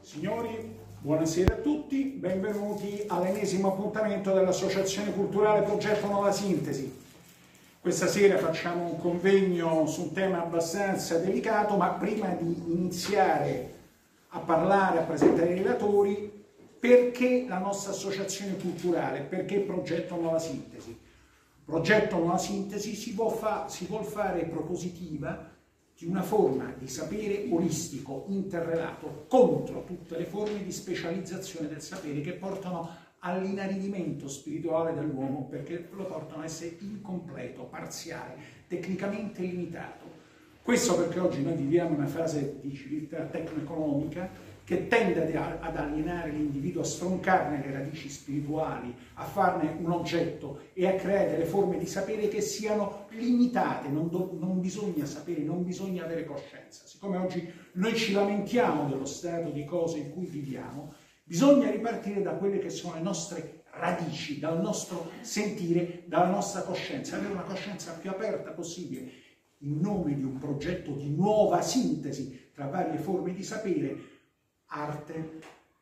Signori, buonasera a tutti, benvenuti all'ennesimo appuntamento dell'Associazione Culturale Progetto Nuova Sintesi. Questa sera facciamo un convegno su un tema abbastanza delicato, ma prima di iniziare a parlare, a presentare i relatori, perché la nostra associazione culturale, perché Progetto Nuova Sintesi? Progetto Nuova Sintesi si vuol fare propositiva di una forma di sapere olistico, interrelato, contro tutte le forme di specializzazione del sapere che portano all'inaridimento spirituale dell'uomo, perché lo portano a essere incompleto, parziale, tecnicamente limitato. Questo perché oggi noi viviamo una fase di civiltà tecno-economica che tende ad alienare l'individuo, a stroncarne le radici spirituali, a farne un oggetto e a creare delle forme di sapere che siano limitate. Non bisogna sapere, non bisogna avere coscienza. Siccome oggi noi ci lamentiamo dello stato di cose in cui viviamo, bisogna ripartire da quelle che sono le nostre radici, dal nostro sentire, dalla nostra coscienza, avere una coscienza più aperta possibile, in nome di un progetto di nuova sintesi tra varie forme di sapere, arte,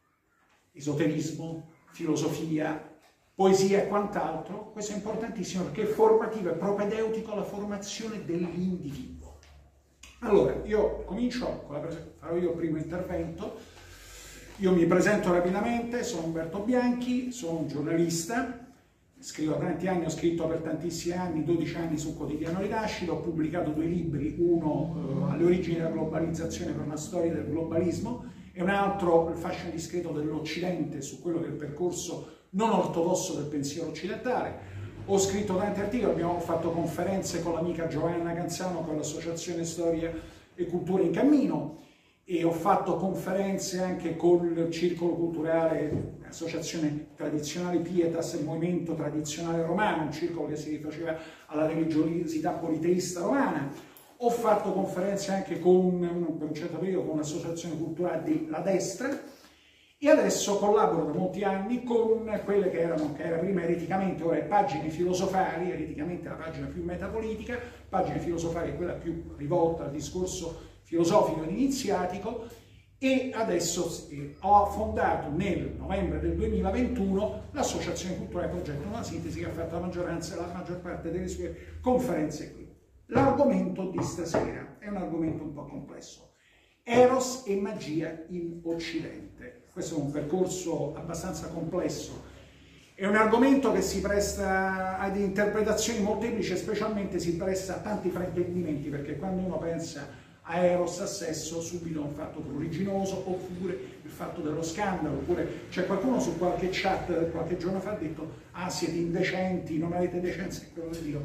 esoterismo, filosofia, poesia e quant'altro. Questo è importantissimo perché è formativo, è propedeutico alla formazione dell'individuo. Allora, io comincio, farò io il primo intervento. Io mi presento rapidamente, sono Umberto Bianchi, sono un giornalista, scrivo da tanti anni, ho scritto per tantissimi anni, 12 anni sul quotidiano Rinascita, ho pubblicato 2 libri, uno alle origini della globalizzazione per una storia del globalismo e un altro, il fascino discreto dell'Occidente, su quello che è il percorso non ortodosso del pensiero occidentale. Ho scritto tanti articoli, abbiamo fatto conferenze con l'amica Giovanna Canzano, con l'Associazione Storia e Cultura in Cammino, e ho fatto conferenze anche con il Circolo Culturale, l'Associazione Tradizionale Pietas, il Movimento Tradizionale Romano, un circolo che si rifaceva alla religiosità politeista romana. Ho fatto conferenze anche per un certo periodo con l'Associazione Culturale della Destra e adesso collaboro da molti anni con quelle che era prima Ereticamente, ora è Pagine Filosofali. Ereticamente è la pagina più metapolitica, Pagine Filosofali è quella più rivolta al discorso filosofico ed iniziatico, e adesso ho fondato nel novembre del 2021 l'Associazione Culturale Progetto Nuova Sintesi, che ha fatto la maggior parte delle sue conferenze qui. L'argomento di stasera è un argomento un po' complesso. Eros e magia in Occidente. Questo è un percorso abbastanza complesso. È un argomento che si presta ad interpretazioni molteplici, specialmente si presta a tanti fraintendimenti, perché quando uno pensa a Eros, a sesso, subito un fatto pruriginoso, oppure il fatto dello scandalo, oppure c'è qualcuno su qualche chat qualche giorno fa ha detto: ah, siete indecenti, non avete decenza, e quello che dico,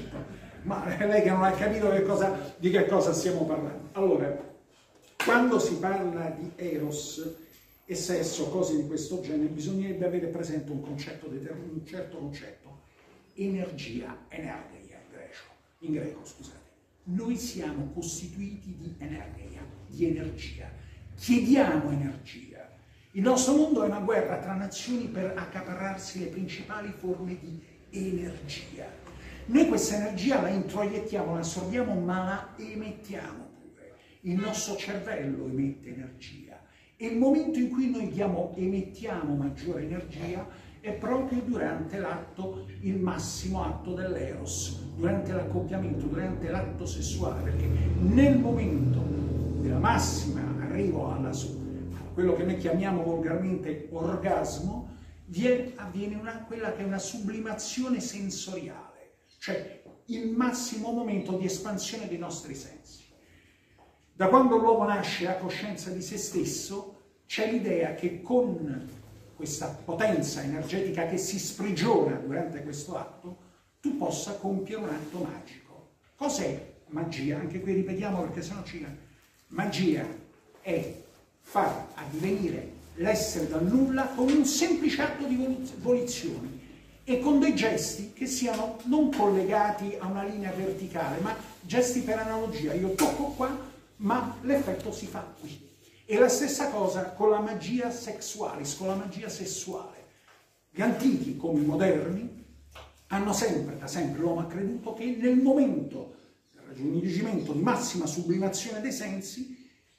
ma lei che non ha capito di che cosa stiamo parlando. Allora, quando si parla di Eros e sesso, cose di questo genere, bisognerebbe avere presente un certo concetto: energia, energia in greco, scusate. Noi siamo costituiti di energia, chiediamo energia. Il nostro mondo è una guerra tra nazioni per accaparrarsi le principali forme di energia. Noi questa energia la introiettiamo, la assorbiamo, ma la emettiamo pure. Il nostro cervello emette energia e il momento in cui noi emettiamo maggiore energia è proprio durante l'atto, il massimo atto dell'eros, durante l'accoppiamento, durante l'atto sessuale, perché nel momento della massima arrivo a quello che noi chiamiamo volgarmente orgasmo, avviene quella che è una sublimazione sensoriale, cioè il massimo momento di espansione dei nostri sensi. Da quando l'uomo nasce a coscienza di se stesso, c'è l'idea che con questa potenza energetica che si sprigiona durante questo atto, tu possa compiere un atto magico. Cos'è magia? Anche qui ripetiamo perché sennò ci... Magia è far addivenire l'essere dal nulla con un semplice atto di volizione e con dei gesti che siano non collegati a una linea verticale, ma gesti per analogia. Io tocco qua, ma l'effetto si fa qui. E la stessa cosa con la magia sexualis, con la magia sessuale. Gli antichi come i moderni hanno da sempre l'uomo ha creduto che nel momento del raggiungimento di massima sublimazione dei sensi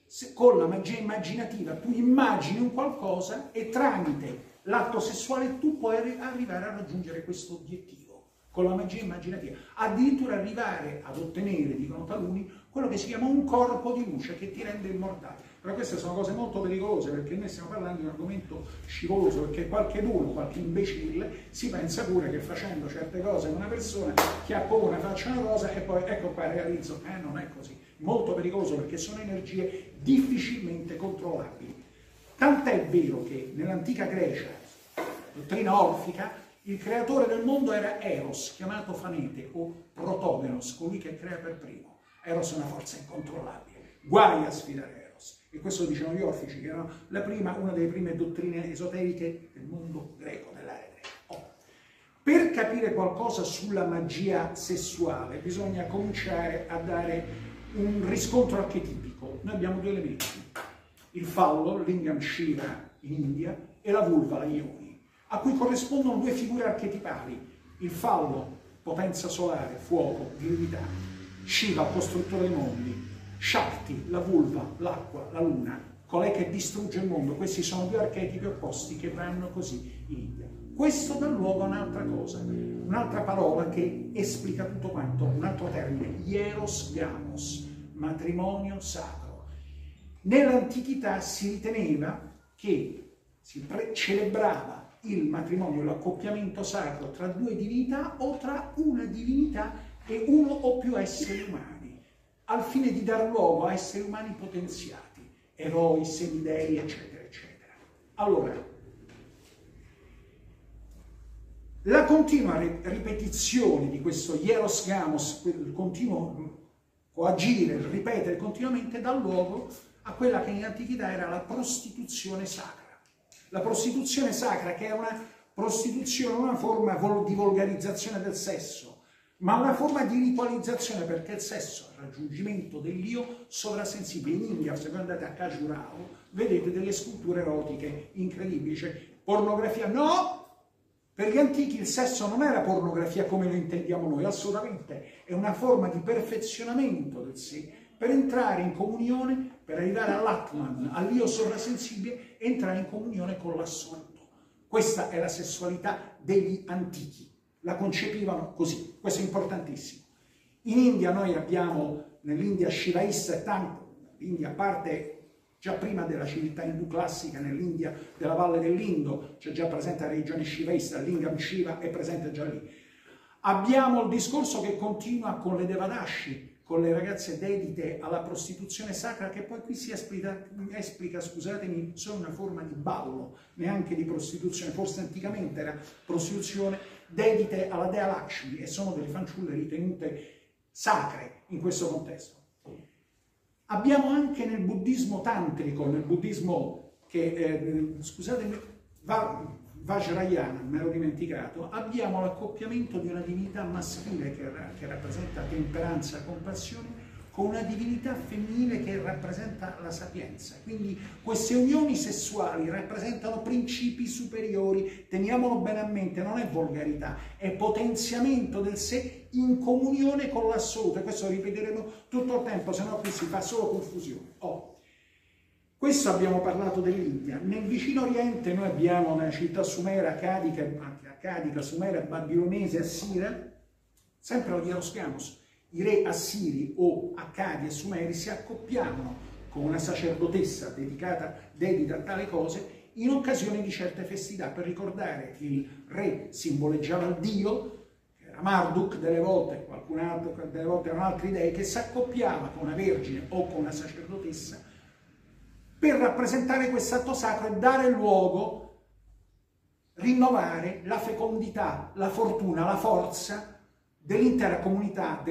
con la magia immaginativa tu immagini un qualcosa e tramite l'atto sessuale tu puoi arrivare a raggiungere questo obiettivo. Con la magia immaginativa, addirittura arrivare ad ottenere, dicono taluni, quello che si chiama un corpo di luce che ti rende immortale. Però queste sono cose molto pericolose, perché noi stiamo parlando di un argomento scivoloso, perché qualche imbecille si pensa pure che facendo certe cose con una persona che ha paura faccia una cosa e poi ecco qua realizzo, non è così. Molto pericoloso, perché sono energie difficilmente controllabili. Tant'è vero che nell'antica Grecia, dottrina orfica, il creatore del mondo era Eros, chiamato Fanete o Protomenos, colui che crea per primo. Eros è una forza incontrollabile, guai a sfidare Eros. E questo lo dicevano gli orfici, che erano una delle prime dottrine esoteriche del mondo greco, dell'area greca. Per capire qualcosa sulla magia sessuale bisogna cominciare a dare un riscontro archetipico. Noi abbiamo due elementi, il fallo, Lingam Shiva in India, e la vulva, la Ioni, a cui corrispondono due figure archetipali: il fallo, potenza solare, fuoco, divinità; Shiva, costruttore dei mondi; Shakti, la vulva, l'acqua, la luna, colei che distrugge il mondo. Questi sono due archetipi opposti che vanno così in India. Questo dà luogo a un'altra cosa, un'altra parola che esplica tutto quanto, un altro termine, hieros gamos, matrimonio sacro. Nell'antichità si riteneva che si celebrava il matrimonio, l'accoppiamento sacro tra due divinità o tra una divinità e uno o più esseri umani, al fine di dar luogo a esseri umani potenziati, eroi, semidei, eccetera, eccetera. Allora, la continua ripetizione di questo hieros gamos, il continuo coagire, il ripetere continuamente, dà luogo a quella che in antichità era la prostituzione sacra. La prostituzione sacra, che è una prostituzione, una forma di volgarizzazione del sesso, ma una forma di ritualizzazione, perché il sesso è il raggiungimento dell'io sovrasensibile. In India, se voi andate a Khajuraho, vedete delle sculture erotiche incredibili. Cioè, pornografia no! Per gli antichi il sesso non era pornografia come lo intendiamo noi, assolutamente. È una forma di perfezionamento del sé, per entrare in comunione, per arrivare all'Atman, all'io sovrasensibile, e entrare in comunione con l'assoluto. Questa è la sessualità degli antichi, la concepivano così, questo è importantissimo. In India noi abbiamo, nell'India shivaista e tanto, l'India parte già prima della civiltà indù classica, nell'India della Valle dell'Indo, c'è già presente la religione shivaista, Lingam Shiva è presente già lì. Abbiamo il discorso che continua con le Devadashi, con le ragazze dedite alla prostituzione sacra, che poi qui si esplica, scusatemi, solo una forma di ballo, neanche di prostituzione, forse anticamente era prostituzione, dedite alla dea Lakshmi, e sono delle fanciulle ritenute sacre in questo contesto. Abbiamo anche nel buddismo tantrico, nel buddismo che, scusatemi, Vajrayana, me l'ho dimenticato, abbiamo l'accoppiamento di una divinità maschile che rappresenta temperanza e compassione con una divinità femminile che rappresenta la sapienza. Quindi queste unioni sessuali rappresentano principi superiori, teniamolo bene a mente, non è volgarità, è potenziamento del sé in comunione con l'assoluto, e questo lo ripeteremo tutto il tempo, se no qui si fa solo confusione. Questo abbiamo parlato dell'India. Nel vicino Oriente noi abbiamo una città sumera, accadica, sumera, babilonese, assira, sempre lo hieros gamos. I re assiri o accadi e sumeri si accoppiavano con una sacerdotessa dedita a tale cose in occasione di certe festività, per ricordare che il re simboleggiava il dio, che era Marduk delle volte, qualcun altro delle volte erano altri dei, che si accoppiava con una vergine o con una sacerdotessa per rappresentare quest'atto sacro e dare luogo, rinnovare la fecondità, la fortuna, la forza dell'intera comunità,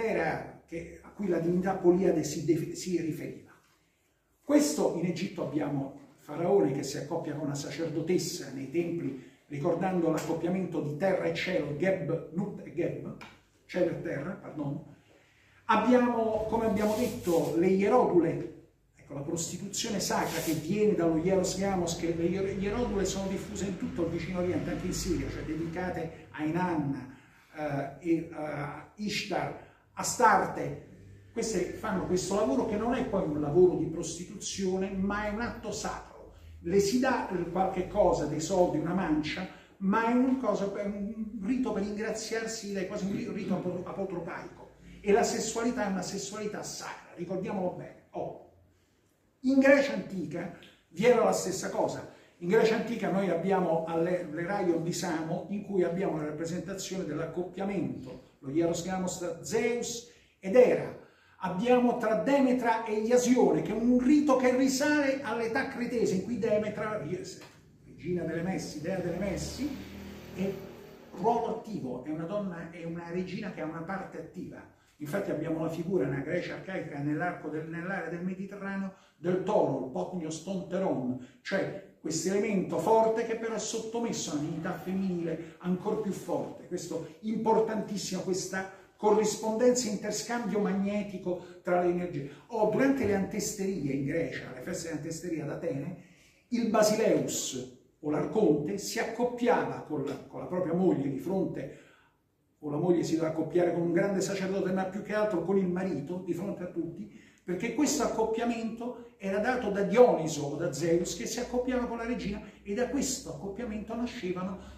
a cui la divinità Poliade si riferiva. Questo in Egitto abbiamo il faraone che si accoppia con una sacerdotessa nei templi, ricordando l'accoppiamento di terra e cielo, Geb, Nut e Geb, cielo e terra, perdono. Abbiamo, come abbiamo detto, le ierodule, ecco, la prostituzione sacra che viene dallo hieros gamos, che le ierodule sono diffuse in tutto il vicino Oriente, anche in Siria, cioè dedicate a Inanna, Ishtar, Astarte, Queste fanno questo lavoro che non è poi un lavoro di prostituzione, ma è un atto sacro. Le si dà qualche cosa, dei soldi, una mancia, ma è un rito per ingraziarsi di lei, quasi un rito apotropaico. E la sessualità è una sessualità sacra, ricordiamolo bene. In Grecia antica vi era la stessa cosa. In Grecia antica noi abbiamo l'Eraion di Samo, in cui abbiamo la rappresentazione dell'accoppiamento, lo Hieros tra Zeus ed Era. Abbiamo tra Demetra e Iasione, che è un rito che risale all'età cretese, in cui Demetra, regina delle messi, dea delle messi, è ruolo attivo, è una donna, è una regina che ha una parte attiva. Infatti abbiamo la figura nella Grecia arcaica, nell'area del Mediterraneo, del toro, il potnios tonteron, cioè questo elemento forte che però è sottomesso a una divinità femminile ancora più forte. Questo importantissimo, questa corrispondenza, interscambio magnetico tra le energie. Durante le antesterie in Grecia, le feste di antesteria ad Atene, il Basileus o l'arconte si accoppiava con la propria moglie di fronte, o la moglie si doveva accoppiare con un grande sacerdote, ma più che altro con il marito di fronte a tutti, perché questo accoppiamento era dato da Dioniso o da Zeus, che si accoppiava con la regina, e da questo accoppiamento nascevano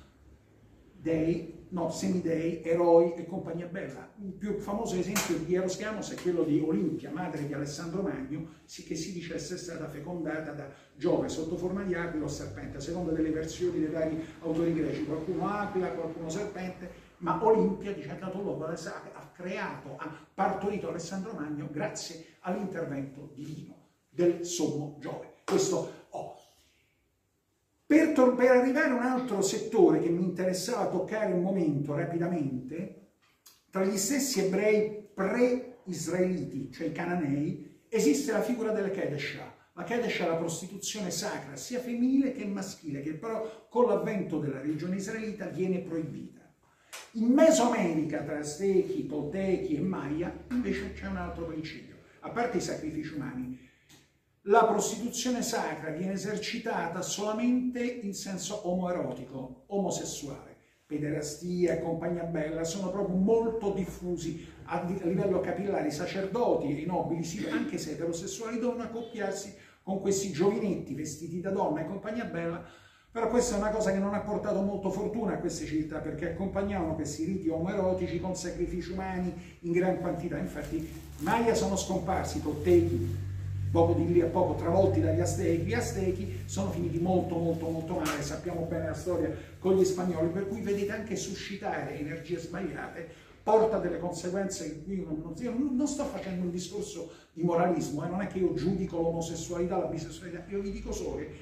semidei, eroi e compagnia bella. Il più famoso esempio di Hieros Gamos è quello di Olimpia, madre di Alessandro Magno, che si dice essere stata fecondata da Giove sotto forma di aquila o serpente, a seconda delle versioni dei vari autori greci, qualcuno aquila, qualcuno serpente, ma Olimpia, dice, ha dato luogo, ha partorito Alessandro Magno grazie all'intervento divino del sommo Giove. Questo Per arrivare a un altro settore che mi interessava toccare un momento rapidamente, tra gli stessi ebrei pre-israeliti, cioè i cananei, esiste la figura della Kedeshah. La Kedeshah è la prostituzione sacra, sia femminile che maschile, che però con l'avvento della religione israelita viene proibita. In Mesoamerica, tra Aztechi, Toltechi e Maya, invece c'è un altro principio. A parte i sacrifici umani, la prostituzione sacra viene esercitata solamente in senso omoerotico, omosessuale. Pederastia e compagnia bella sono proprio molto diffusi a livello capillare. I sacerdoti e i nobili, anche se eterosessuali, devono accoppiarsi con questi giovinetti vestiti da donna e compagnia bella. Però questa è una cosa che non ha portato molto fortuna a queste civiltà, perché accompagnavano questi riti omoerotici con sacrifici umani in gran quantità. Infatti i Maya sono scomparsi, i Toltechi dopo di lì a poco travolti dagli Aztechi. Gli Aztechi sono finiti molto male, sappiamo bene la storia con gli spagnoli, per cui vedete anche suscitare energie sbagliate porta delle conseguenze. Qui non sto facendo un discorso di moralismo, non è che io giudico l'omosessualità, la bisessualità, io vi dico solo che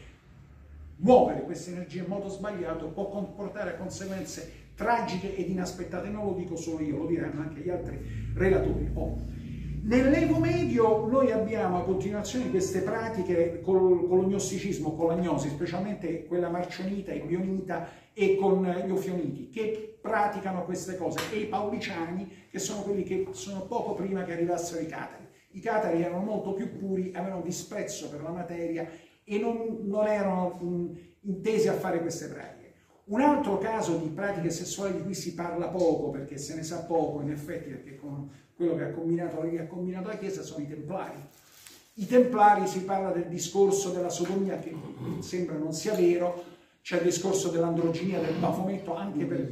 muovere queste energie in modo sbagliato può comportare conseguenze tragiche ed inaspettate. Non lo dico solo io, lo diranno anche gli altri relatori. Nell'Evo Medio noi abbiamo a continuazione queste pratiche con lo gnosticismo, con l'agnosi, specialmente quella marcionita, i bionita e con gli ofioniti, che praticano queste cose, e i pauliciani, che sono quelli che sono poco prima che arrivassero i catari. I catari erano molto più puri, avevano disprezzo per la materia e non erano intesi a fare queste pratiche. Un altro caso di pratiche sessuali di cui si parla poco, perché se ne sa poco in effetti, perché con quello che ha combinato la Chiesa, sono i Templari. I Templari, si parla del discorso della sodomia, che sembra non sia vero, c'è il discorso dell'androginia, del bafometto, anche per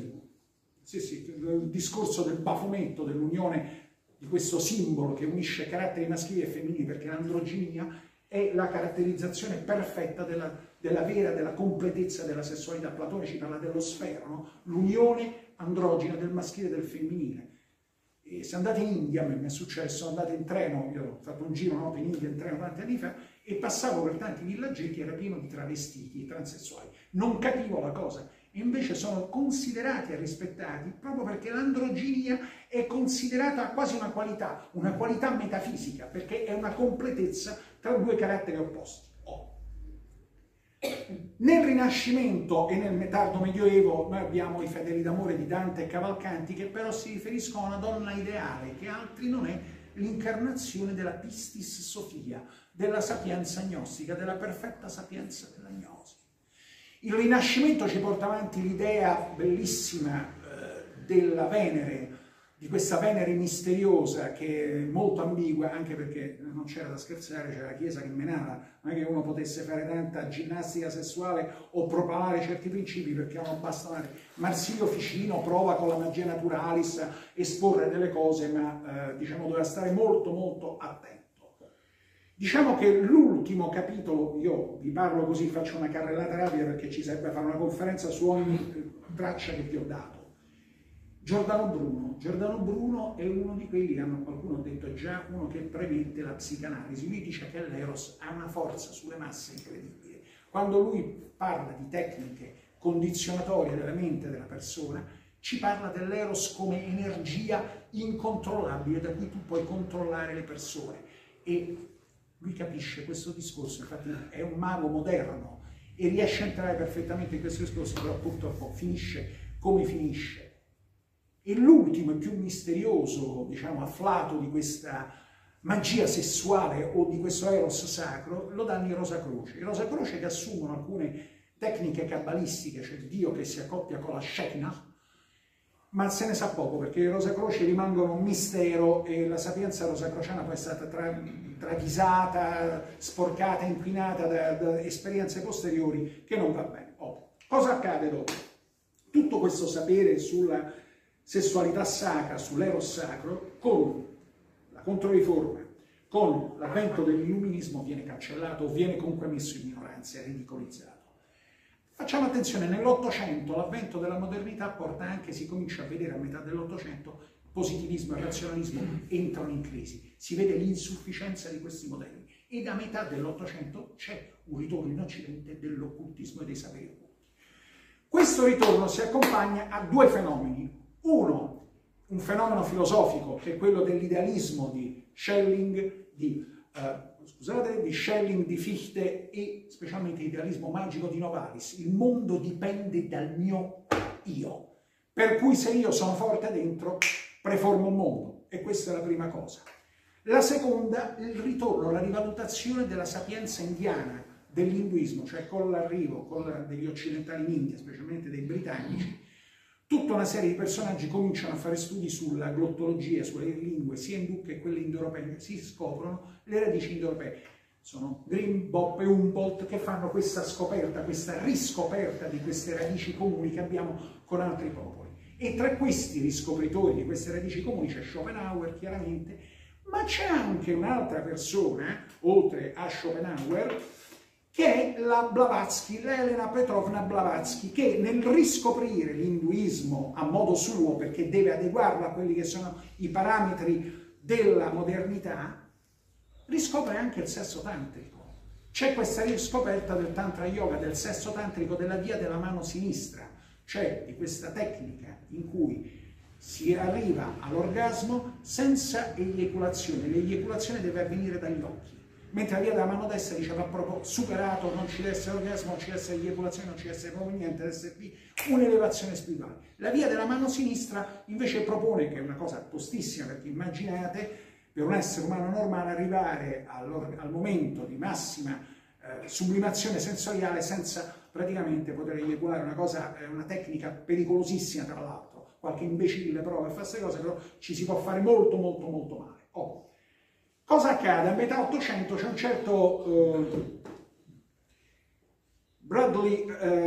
il discorso del bafometto, dell'unione di questo simbolo che unisce caratteri maschili e femminili, perché l'androginia è la caratterizzazione perfetta della completezza della sessualità. Platone ci parla dello sfero, no? L'unione androgina del maschile e del femminile. E se andate in India, mi è successo, andate in treno, io ho fatto un giro in India in treno tanti anni fa, e passavo per tanti villaggetti, era pieno di travestiti, transessuali. Non capivo la cosa, e invece sono considerati e rispettati proprio perché l'androginia è considerata quasi una qualità metafisica, perché è una completezza tra due caratteri opposti. Nel Rinascimento e nel tardo Medioevo noi abbiamo i Fedeli d'amore di Dante e Cavalcanti, che però si riferiscono a una donna ideale, che altri non è l'incarnazione della Pistis Sophia, della sapienza gnostica, della perfetta sapienza della gnosi. Il Rinascimento ci porta avanti l'idea bellissima della Venere, di questa Venere misteriosa che è molto ambigua, anche perché non c'era da scherzare, c'era la Chiesa che menava, non è che uno potesse fare tanta ginnastica sessuale o propalare certi principi, perché non basta male. Marsilio Ficino prova con la magia naturalis a esporre delle cose, ma diciamo doveva stare molto molto attento. Diciamo che l'ultimo capitolo, io vi parlo così, faccio una carrellata rapida perché ci serve fare una conferenza su ogni traccia che vi ho dato. Giordano Bruno è uno di quelli, qualcuno ha detto già, uno che premette la psicanalisi. Lui dice che l'Eros ha una forza sulle masse incredibile. Quando lui parla di tecniche condizionatorie della mente della persona, ci parla dell'Eros come energia incontrollabile da cui tu puoi controllare le persone. E lui capisce questo discorso, infatti è un mago moderno e riesce a entrare perfettamente in questo discorso, però purtroppo finisce come finisce. E l'ultimo e più misterioso, diciamo, afflato di questa magia sessuale o di questo Eros sacro lo danno i Rosacroce. I Rosacroce che assumono alcune tecniche cabalistiche, cioè Dio che si accoppia con la Shekinah, ma se ne sa poco perché i Rosacroce rimangono un mistero e la sapienza rosacrociana poi è stata travisata, sporcata, inquinata da esperienze posteriori che non va bene. Cosa accade dopo? Tutto questo sapere sulla sessualità sacra, sull'eros sacro, con la Controriforma, con l'avvento dell'illuminismo viene cancellato, viene comunque messo in minoranza, è ridicolizzato. Facciamo attenzione, nell'Ottocento l'avvento della modernità porta anche, si comincia a vedere a metà dell'Ottocento, positivismo e razionalismo entrano in crisi, si vede l'insufficienza di questi modelli e da metà dell'Ottocento c'è un ritorno in Occidente dell'occultismo e dei saperi occulti. Questo ritorno si accompagna a due fenomeni. Uno, un fenomeno filosofico che è quello dell'idealismo di Schelling, di Schelling, di Fichte e specialmente l'idealismo magico di Novalis. Il mondo dipende dal mio io, per cui se io sono forte dentro preformo il mondo e questa è la prima cosa. La seconda, il ritorno, la rivalutazione della sapienza indiana, dell'induismo, cioè con l'arrivo degli occidentali in India, specialmente dei britannici. Tutta una serie di personaggi cominciano a fare studi sulla glottologia, sulle lingue, sia indù che quelle indoeuropee, si scoprono le radici indoeuropee. Sono Grimm, Bopp e Humboldt che fanno questa scoperta, questa riscoperta di queste radici comuni che abbiamo con altri popoli. E tra questi riscopritori di queste radici comuni c'è Schopenhauer, chiaramente, ma c'è anche un'altra persona, oltre a Schopenhauer, che è la Blavatsky, Elena Petrovna Blavatsky, che nel riscoprire l'induismo a modo suo, perché deve adeguarlo a quelli che sono i parametri della modernità, riscopre anche il sesso tantrico. C'è questa riscoperta del Tantra Yoga, del sesso tantrico, della via della mano sinistra, cioè di questa tecnica in cui si arriva all'orgasmo senza eiaculazione. L'eiaculazione deve avvenire dagli occhi. Mentre la via della mano destra diceva proprio superato, non ci deve essere orgasmo, non ci deve essere eiaculazione, non ci deve essere proprio niente, deve essere qui un'elevazione spirituale. La via della mano sinistra invece propone, che è una cosa tostissima, perché immaginate per un essere umano normale arrivare al momento di massima sublimazione sensoriale senza praticamente poter eiaculare, una tecnica pericolosissima tra l'altro. Qualche imbecille prova a fare queste cose, però ci si può fare molto molto molto male. Cosa accade? A metà Ottocento c'è un certo Bradley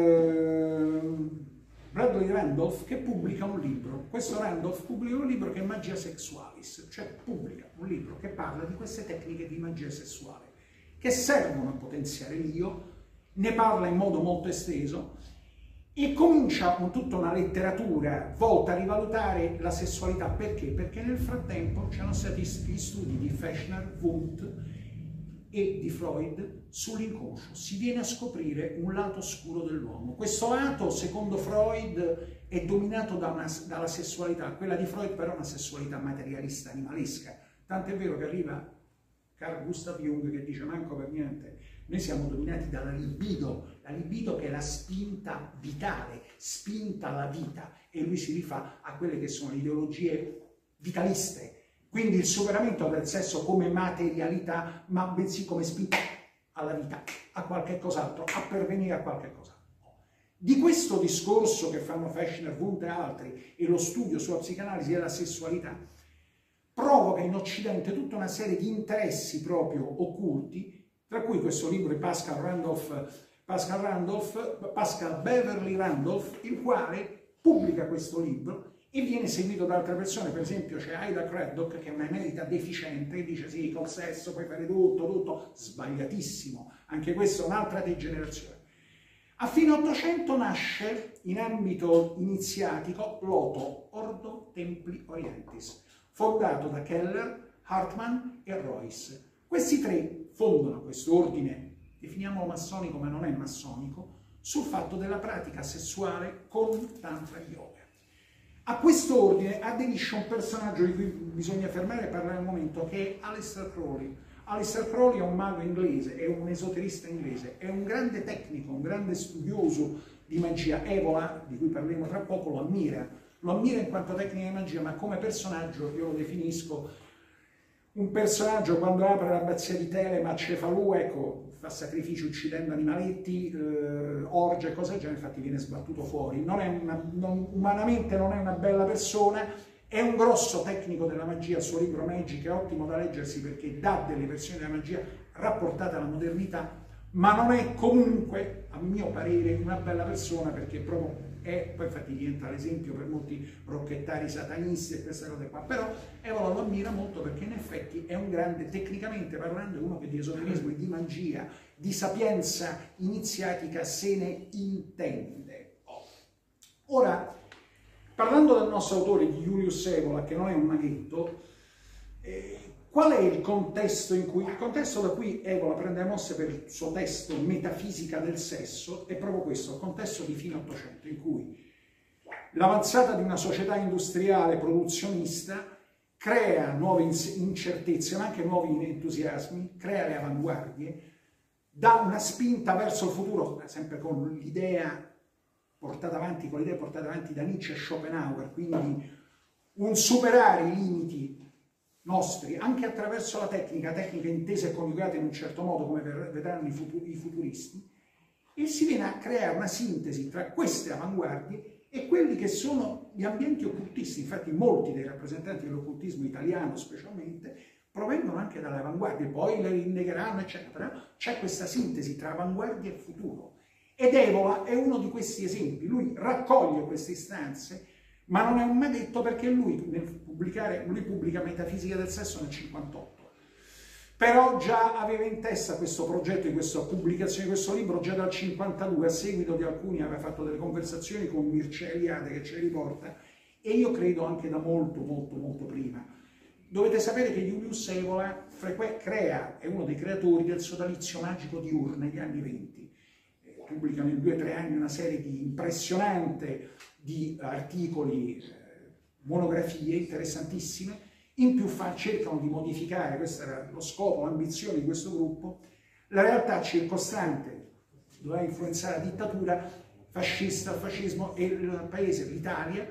Randolph che pubblica un libro. Questo Randolph pubblica un libro che è Magia Sexualis, cioè pubblica un libro che parla di queste tecniche di magia sessuale che servono a potenziare l'io, ne parla in modo molto esteso e comincia con tutta una letteratura volta a rivalutare la sessualità. Perché? Perché nel frattempo c'erano stati gli studi di Fechner, Wundt e di Freud sull'inconscio. Si viene a scoprire un lato oscuro dell'uomo. Questo lato, secondo Freud, è dominato dalla sessualità. Quella di Freud però è una sessualità materialista, animalesca. Tant'è vero che arriva Carl Gustav Jung che dice manco per niente, noi siamo dominati dalla libido, la libido che è la spinta vitale, spinta alla vita, e lui si rifà a quelle che sono le ideologie vitaliste, quindi il superamento del sesso come materialità, ma bensì come spinta alla vita, a qualche cos'altro, a pervenire a qualche cos'altro. Di questo discorso che fanno Fechner, Wundt e altri, e lo studio sulla psicanalisi della sessualità, provoca in Occidente tutta una serie di interessi proprio occulti, tra cui questo libro di Pascal Beverly Randolph, il quale pubblica questo libro e viene seguito da altre persone. Per esempio c'è Ida Craddock, che è una emerita deficiente, e dice sì, col sesso puoi fare tutto, sbagliatissimo, anche questa è un'altra degenerazione. A fine Ottocento nasce in ambito iniziatico l'Ordo, Ordo Templi Orientis, fondato da Keller, Hartmann e Royce. Questi tre fondano questo ordine, definiamolo massonico ma non è massonico, sul fatto della pratica sessuale con Tantra Yoga. A questo ordine aderisce un personaggio di cui bisogna fermare e parlare un momento, che è Aleister Crowley. Aleister Crowley è un mago inglese, è un esoterista inglese, è un grande tecnico, un grande studioso di magia. Evola, di cui parleremo tra poco, lo ammira in quanto tecnica di magia, ma come personaggio io lo definisco un personaggio, quando apre l'abbazia di Telema a Cefalù, ecco, fa sacrifici uccidendo animaletti, orge e cose del genere, infatti viene sbattuto fuori. Umanamente non è una bella persona, è un grosso tecnico della magia. Il suo libro Magic è ottimo da leggersi perché dà delle versioni della magia rapportate alla modernità, ma non è comunque, a mio parere, una bella persona, perché proprio poi infatti diventa l'esempio per molti rocchettari satanisti e queste cose qua. Però Evola lo ammira molto perché in effetti è un grande, tecnicamente parlando, è uno che di esoterismo e di magia, di sapienza iniziatica se ne intende. Ora, parlando del nostro autore, di Julius Evola, che non è un maghetto, qual è il contesto in cui... Il contesto da cui Evola prende le mosse per il suo testo Metafisica del sesso è proprio questo, il contesto di fine Ottocento, in cui l'avanzata di una società industriale produzionista crea nuove incertezze, ma anche nuovi entusiasmi, crea le avanguardie, dà una spinta verso il futuro, sempre con l'idea portata avanti, da Nietzsche e Schopenhauer, quindi un superare i limiti nostri, anche attraverso la tecnica intesa e coniugata in un certo modo, come vedranno i futuristi, e si viene a creare una sintesi tra queste avanguardie e quelli che sono gli ambienti occultisti. Infatti molti dei rappresentanti dell'occultismo italiano specialmente provengono anche dalle avanguardie, poi le rinnegheranno eccetera. C'è questa sintesi tra avanguardia e futuro, ed Evola è uno di questi esempi. Lui raccoglie queste istanze, ma non è un maghetto, perché lui pubblica Metafisica del sesso nel 1958. Però già aveva in testa questo progetto di questa pubblicazione di questo libro già dal 1952, a seguito di alcuni aveva fatto delle conversazioni con Mircea Eliade che ce le riporta, e io credo anche da molto prima. Dovete sapere che Julius Evola è uno dei creatori del sodalizio magico di Ur negli anni 20. Pubblicano in 2 o 3 anni una serie impressionante di articoli, monografie interessantissime. In più cercano di modificare, questo era lo scopo, l'ambizione di questo gruppo, la realtà circostante, doveva influenzare la dittatura fascista, il fascismo e il paese, l'Italia,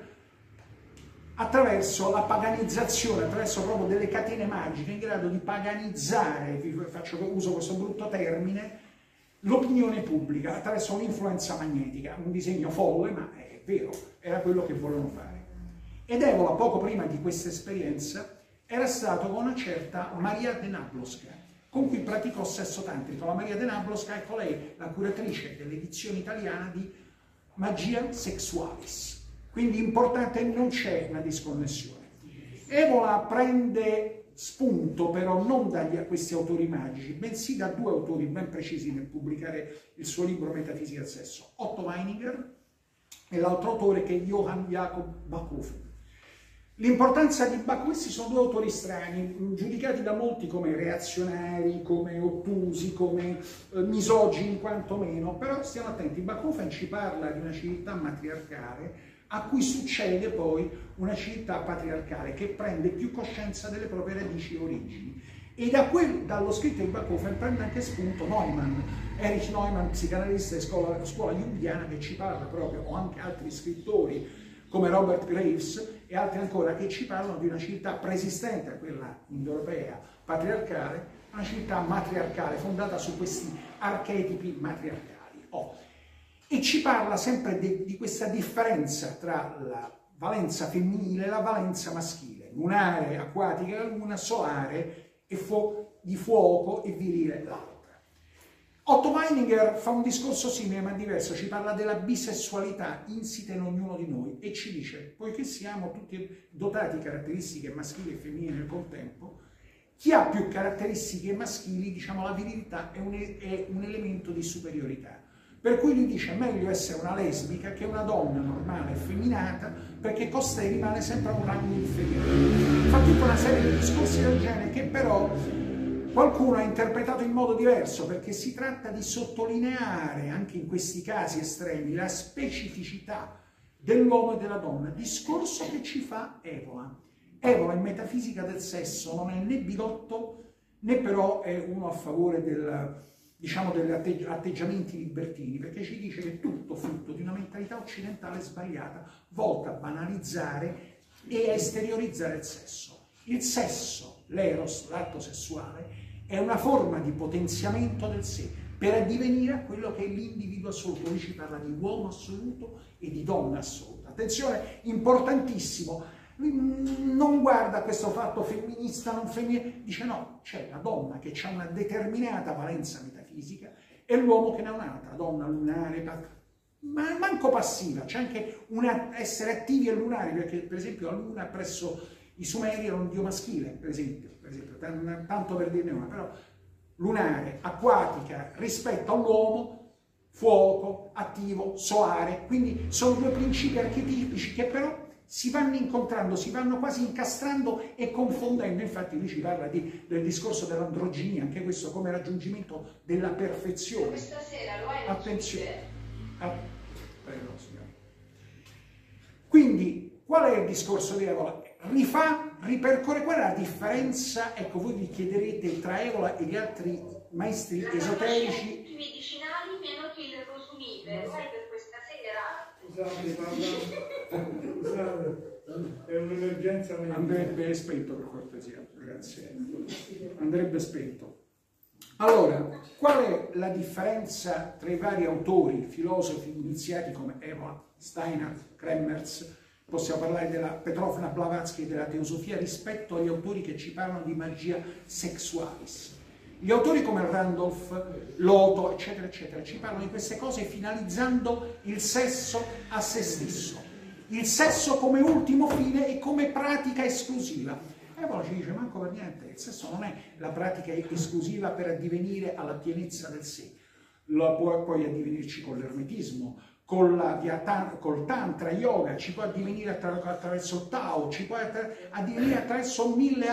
attraverso la paganizzazione, attraverso proprio delle catene magiche in grado di paganizzare, uso questo brutto termine, l'opinione pubblica attraverso un'influenza magnetica. Un disegno folle, ma è vero, era quello che volevano fare. Ed Evola, poco prima di questa esperienza, era stato con una certa Maria de Nabloska, con cui praticò sesso tantrico. La Maria de Nabloska è colei, la curatrice dell'edizione italiana di Magia Sexualis. Quindi importante, non c'è una disconnessione. Evola prende spunto però non da questi autori magici, bensì da 2 autori ben precisi nel pubblicare il suo libro Metafisica del sesso: Otto Weininger e l'altro autore che è Johann Jakob Bachofen. L'importanza di questi sono 2 autori strani, giudicati da molti come reazionari, come ottusi, come misogini quantomeno, però stiamo attenti. Bachofen ci parla di una civiltà matriarcale a cui succede poi una civiltà patriarcale che prende più coscienza delle proprie radici e origini. E dallo scritto di Bachofen prende anche spunto Neumann, Erich Neumann, psicanalista di scuola jungiana, che ci parla proprio, o anche altri scrittori come Robert Graves e altri ancora, che ci parlano di una civiltà preesistente a quella indoeuropea patriarcale, una civiltà matriarcale fondata su questi archetipi matriarcali. e ci parla sempre di questa differenza tra la valenza femminile e la valenza maschile, lunare, acquatica la luna, solare e di fuoco e virile l'altra. Otto Weininger fa un discorso simile ma diverso, ci parla della bisessualità insita in ognuno di noi e ci dice, poiché siamo tutti dotati di caratteristiche maschili e femminili nel contempo, chi ha più caratteristiche maschili, diciamo la virilità è un elemento di superiorità. Per cui lui dice meglio essere una lesbica che una donna normale e femminata, perché costei rimane sempre a un rango inferiore. Fa tutta una serie di discorsi del genere che però qualcuno ha interpretato in modo diverso, perché si tratta di sottolineare anche in questi casi estremi la specificità dell'uomo e della donna, discorso che ci fa Evola. Evola in metafisica del sesso non è né bigotto né però è uno a favore diciamo, degli atteggiamenti libertini, perché ci dice che è tutto frutto di una mentalità occidentale sbagliata, volta a banalizzare e a esteriorizzare il sesso. Il sesso, l'eros, l'atto sessuale, è una forma di potenziamento del sé per addivenire a quello che è l'individuo assoluto. Lui ci parla di uomo assoluto e di donna assoluta. Attenzione, importantissimo. Lui non guarda questo fatto femminista, non femminile, dice no, c'è la donna che ha una determinata valenza metafisica e l'uomo che ne ha un'altra, donna lunare, ma manco passiva, c'è anche essere attivi e lunari, perché per esempio la luna presso i Sumeri era un dio maschile, per esempio, tanto per dirne una, però lunare, acquatica, rispetto all'uomo, fuoco, attivo, solare, quindi sono due principi archetipici che però si vanno incontrando, si vanno quasi incastrando e confondendo. Infatti lui ci parla del discorso dell'androginia, anche questo come raggiungimento della perfezione. Questa sera lo hai. Attenzione. Prego, signore. Quindi, qual è il discorso di Evola? Ripercorre, qual è la differenza, ecco, voi vi chiederete, tra Evola e gli altri maestri esoterici? Tutti i medicinali meno che il Rosumile, sai per questa sera? Scusate, è un'emergenza. Andrebbe spento per cortesia, grazie. Andrebbe spento. Allora, qual è la differenza tra i vari autori, filosofi iniziati come Evola, Steiner, Kremers, possiamo parlare della Petrovna Blavatsky e della teosofia rispetto agli autori che ci parlano di magia sexualis? Gli autori come Randolph, Loto, eccetera, eccetera, ci parlano di queste cose finalizzando il sesso a se stesso. Il sesso come ultimo fine e come pratica esclusiva. E poi ci dice, manco per niente, il sesso non è la pratica esclusiva per addivenire alla pienezza del sé. Lo puoi addivenirci con l'ermetismo, col tantra, yoga, ci può addivenire attraverso il Tao, ci può addivenire attraverso mille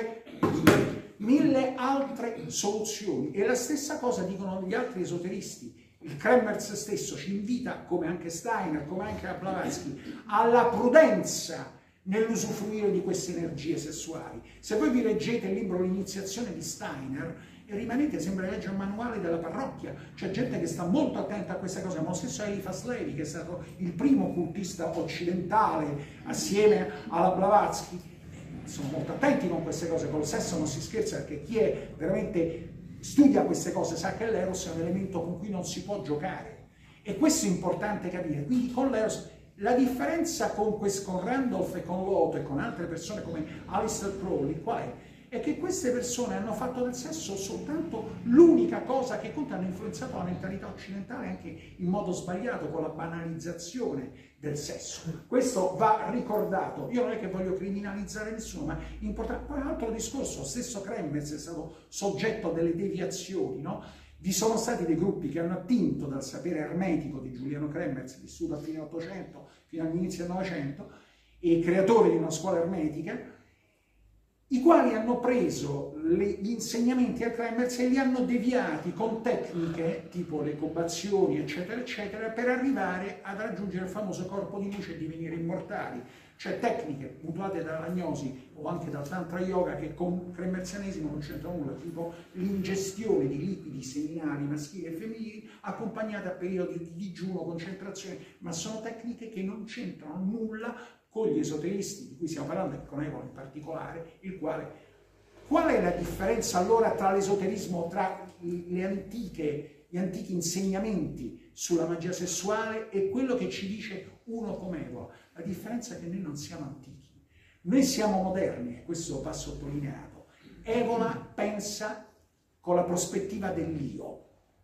altre soluzioni. E la stessa cosa dicono gli altri esoteristi. Il Kremers stesso ci invita, come anche Steiner, come anche Blavatsky, alla prudenza nell'usufruire di queste energie sessuali. Se voi vi leggete il libro L'iniziazione di Steiner, rimanete, sembra leggere un manuale della parrocchia, c'è gente che sta molto attenta a queste cose, ma lo stesso Eliphas Levi, che è stato il primo occultista occidentale assieme alla Blavatsky, sono molto attenti con queste cose. Con il sesso non si scherza, perché chi è veramente studia queste cose sa che l'eros è un elemento con cui non si può giocare, e questo è importante capire. Quindi con l'eros la differenza con Randolph e con Loto e con altre persone come Aleister Crowley qual è? È che queste persone hanno fatto del sesso soltanto l'unica cosa che conta, hanno influenzato la mentalità occidentale anche in modo sbagliato, con la banalizzazione del sesso. Questo va ricordato. Io non è che voglio criminalizzare nessuno, ma è importante. Poi un altro discorso, lo stesso Kremers è stato soggetto delle deviazioni, no? Vi sono stati dei gruppi che hanno attinto dal sapere ermetico di Giuliano Kremers, vissuto a fine 800 fino all'inizio del 900, e creatore di una scuola ermetica, i quali hanno preso gli insegnamenti a Kremers e li hanno deviati con tecniche tipo le cobazioni, eccetera, eccetera, per arrivare ad raggiungere il famoso corpo di luce e divenire immortali. Cioè tecniche mutuate dall'agnosi o anche dal tantra yoga che con kremersianesimo non c'entra nulla, tipo l'ingestione di liquidi seminali maschili e femminili accompagnate a periodi di digiuno, concentrazione, ma sono tecniche che non c'entrano nulla con gli esoteristi di cui stiamo parlando, e con Evola in particolare, qual è la differenza allora tra l'esoterismo, tra le antiche gli antichi insegnamenti sulla magia sessuale e quello che ci dice uno come Evola. La differenza è che noi non siamo antichi, noi siamo moderni, e questo va sottolineato. Evola pensa con la prospettiva dell'io.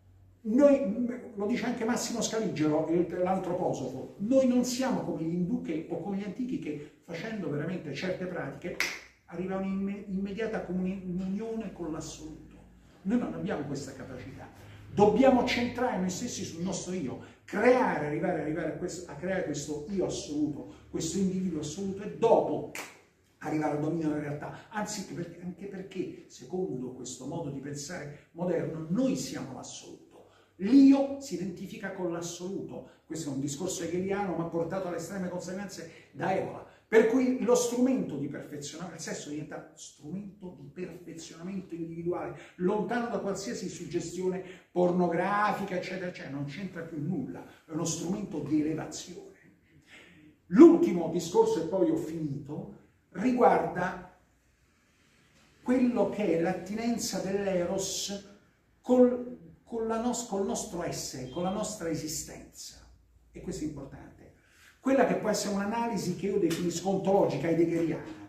Noi, lo dice anche Massimo Scaligero, l'antroposofo, noi non siamo come gli indù o come gli antichi che, facendo veramente certe pratiche, arrivano in immediata comunione con l'assoluto. Noi non abbiamo questa capacità. Dobbiamo centrare noi stessi sul nostro io, arrivare a creare questo io assoluto, questo individuo assoluto, e dopo arrivare al dominio della realtà. Anzi, anche perché, secondo questo modo di pensare moderno, noi siamo l'assoluto. L'io si identifica con l'assoluto. Questo è un discorso hegeliano, ma portato alle estreme conseguenze da Evola. Per cui lo strumento di perfezionamento, il sesso diventa strumento di perfezionamento individuale, lontano da qualsiasi suggestione pornografica, eccetera, eccetera, non c'entra più nulla, è uno strumento di elevazione. L'ultimo discorso, e poi ho finito, riguarda quello che è l'attinenza dell'eros col nostro essere, con la nostra esistenza. E questo è importante. Quella che può essere un'analisi che io definisco ontologica, heideggeriana.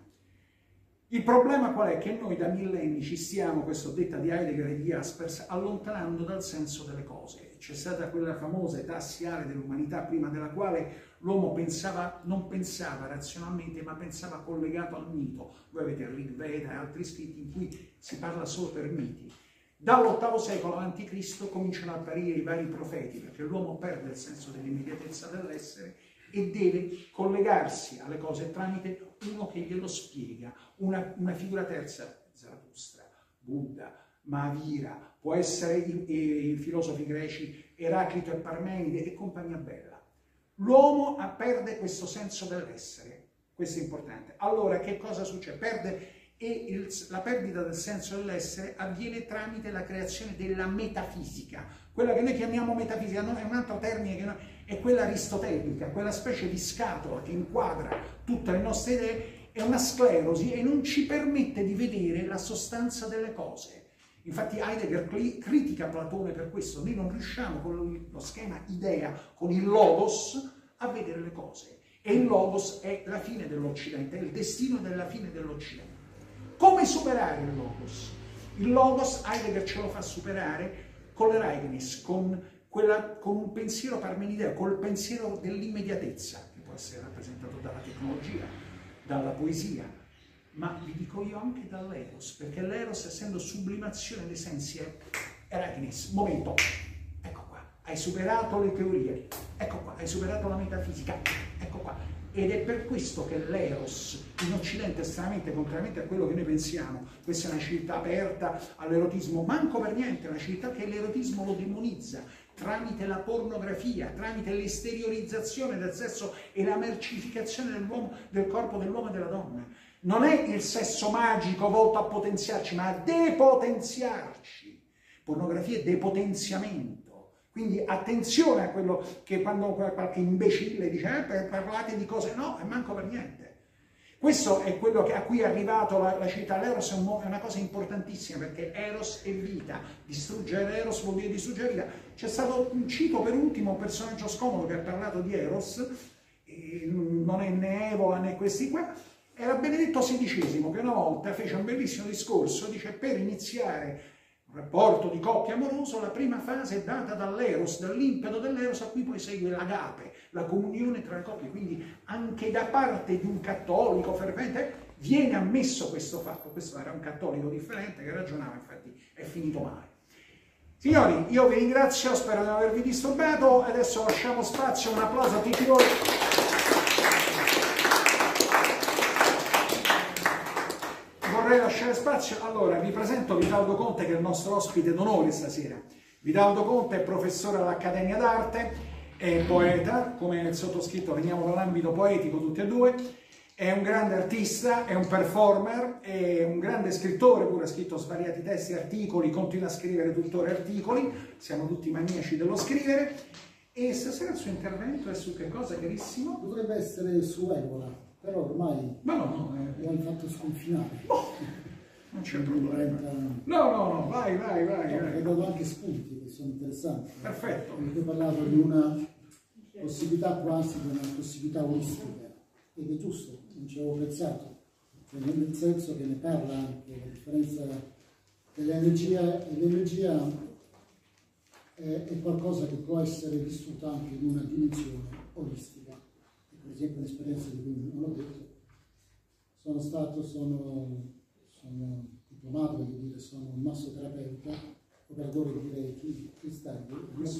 Il problema qual è? Che noi da millenni ci stiamo, questo detta di Heidegger e di Jaspers, allontanando dal senso delle cose. C'è stata quella famosa età assiale dell'umanità, prima della quale l'uomo non pensava razionalmente, ma pensava collegato al mito. Voi avete il Rig Veda e altri scritti in cui si parla solo per miti. Dall'8° secolo a.C. cominciano a apparire i vari profeti, perché l'uomo perde il senso dell'immediatezza dell'essere e deve collegarsi alle cose tramite uno che glielo spiega, una figura terza, Zarathustra, Buddha, Mahavira, può essere i filosofi greci Eraclito e Parmenide e compagnia bella. L'uomo perde questo senso dell'essere, questo è importante. Allora che cosa succede? La perdita del senso dell'essere avviene tramite la creazione della metafisica. Quella che noi chiamiamo metafisica è un altro termine è quella aristotelica, quella specie di scatola che inquadra tutte le nostre idee, è una sclerosi e non ci permette di vedere la sostanza delle cose. Infatti Heidegger critica Platone per questo. Noi non riusciamo con lo schema idea, con il logos, a vedere le cose. E il logos è la fine dell'Occidente, è il destino della fine dell'Occidente. Come superare il logos? Il logos Heidegger ce lo fa superare con l'Ereignis, con un pensiero parmenideo, col pensiero dell'immediatezza, che può essere rappresentato dalla tecnologia, dalla poesia, ma vi dico io anche dall'eros, perché l'eros, essendo sublimazione dei sensi, è Ereignis, momento, ecco qua, hai superato le teorie, ecco qua, hai superato la metafisica, ecco qua. Ed è per questo che l'eros in Occidente, estremamente contrariamente a quello che noi pensiamo, questa è una civiltà aperta all'erotismo, manco per niente, è una civiltà che l'erotismo lo demonizza tramite la pornografia, tramite l'esteriorizzazione del sesso e la mercificazione del corpo dell'uomo e della donna. Non è il sesso magico volto a potenziarci, ma a depotenziarci. Pornografia è depotenziamento. Quindi attenzione a quello che quando qualche imbecille dice parlate di cose, no, e manco per niente. Questo è quello a cui è arrivato la civiltà. L'eros è una cosa importantissima, perché eros è vita. Distruggere eros vuol dire distruggere vita. C'è stato, cito per ultimo, un personaggio scomodo che ha parlato di eros, non è né Evola né questi qua, era Benedetto XVI, che una volta fece un bellissimo discorso, dice: per iniziare un rapporto di coppia amoroso, la prima fase è data dall'eros, dall'impeto dell'eros, a cui poi segue l'agape, la comunione tra le coppie. Quindi anche da parte di un cattolico fervente viene ammesso questo fatto. Questo era un cattolico differente che ragionava, infatti è finito male. Signori, io vi ringrazio, spero di non avervi disturbato, adesso lasciamo spazio, un applauso a tutti voi. Vorrei lasciare spazio, allora vi presento Vitaldo Conte, che è il nostro ospite d'onore stasera. Vitaldo Conte è professore all'Accademia d'Arte, è poeta, come il sottoscritto, veniamo dall'ambito poetico tutti e due, è un grande artista, è un performer, è un grande scrittore, pure ha scritto svariati testi, articoli, continua a scrivere tuttora articoli, siamo tutti maniaci dello scrivere, e stasera il suo intervento è su che cosa, carissimo? Dovrebbe essere su Evola. Però ormai ma no, lo hai fatto sconfinare. Non c'è problema. diventa... No, vai. Vedo anche spunti che sono interessanti. Perfetto. Perché ho parlato di una possibilità quasi, di una possibilità olistica, ed è giusto, non ci avevo pensato, cioè, nel senso che ne parla anche la differenza dell'energia, e l'energia è qualcosa che può essere vissuta anche in una dimensione olistica. Per esempio un'esperienza di cui non ho detto, sono diplomato, voglio dire, sono un massoterapeuta, operatore di Reiki, cristalli,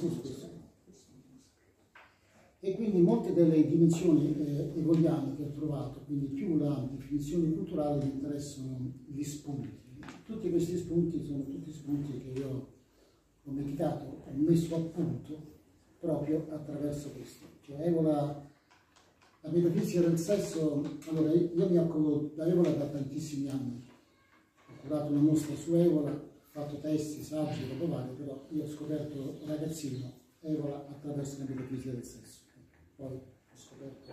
e quindi molte delle dimensioni egoliane che ho trovato, quindi più la definizione culturale, mi interessano gli spunti. Tutti questi spunti sono tutti spunti che io ho meditato, ho messo a punto proprio attraverso questo. Cioè Evola, la metafisica del sesso, allora io mi occupo da Evola da tantissimi anni, ho curato una mostra su Evola, ho fatto testi, saggi, roba varia, però io ho scoperto ragazzino Evola attraverso la metafisica del sesso. Poi ho scoperto.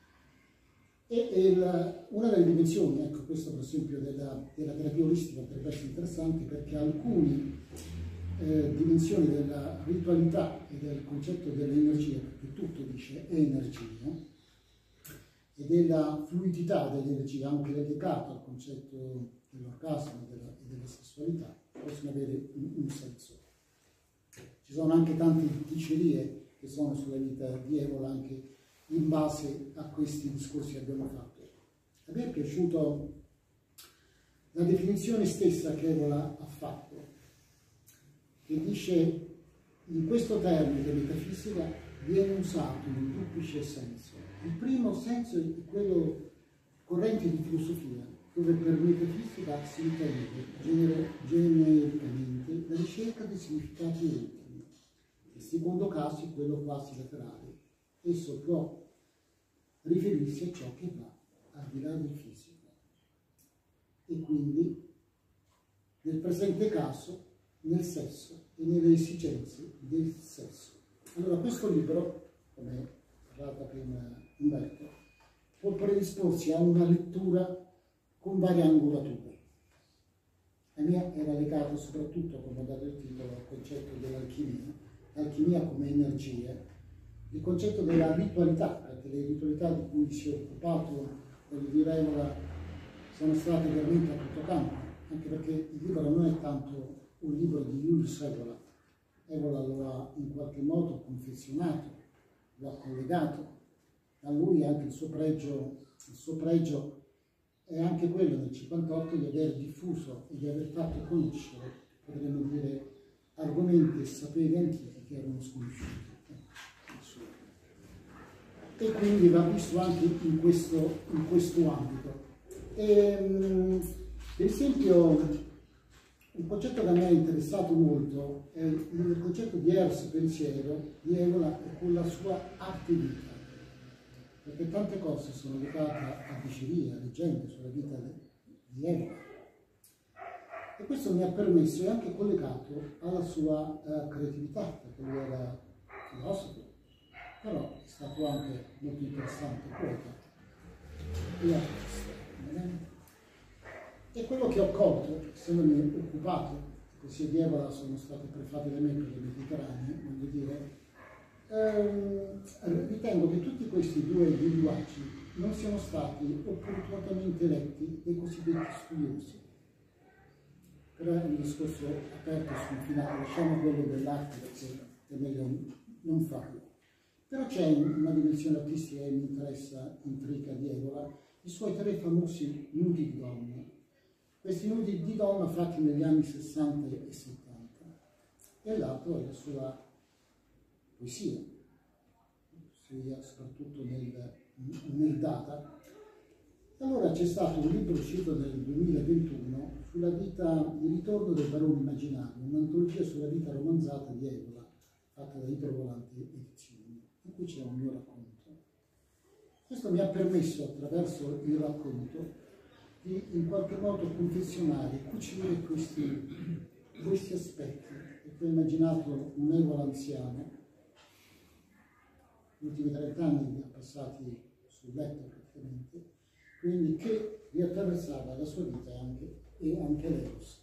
Una delle dimensioni, ecco, questo per esempio della terapia olistica potrebbe essere interessante, perché alcune dimensioni della ritualità e del concetto dell'energia, perché tutto dice energia, e della fluidità dell'energia, anche legato al concetto dell'orgasmo e della sessualità, possono avere un senso. Ci sono anche tante dicerie che sono sulla vita di Evola, anche in base a questi discorsi che abbiamo fatto. A me è piaciuto la definizione stessa che Evola ha fatto, che dice: in questo termine metafisica viene usato in un duplice senso. Il primo senso è quello corrente di filosofia, dove per metafisica si intende genericamente la ricerca dei significati ultimi. Il secondo caso è quello quasi laterale. Esso può riferirsi a ciò che va al di là del fisico. E quindi, nel presente caso, nel sesso e nelle esigenze del sesso. Allora, questo libro, come parlava prima Umberto, può predisporsi a una lettura con varie angolature. La mia era legata soprattutto, come ho dato il titolo, al concetto dell'alchimia, l'alchimia come energia, il concetto della ritualità, perché le ritualità di cui si è occupato, voglio dire, Evola, sono state veramente a tutto campo, anche perché il libro non è tanto un libro di Julius Evola. Evola lo ha in qualche modo confezionato, lo ha collegato. A lui anche il suo pregio è anche quello nel 1958 di aver diffuso e di aver fatto conoscere, potremmo dire, argomenti e saperi antichi che erano sconosciuti. E quindi va visto anche in questo ambito. Per esempio, un concetto che a me ha interessato molto è il concetto di Eros pensiero di Evola e con la sua arte vita, perché tante cose sono legate a dicerie, a leggende sulla vita di Evola, e questo mi ha permesso, è anche collegato alla sua creatività, perché lui era filosofo, però è stato anche molto interessante poeta e artista. E quello che ho colto, essendomi occupato, così di Evola sono state prefate da me per le Mediterranee, voglio dire, ritengo che tutti questi due linguaggi non siano stati opportunamente letti dai cosiddetti studiosi. Però è un discorso aperto sul finale, lasciamo quello dell'arte perché è meglio non farlo. Però c'è una dimensione artistica che mi interessa, intrica di Evola, i suoi 3 famosi nudi di donna. Questi nudi di donna fatti negli anni 60 e 70. E l'altro è la sua poesia soprattutto nel data. Allora c'è stato un libro uscito nel 2021 sulla vita, il ritorno del barone immaginario, un'antologia sulla vita romanzata di Evola, fatta da Idrovolante Edizioni, in cui c'è un mio racconto. Questo mi ha permesso, attraverso il racconto, di in qualche modo confezionare, cucire questi aspetti. E poi ho immaginato un Evola anziano, gli ultimi 30 anni li ha passati sul letto praticamente, quindi che riattraversava la sua vita anche e anche l'eros.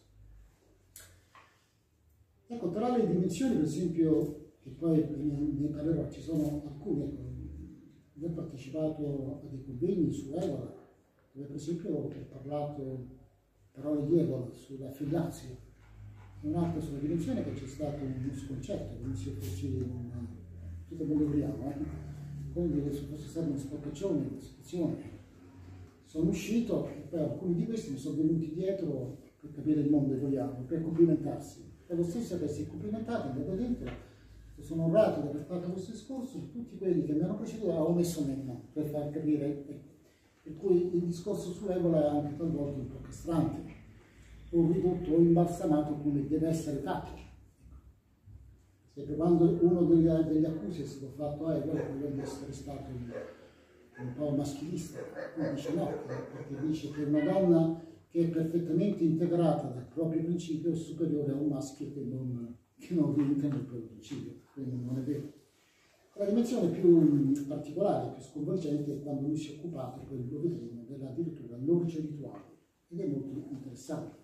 Ecco, tra le dimensioni, per esempio, che poi ne parlerò, ci sono alcune. Ecco, io ho partecipato a dei convegni su Evola, dove per esempio ho parlato parole di Evola sulla fellazio, un'altra sulla dimensione, che c'è stato uno sconcerto, come se fosse tutto quello che vogliamo, come se fosse stato uno spoccaccione, una situazione. Sono uscito e poi alcuni di questi mi sono venuti dietro per capire il mondo che vogliamo, per complimentarsi. È lo stesso che si è complimentato, è andato dentro, sono onorato di aver fatto questo discorso, tutti quelli che mi hanno preceduto ho messo meno per far capire. Per cui il discorso su Evola è anche talvolta un po' castrante, o ridotto o imbalsamato come deve essere fatto. Sempre quando uno degli accusi è stato fatto a Evola, quello di essere stato un po' maschilista, lui dice no, perché dice che una donna che è perfettamente integrata dal proprio principio è superiore a un maschio che non rientra nel proprio principio, quindi non è vero. La dimensione più particolare, più sconvolgente è quando lui si è occupato, poi lo vedremo, della addirittura l'orgia rituale, ed è molto interessante.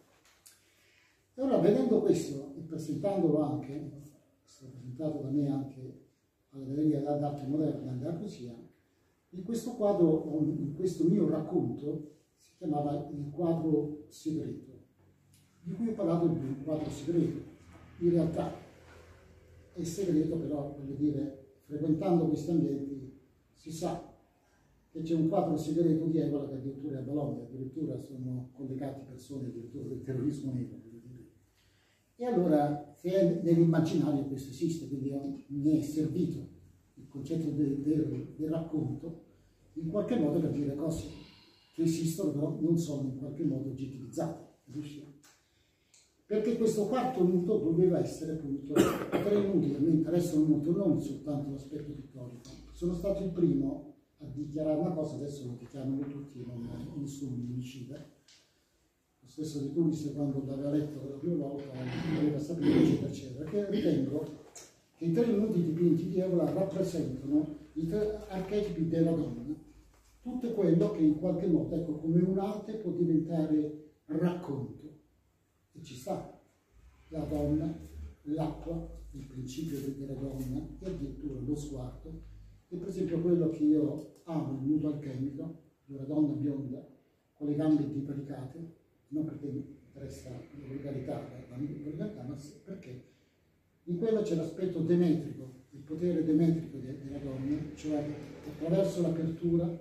E ora, vedendo questo e presentandolo anche, è stato presentato da me anche alla Galleria d'Arte Moderna della Poesia, in questo quadro, in questo mio racconto, si chiamava Il quadro segreto, di cui ho parlato di un quadro segreto. In realtà è segreto, però, voglio dire, frequentando questi ambienti si sa che c'è un quadro segreto di Evola che addirittura è a Bologna, addirittura sono collegati persone addirittura del terrorismo nero. E allora, se nell'immaginario questo esiste, quindi mi è servito il concetto del racconto in qualche modo per dire cose che esistono però non sono in qualche modo oggettivizzate. Perché questo quarto nudo doveva essere appunto, tre nudi, a me interessano molto non soltanto l'aspetto pittorico. Sono stato il primo a dichiarare una cosa, adesso lo dichiarano tutti, non nessuno mi incide. Lo stesso di Tunis quando l'aveva letto per la prima volta voleva sapere, eccetera, eccetera, che ritengo che i tre nudi dipinti di Evola rappresentano i tre archetipi della donna, tutto quello che in qualche modo, ecco, come un'arte può diventare racconto. E ci sta la donna, l'acqua, il principio della donna e addirittura lo sguardo. E per esempio quello che io amo, il nudo alchemico, di una donna bionda con le gambe divaricate, non perché mi interessa la volgarità, ma perché in quello c'è l'aspetto demetrico, il potere demetrico della donna, cioè attraverso l'apertura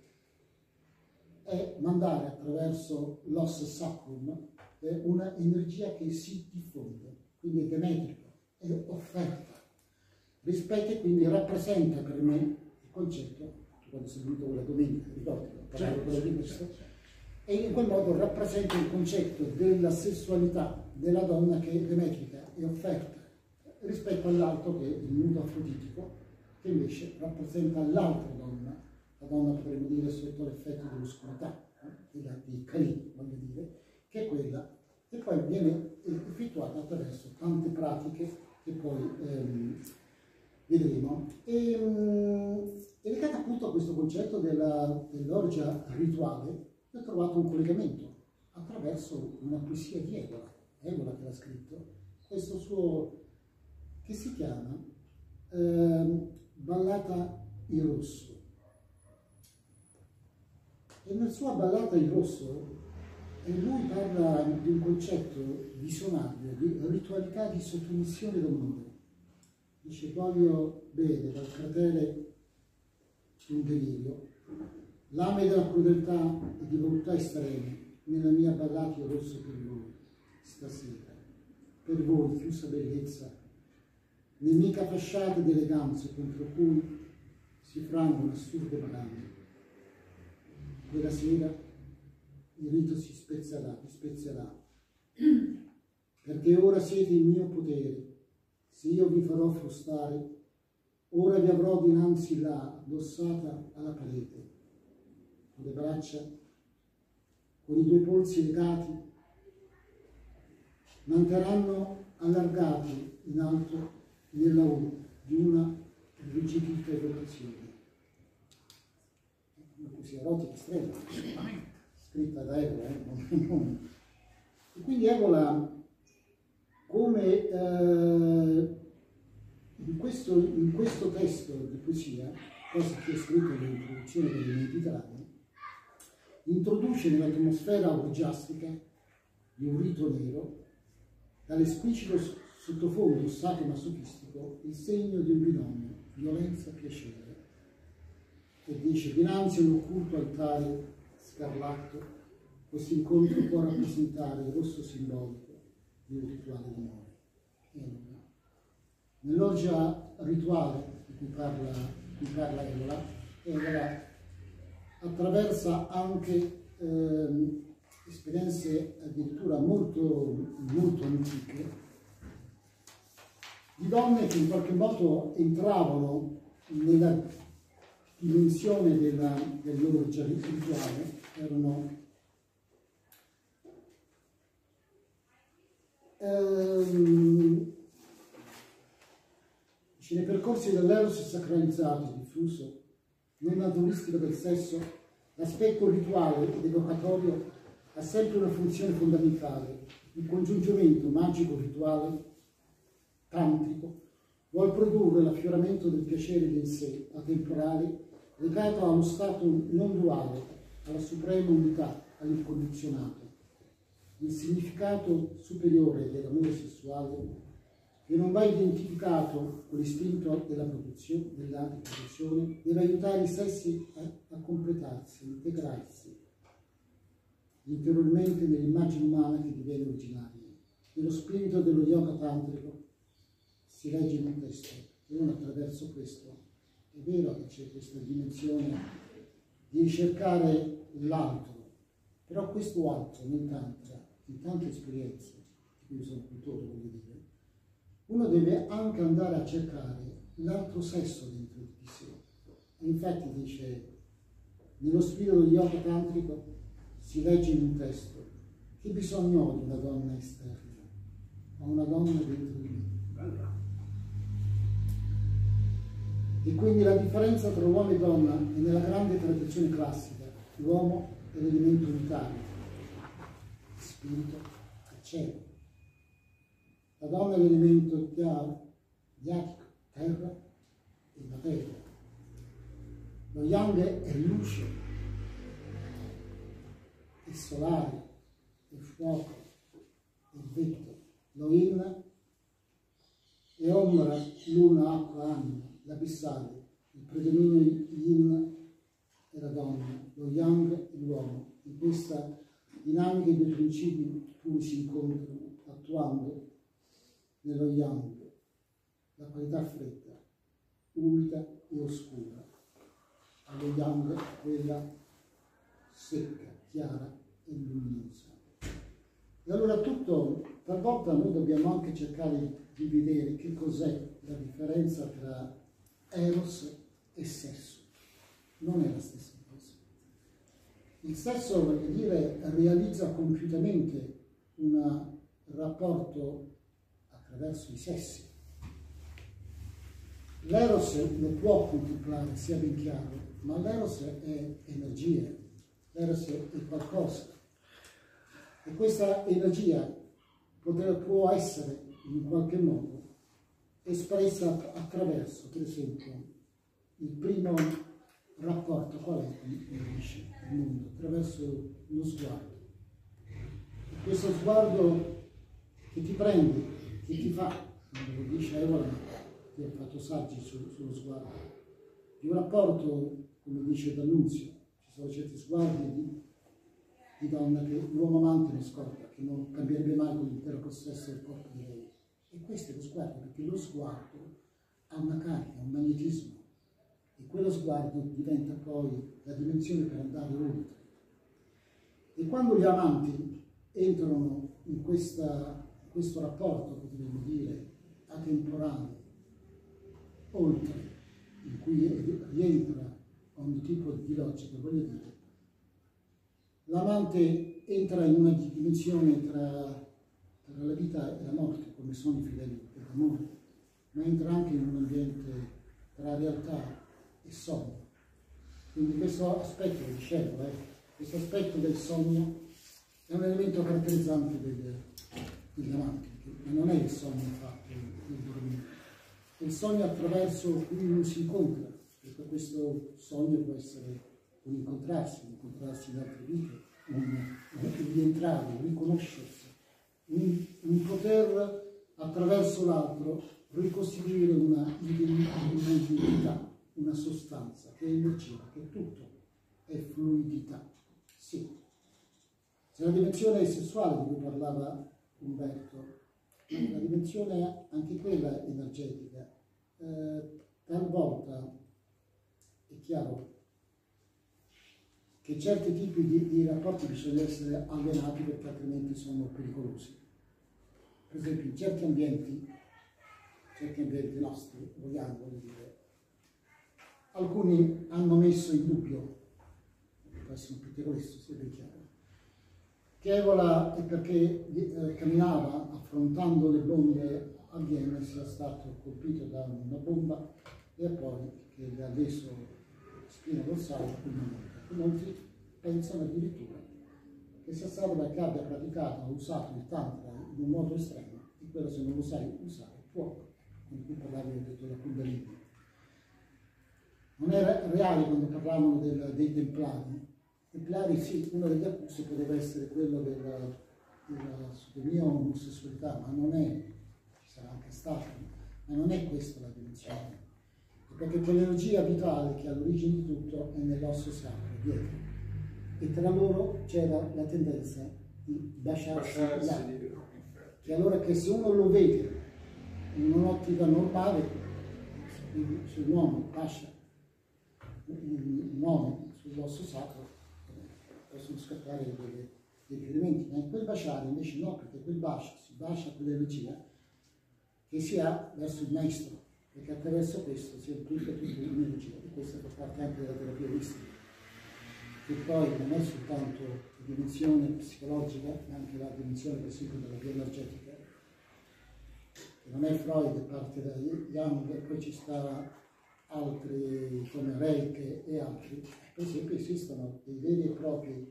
e mandare attraverso l'os sacrum una energia che si diffonde, quindi è demetrico, è offerta, rispecchia e quindi rappresenta per me il concetto, quando sono venuto quella domenica, ricordi, ho parlato di questo, e in quel modo rappresenta il concetto della sessualità della donna che è demetrica e offerta, rispetto all'altro che è il nudo afroditico, che invece rappresenta l'altra donna, la donna potremmo dire sotto l'effetto dell'oscurità, di Kali, voglio dire, che è quella, e poi viene effettuata attraverso tante pratiche che poi vedremo. E legato appunto a questo concetto dell'orgia rituale, ho trovato un collegamento attraverso una poesia di Evola che l'ha scritto, questo suo, che si chiama Ballata in rosso. E nella sua Ballata in rosso lui parla di un concetto visionario, di ritualità di sottomissione d'amore. Dice: voglio bere dal cratere di un delirio, lame della crudeltà e di voluttà estreme, nella mia ballata in rosso per voi, stasera, per voi, chiusa bellezza, nemica fasciata di eleganza contro cui si frangono assurde brame. Quella sera il rito si spezzerà, vi spezzerà, perché ora siete il mio potere, se io vi farò frustare, ora vi avrò dinanzi là, addossata alla parete, con le braccia, con i due polsi legati, manteranno allargati in alto nella U di una rigidita evocazione. Una poesia erotica estrema, scritta da Evola, E quindi Evola, come in questo testo di poesia, cosa che è scritto nell'introduzione delle Mediterranee, introduce nell'atmosfera orgiastica di un rito nero, dall'esplicito sottofondo sadomasochistico, il segno di un binomio, violenza-piacere, e dice: dinanzi a un occulto altare scarlatto, questo incontro può rappresentare il rosso simbolico di un rituale d'amore. Nell'orgia rituale di cui parla Evola attraversa anche esperienze addirittura molto antiche di donne che in qualche modo entravano nella dimensione dell'orgia rituale, erano nei percorsi dell'eros sacralizzato, diffuso, non naturalistico del sesso, l'aspetto rituale ed evocatorio ha sempre una funzione fondamentale. Il congiungimento magico-rituale, tantrico, vuol produrre l'affioramento del piacere del sé, atemporale, legato allo stato non duale, alla suprema unità, all'incondizionato. Il significato superiore dell'amore sessuale, che non va identificato con l'istinto della produzione, deve aiutare i sessi a completarsi, a integrarsi interiormente nell'immagine umana che diviene originaria. Nello spirito dello yoga tantrico si legge in un testo, e uno attraverso questo, è vero che c'è questa dimensione di ricercare l'altro, però questo altro nel tantra, in tante esperienze, di cui sono cultore, voglio dire, uno deve anche andare a cercare l'altro sesso dentro di sé. E infatti dice, nello spirito dello yoga tantrico si legge in un testo: che bisogno ho di una donna esterna? Ho una donna dentro di me. E quindi la differenza tra uomo e donna è nella grande tradizione classica: l'uomo è l'elemento unitario, spirito e cielo. La donna è l'elemento chiaro, diatico, terra e materia. Lo yang è luce, è solare, è fuoco, è vento. Lo yin è ombra, luna, acqua, anima. L'abissale, il predominio yin è la donna, lo yang è l'uomo. In questa dinamica i due principi puri si incontrano, attuando nello yang la qualità fredda, umida e oscura, allo yang quella secca, chiara e luminosa. E allora talvolta noi dobbiamo anche cercare di vedere che cos'è la differenza tra eros e sesso. Non è la stessa cosa. Il sesso, voglio dire, realizza compiutamente un rapporto attraverso i sessi. L'eros lo può contemplare, sia ben chiaro, ma l'eros è energia, l'eros è qualcosa. E questa energia può essere in qualche modo espressa attraverso, per esempio, il primo rapporto, qual è il mondo? Attraverso lo sguardo. E questo sguardo che ti prende, che ti fa, come lo dice Evola, che ha fatto saggi sullo sguardo, di un rapporto, come dice D'Annunzio, ci sono certi sguardi di donna che l'uomo amante non scorda, che non cambierebbe mai con l'intero possesso del corpo di lei. E questo è lo sguardo, perché lo sguardo ha una carica, un magnetismo, e quello sguardo diventa poi la dimensione per andare oltre. E quando gli amanti entrano in questo rapporto, potremmo dire, atemporale, oltre, in cui rientra ogni tipo di logica, voglio dire, l'amante entra in una dimensione tra la vita e la morte, come sono i fedeli dell'amore, ma entra anche in un ambiente tra realtà e sogno. Quindi questo aspetto, dicevo, questo aspetto del sogno è un elemento caratterizzante degli amanti, ma non è il sogno infatti il dormire. È il sogno attraverso cui uno si incontra, perché questo sogno può essere un incontrarsi in altre vite, un rientrare, un riconoscersi, un poter attraverso l'altro ricostituire una identità, una sostanza che è energia, che è tutto, è fluidità. Sì. C'è la dimensione sessuale di cui parlava Umberto, la dimensione anche quella energetica. Talvolta è chiaro che certi tipi di rapporti bisogna essere allenati perché altrimenti sono pericolosi. Per esempio in certi ambienti nostri, voglio dire, alcuni hanno messo in dubbio, può essere un pettegolezzo, sia ben chiaro, che Evola è perché camminava affrontando le bombe a Vienna, sia stato colpito da una bomba e poi che gli ha reso spina dorsale a quel momento. Molti pensano addirittura che sia stato perché abbia praticato, ha usato il tantra in un modo estremo, e quello se non lo sai usare può, quando qui parlavi ho detto della Kundalini. Non era reale quando parlavano dei templari. Templari sì, uno degli accusi poteva essere quello della sodomia o omosessualità, ma non è, ci sarà anche stato, ma non è questa la dimensione. Perché quell'energia vitale che all'origine di tutto è nell'osso sacro, dietro. E tra loro c'era la tendenza di baciarsi che allora che se uno lo vede in un'ottica normale, se un uomo bacia un uomo sull'osso sacro, possono scattare dei ferimenti, ma in quel baciare invece no, perché quel bacio si bacia quell'energia che si ha verso il maestro, perché attraverso questo si amplifica tutta l'energia, e questo fa parte anche della terapia olistica, che poi non è soltanto la dimensione psicologica, ma anche la dimensione per esempio della bioenergetica, che non è Freud, parte da Jung, e poi ci sta altri come Reich e altri. Per esempio esistono dei veri e propri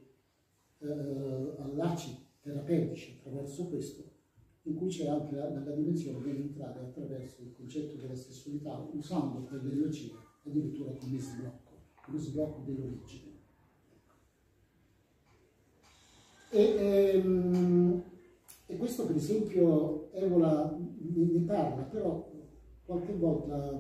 allacci terapeutici attraverso questo, in cui c'è anche la dimensione di entrare attraverso il concetto della sessualità, usando quell'energia addirittura come sblocco dell'origine. E questo per esempio Evola ne parla, però qualche volta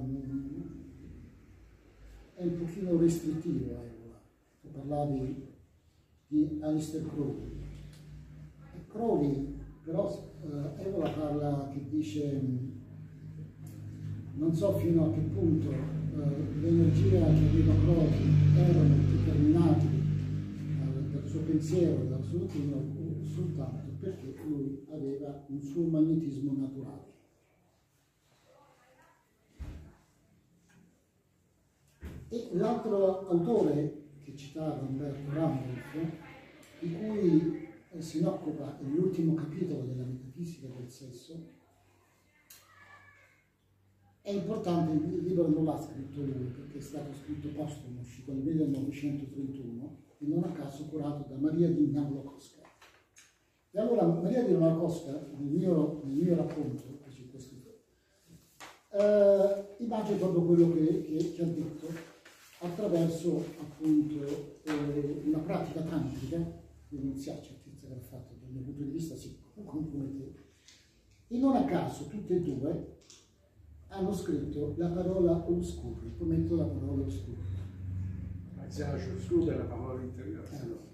è un pochino restrittivo Evola. Tu parlavi di Aleister Crowley. Crowley però Evola parla, che dice non so fino a che punto l'energia che aveva Crowley erano determinati dal suo pensiero, dal suo dottrino, soltanto perché lui aveva un suo magnetismo naturale. E l'altro autore che citava Umberto Randolph, di cui se ne occupa nell'ultimo capitolo della metafisica del sesso, è importante, il libro non l'ha scritto lui perché è stato scritto postumo, uscito nel 1931 e non a caso curato da Maria di Navratilova. E allora Maria di Navratilova, nel mio racconto, così questo immagina proprio quello che ha detto attraverso appunto una pratica tantrica, che non si ha certezza del fatto dal mio punto di vista, sì, come te. E non a caso tutte e due hanno scritto la parola oscuri, poi metto la parola oscuri. Paesaggio oscuro è la parola interiore.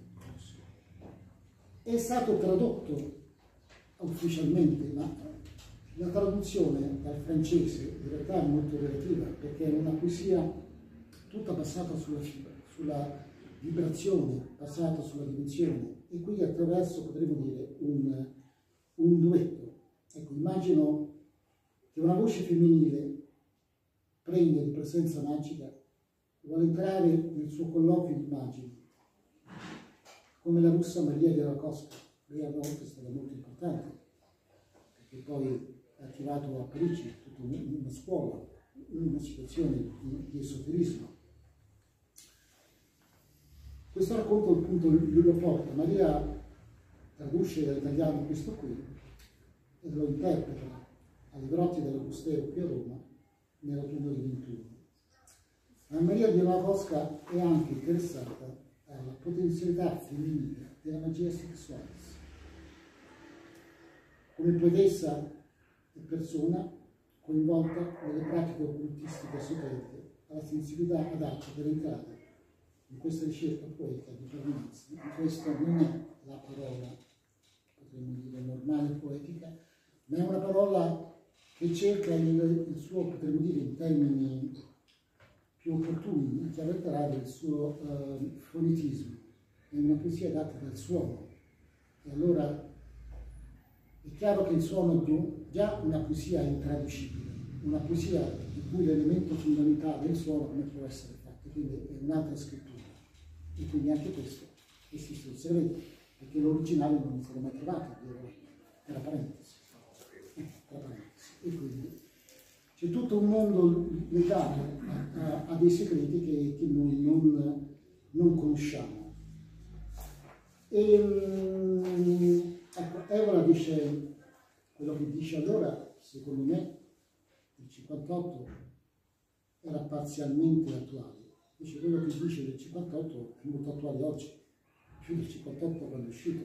È stato tradotto ufficialmente, ma la traduzione dal francese in realtà è molto relativa, perché è una poesia tutta basata sulla vibrazione, basata sulla dimensione, e quindi attraverso, potremmo dire, un duetto. Ecco, immagino che una voce femminile prende in presenza magica, vuole entrare nel suo colloquio di immagini, come la russa Maria Derakovsky. Lei a volte è stata molto importante, perché poi ha attivato a Parigi tutta una scuola, una situazione di esoterismo. Questo racconto appunto lui lo porta. Maria traduce dall'italiano questo qui e lo interpreta alle grotte dell'Augusteo qui a Roma nell'autunno del 21. Anna Maria di Lavosca è anche interessata alla potenzialità femminile della magia sessuale. Come poetessa e persona coinvolta nelle pratiche occultistiche esoteriche, ha la sensibilità adatta per entrare in questa ricerca poetica di permanenza. Questa non è la parola, potremmo dire, normale poetica, ma è una parola che cerca il suo, potremmo dire in termini più opportuni, in chiave letteraria, il suo fonetismo. È una poesia adatta dal suono. E allora è chiaro che il suono già una poesia è intraducibile, una poesia di cui l'elemento fondamentale è il suono come può essere fatto, quindi è un'altra scrittura. E quindi anche questo esiste un segreto, perché l'originale non è stato mai trovato, tra parentesi. E quindi c'è tutto un mondo legato a dei segreti che noi non conosciamo. Ecco, Evola dice quello che dice allora, secondo me, il 58 era parzialmente attuale. Invece quello che dice del 58 è molto attuale oggi, più del 58 quando è uscito.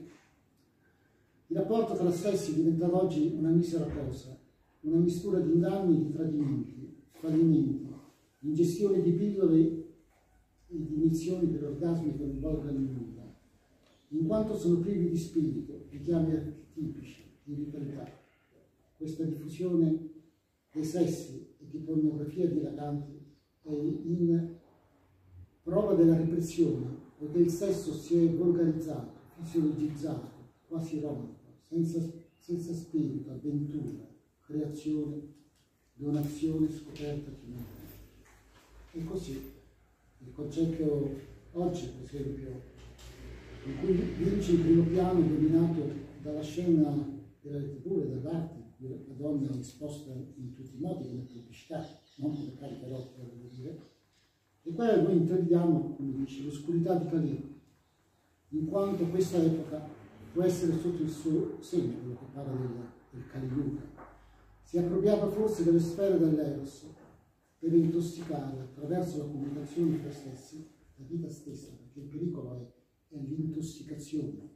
Il rapporto tra sessi diventa oggi una misera cosa, una mistura di inganni, di tradimenti, fallimenti, ingestione di pillole e di iniezioni per orgasmi che non valgono nulla, in quanto sono privi di spirito, richiami archetipici, di ritualità. Questa diffusione dei sessi e di pornografia dilagante è in prova della repressione, poiché il sesso si è volgarizzato, fisiologizzato, quasi ironico, senza spirito, avventura, creazione, donazione, scoperta, finita. E così il concetto oggi, per esempio, in cui vince il primo piano dominato dalla scena della lettura e dell'arte, in cui la donna è esposta in tutti i modi, come pubblicità, non come carica erotica, devo dire. E qua noi intravidiamo, come dice, l'oscurità di Kali, in quanto questa epoca può essere sotto il suo segno, quello che parla del Kali Yuga. Si è appropriata forse delle sfere dell'Eros per intossicare attraverso la comunicazione tra stessi la vita stessa, perché il pericolo è l'intossicazione.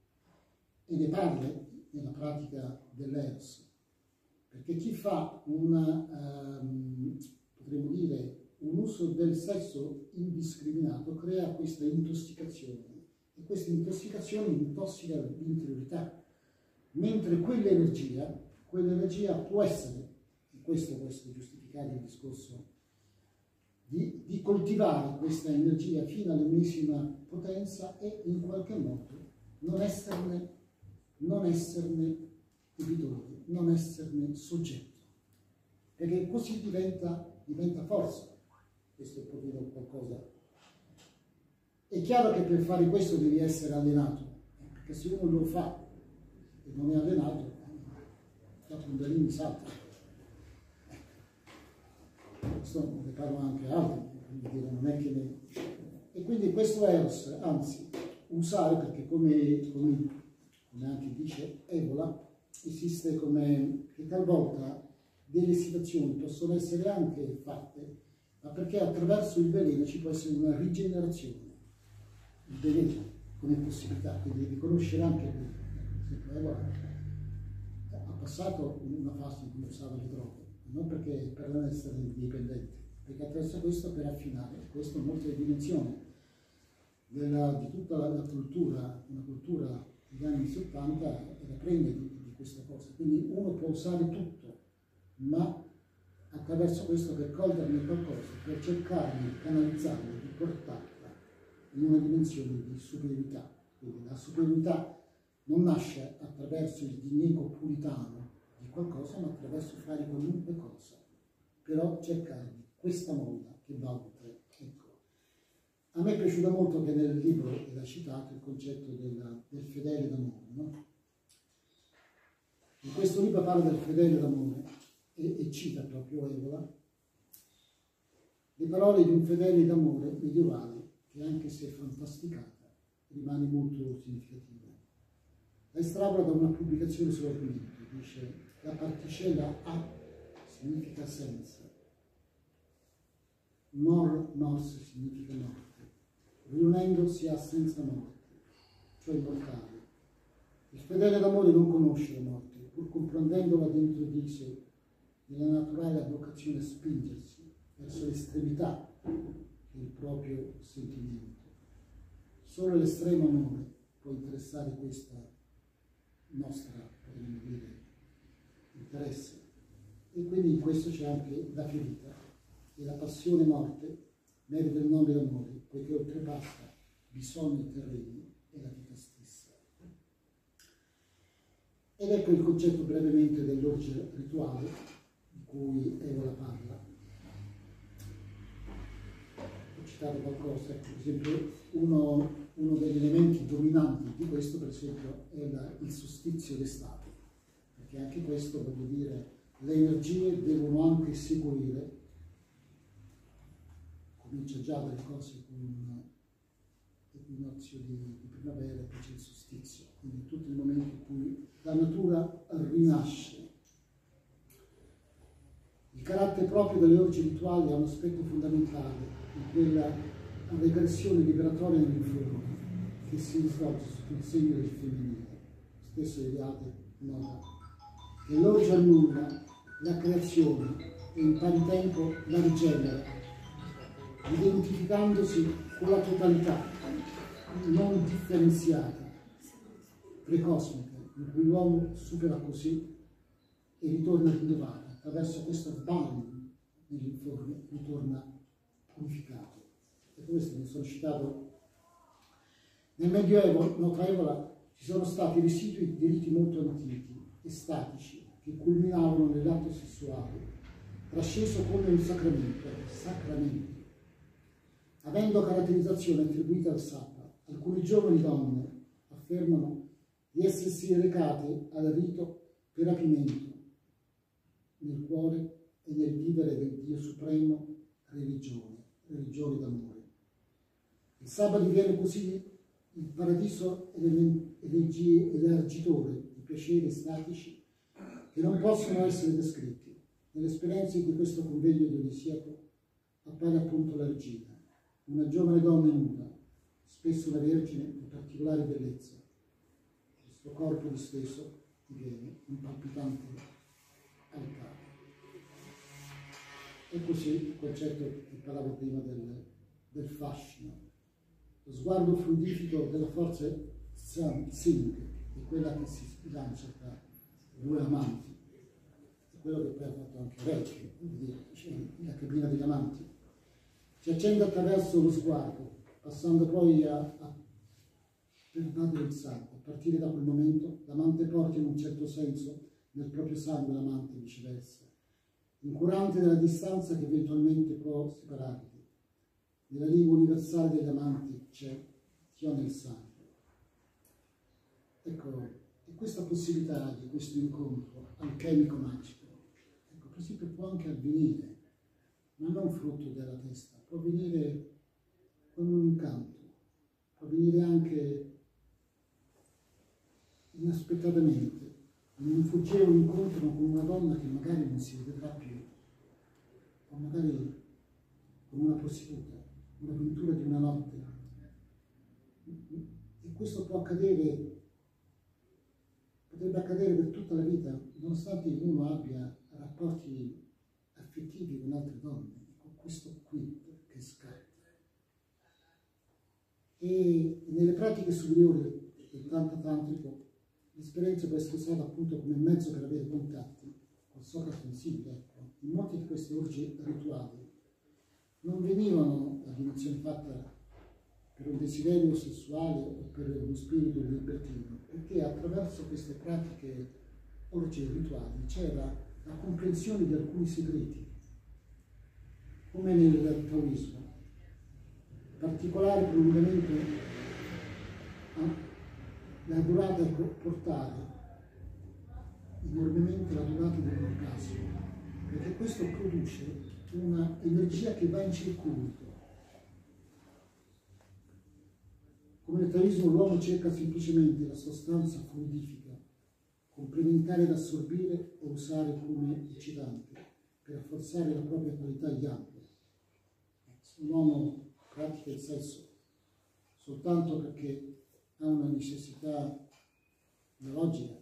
E ne parla nella pratica dell'Eros, perché chi fa potremmo dire, un uso del sesso indiscriminato crea questa intossicazione, e questa intossicazione intossica l'interiorità, mentre quell'energia può essere, e questo può essere giustificato il discorso, di coltivare questa energia fino all'ennesima potenza e in qualche modo non esserne uditori, non esserne soggetto, perché così diventa forza. Questo è proprio qualcosa. È chiaro che per fare questo devi essere allenato, perché se uno lo fa e non è allenato, la Kundalini salta. Questo ne parlo anche altri, non è che E quindi questo Eros, anzi, usare, perché come anche dice Evola, esiste che talvolta delle situazioni possono essere anche fatte, ma perché attraverso il veleno ci può essere una rigenerazione. Il veleno come possibilità, quindi riconoscere anche, per esempio, Evola ha passato una fase in cui usava le droghe, non perché per non essere indipendente, perché attraverso questo per affinare, questo molte dimensioni di tutta la cultura, una cultura degli anni 70 era pregna di questa cosa, quindi uno può usare tutto, ma attraverso questo per coglierne qualcosa, per cercare di canalizzarla, di portarla in una dimensione di superiorità. Quindi la superiorità non nasce attraverso il diniego puritano di qualcosa, ma attraverso fare qualunque cosa, però cercare di questa moda che va oltre. Ecco. A me è piaciuto molto che nel libro era citato il concetto del fedele d'amore, no? In questo libro parla del fedele d'amore e cita proprio Evola le parole di un fedele d'amore medievale che, anche se fantasticata, rimane molto significativa. La estrapola da una pubblicazione sull'argomento, dice la particella A significa senza, mors significa morte, riunendosi a senza morte, cioè immortale. Il fedele d'amore non conosce la morte, pur comprendendola dentro di sé, nella naturale vocazione a spingersi verso l'estremità del proprio sentimento. Solo l'estremo amore può interessare questa nostra, potremmo dire, interesse. E quindi in questo c'è anche la ferita e la passione morte merita il nome d'amore, poiché oltrepassa bisogni terreni e la vita stessa. Ed ecco il concetto brevemente dell'orgia rituale di cui Evola parla. Ho citato qualcosa, ecco, per esempio uno degli elementi dominanti di questo, per esempio, è il solstizio d'estate, perché anche questo, voglio dire, le energie devono anche seguire, comincia già dalle cose con l'equinozio di primavera e poi c'è il solstizio, quindi tutto il momento in cui la natura rinasce. Il carattere proprio delle orge rituali ha un aspetto fondamentale, in quella regressione liberatoria nell'inferno che si svolge sotto il segno del femminile. Stesso Eliade nota che l'orgia annulla la creazione e in pari tempo la rigenera, identificandosi con la totalità non differenziata, precosmica, in cui l'uomo supera così e ritorna rinnovato. Attraverso questo bagno nell'informe ritorna purificato. E questo mi sono citato. Nel Medioevo, nota Evola, ci sono stati residui di riti molto antichi e statici che culminavano nell'atto sessuale, trasceso come un sacramento, sacramenti. Avendo caratterizzazione attribuita al Sappa, alcune giovani donne affermano di essersi recate al rito per rapimento nel cuore e nel vivere del Dio Supremo religione d'amore. Il Sabba diviene così il paradiso elargitore di piaceri estatici che non possono essere descritti. Nell'esperienza di questo convegno dionisiaco appare appunto la regina, una giovane donna nuda, spesso una vergine di particolare bellezza. Il suo corpo disteso diviene un palpitante altare. E così il concetto che parlavo prima del fascino. Lo sguardo fluidifico della forza Sing è quella che si lancia tra due amanti, è quello che poi ha fatto anche Recchio, la cabina degli amanti. Si accende attraverso lo sguardo, passando poi a pervadere il sangue. A partire da quel momento l'amante porta in un certo senso nel proprio sangue l'amante, viceversa, incurante della distanza che eventualmente può separarli. Nella lingua universale degli amanti c'è Dio nel sangue. Ecco, e questa possibilità di questo incontro alchemico magico, ecco, per esempio può anche avvenire, ma non frutto della testa, può avvenire con un incanto, può avvenire anche inaspettatamente, in un fuggevole incontro con una donna che magari non si vedrà più, o magari con una prostituta, un'avventura di una notte. E questo può accadere, potrebbe accadere per tutta la vita, nonostante uno abbia rapporti affettivi con altre donne, con questo quid che scatta. E nelle pratiche superiori del tantra tantrico l'esperienza può essere usata appunto come mezzo per avere contatti con Socrate sensibile. Ecco. In molte di queste orge rituali non venivano la dimensione fatta per un desiderio sessuale o per uno spirito libertino, perché attraverso queste pratiche orge rituali c'era la comprensione di alcuni segreti, come nel taoismo, particolare prolungamento, la durata può portare enormemente la durata dell'orgasmo, perché questo produce una energia che va in circuito, Come nel taoismo l'uomo cerca semplicemente la sostanza fluidifica, complementare da assorbire o usare come eccitante per rafforzare la propria qualità yang. Se un uomo pratica il sesso soltanto perché ha una necessità biologica,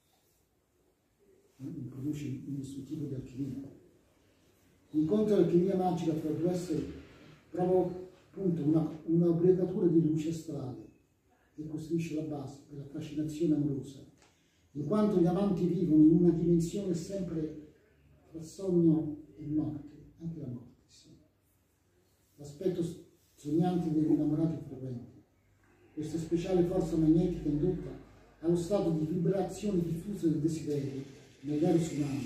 non produce nessun tipo di alchimia. L'incontro dell'alchimia magica tra due esseri prova appunto una ubriacatura di luce astrale che costituisce la base per la fascinazione amorosa, in quanto gli amanti vivono in una dimensione sempre tra sogno e morte, anche la morte, sì. L'aspetto sognante degli innamorati frequenti. Questa speciale forza magnetica indotta ha lo stato di vibrazione diffusa del desiderio nell'eros umano,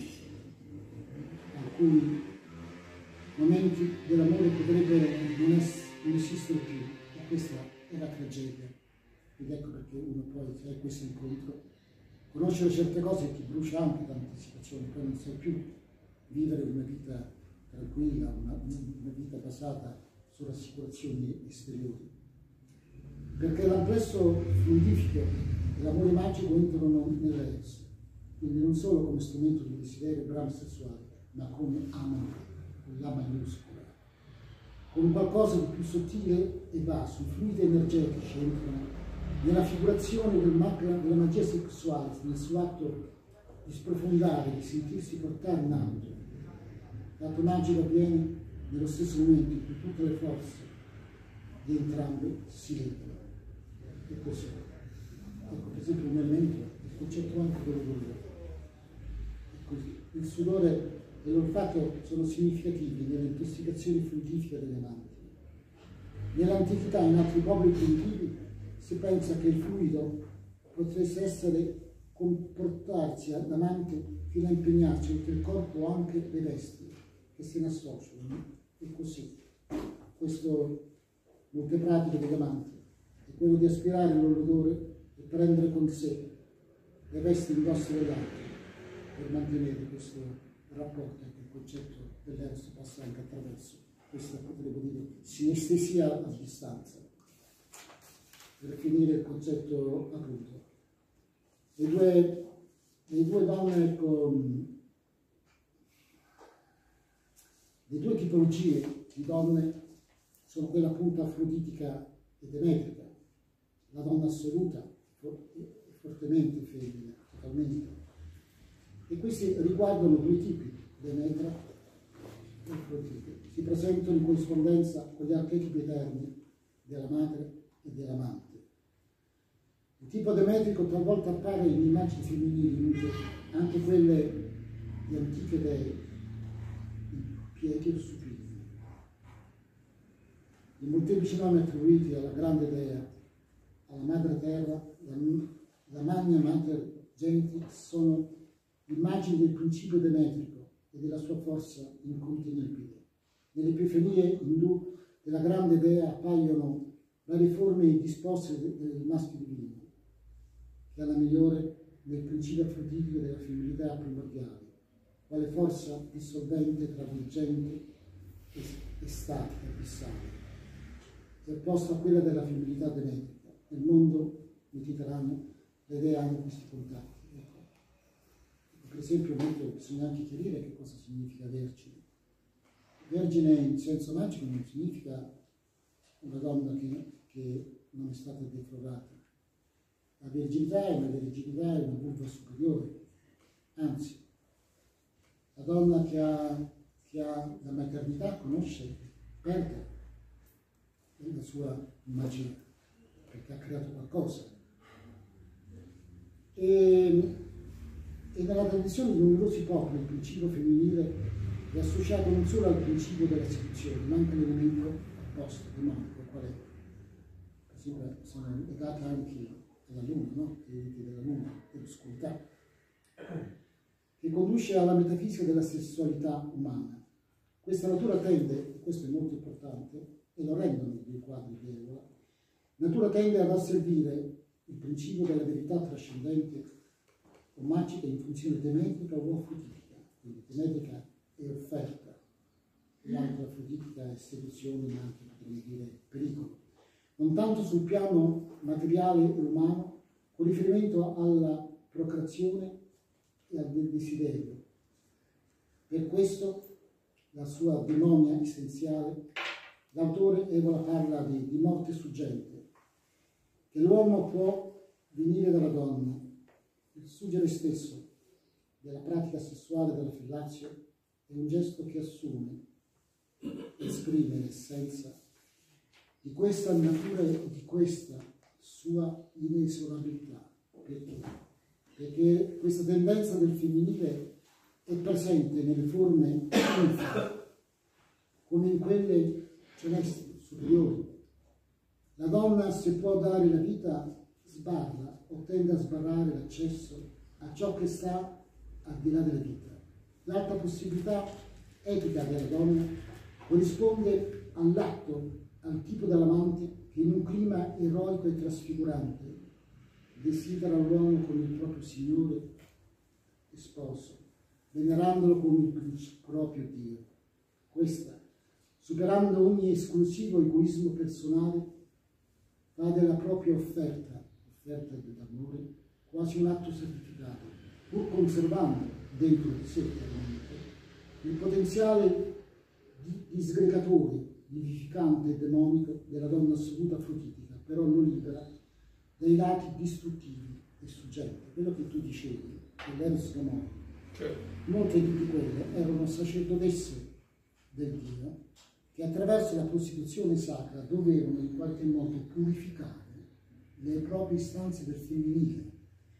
alcuni momenti dell'amore potrebbero non esistere più, e questa è la tragedia. Ed ecco perché uno poi, se ha questo incontro, conoscere certe cose ti brucia anche d'anticipazione, poi non sai più vivere una vita tranquilla, una vita basata su rassicurazioni esteriori. Perché l'amplesso fluidifico e l'amore magico entrano nell'eros, quindi non solo come strumento di desiderio e brama sessuale, ma come amore, con la maiuscola, con qualcosa di più sottile e basso. I fluidi energetici entrano nella figurazione della magia sessuale, nel suo atto di sprofondare, di sentirsi portare in alto. L'atto magico avviene nello stesso momento in cui tutte le forze di entrambe si legano. E così. Ecco, per esempio nel mento il concetto anche dell'odore. Il sudore e l'olfatto sono significativi nelle intossicazioni fluidifiche degli amanti. Nell'antichità, in altri popoli primitivi, si pensa che il fluido potesse essere comportarsi all'amante fino a impegnarci oltre il corpo o anche le vesti che se ne associano. E così. Questo molte pratiche degli amanti è quello di aspirare l'odore e prendere con sé le vesti indosso dell'altro per mantenere questo rapporto, che il concetto dell'eros passa anche attraverso questa, potremmo dire, sinestesia a distanza. Per finire il concetto appunto. Le due donne, ecco, le due tipologie di donne sono quella appunto afroditica e demetrica, la donna assoluta, fortemente femmina, totalmente. E questi riguardano due tipi, Demetra e Afrodite. Si presentano in corrispondenza con gli archetipi eterni della madre e dell'amante. Il tipo demetrico talvolta appare in immagini femminili, anche quelle di antiche dee, Pietro o Supina. I molteplici nomi attribuiti alla grande dea, alla madre terra, la Magna Mater Genitrix, sono immagini del principio demetrico e della sua forza incontenibile. Nelle epifanie indù della grande dea appaiono varie forme disposte del maschio divino, che ha la migliore nel principio afroditico della femminilità primordiale, quale forza dissolvente, travolgente e statica, abissale, è opposta a quella della femminilità demetrica. Nel mondo mediterraneo le dee hanno questi contatti. Per esempio, bisogna anche chiarire che cosa significa vergine. Vergine in senso magico non significa una donna che non è stata deflorata. La verginità è una vulva superiore, anzi, la donna che ha la maternità conosce, perde la sua magia, perché ha creato qualcosa. E nella tradizione di numerosi popoli il principio femminile è associato non solo al principio della seduzione, ma anche all'elemento opposto, demonico, qual è? Per esempio, sono legate anche alla luna, no? I riti della luna, dell'oscurità, che conduce alla metafisica della sessualità umana. Questa natura tende, e questo è molto importante, e lo rendono i due quadri di Evola, natura tende ad asservire il principio della verità trascendente o magica in funzione demetrica o afroditica. Quindi demetrica è offerta, l'altra afroditica è seduzione, ma anche potremmo dire pericolo. non tanto sul piano materiale e umano, con riferimento alla procreazione e al desiderio. Per questo, la sua demonia essenziale, l'autore Evola parla di morte suggente, che l'uomo può venire dalla donna. Il suggere stesso della pratica sessuale della fellatio è un gesto che assume, esprime l'essenza di questa natura e di questa sua inesorabilità. Perché? Perché questa tendenza del femminile è presente nelle forme infime, come in quelle celesti, superiori. La donna, se può dare la vita, sbarra o tende a sbarrare l'accesso a ciò che sta al di là della vita. L'alta possibilità etica della donna corrisponde all'atto, al tipo dell'amante che in un clima eroico e trasfigurante desidera l'uomo come il proprio signore e sposo, venerandolo come il proprio Dio. Questa, superando ogni esclusivo egoismo personale, fa della propria offerta d'amore, quasi un atto sacrificato, pur conservando dentro di sé il potenziale disgregatore, vivificante e demonico della donna assoluta afroditica, però non libera dai lati distruttivi e suggenti. Quello che tu dicevi, dell'eros demonico, molte di quelle erano sacerdotesse del Dio che attraverso la prostituzione sacra dovevano in qualche modo purificare le proprie istanze del femminile.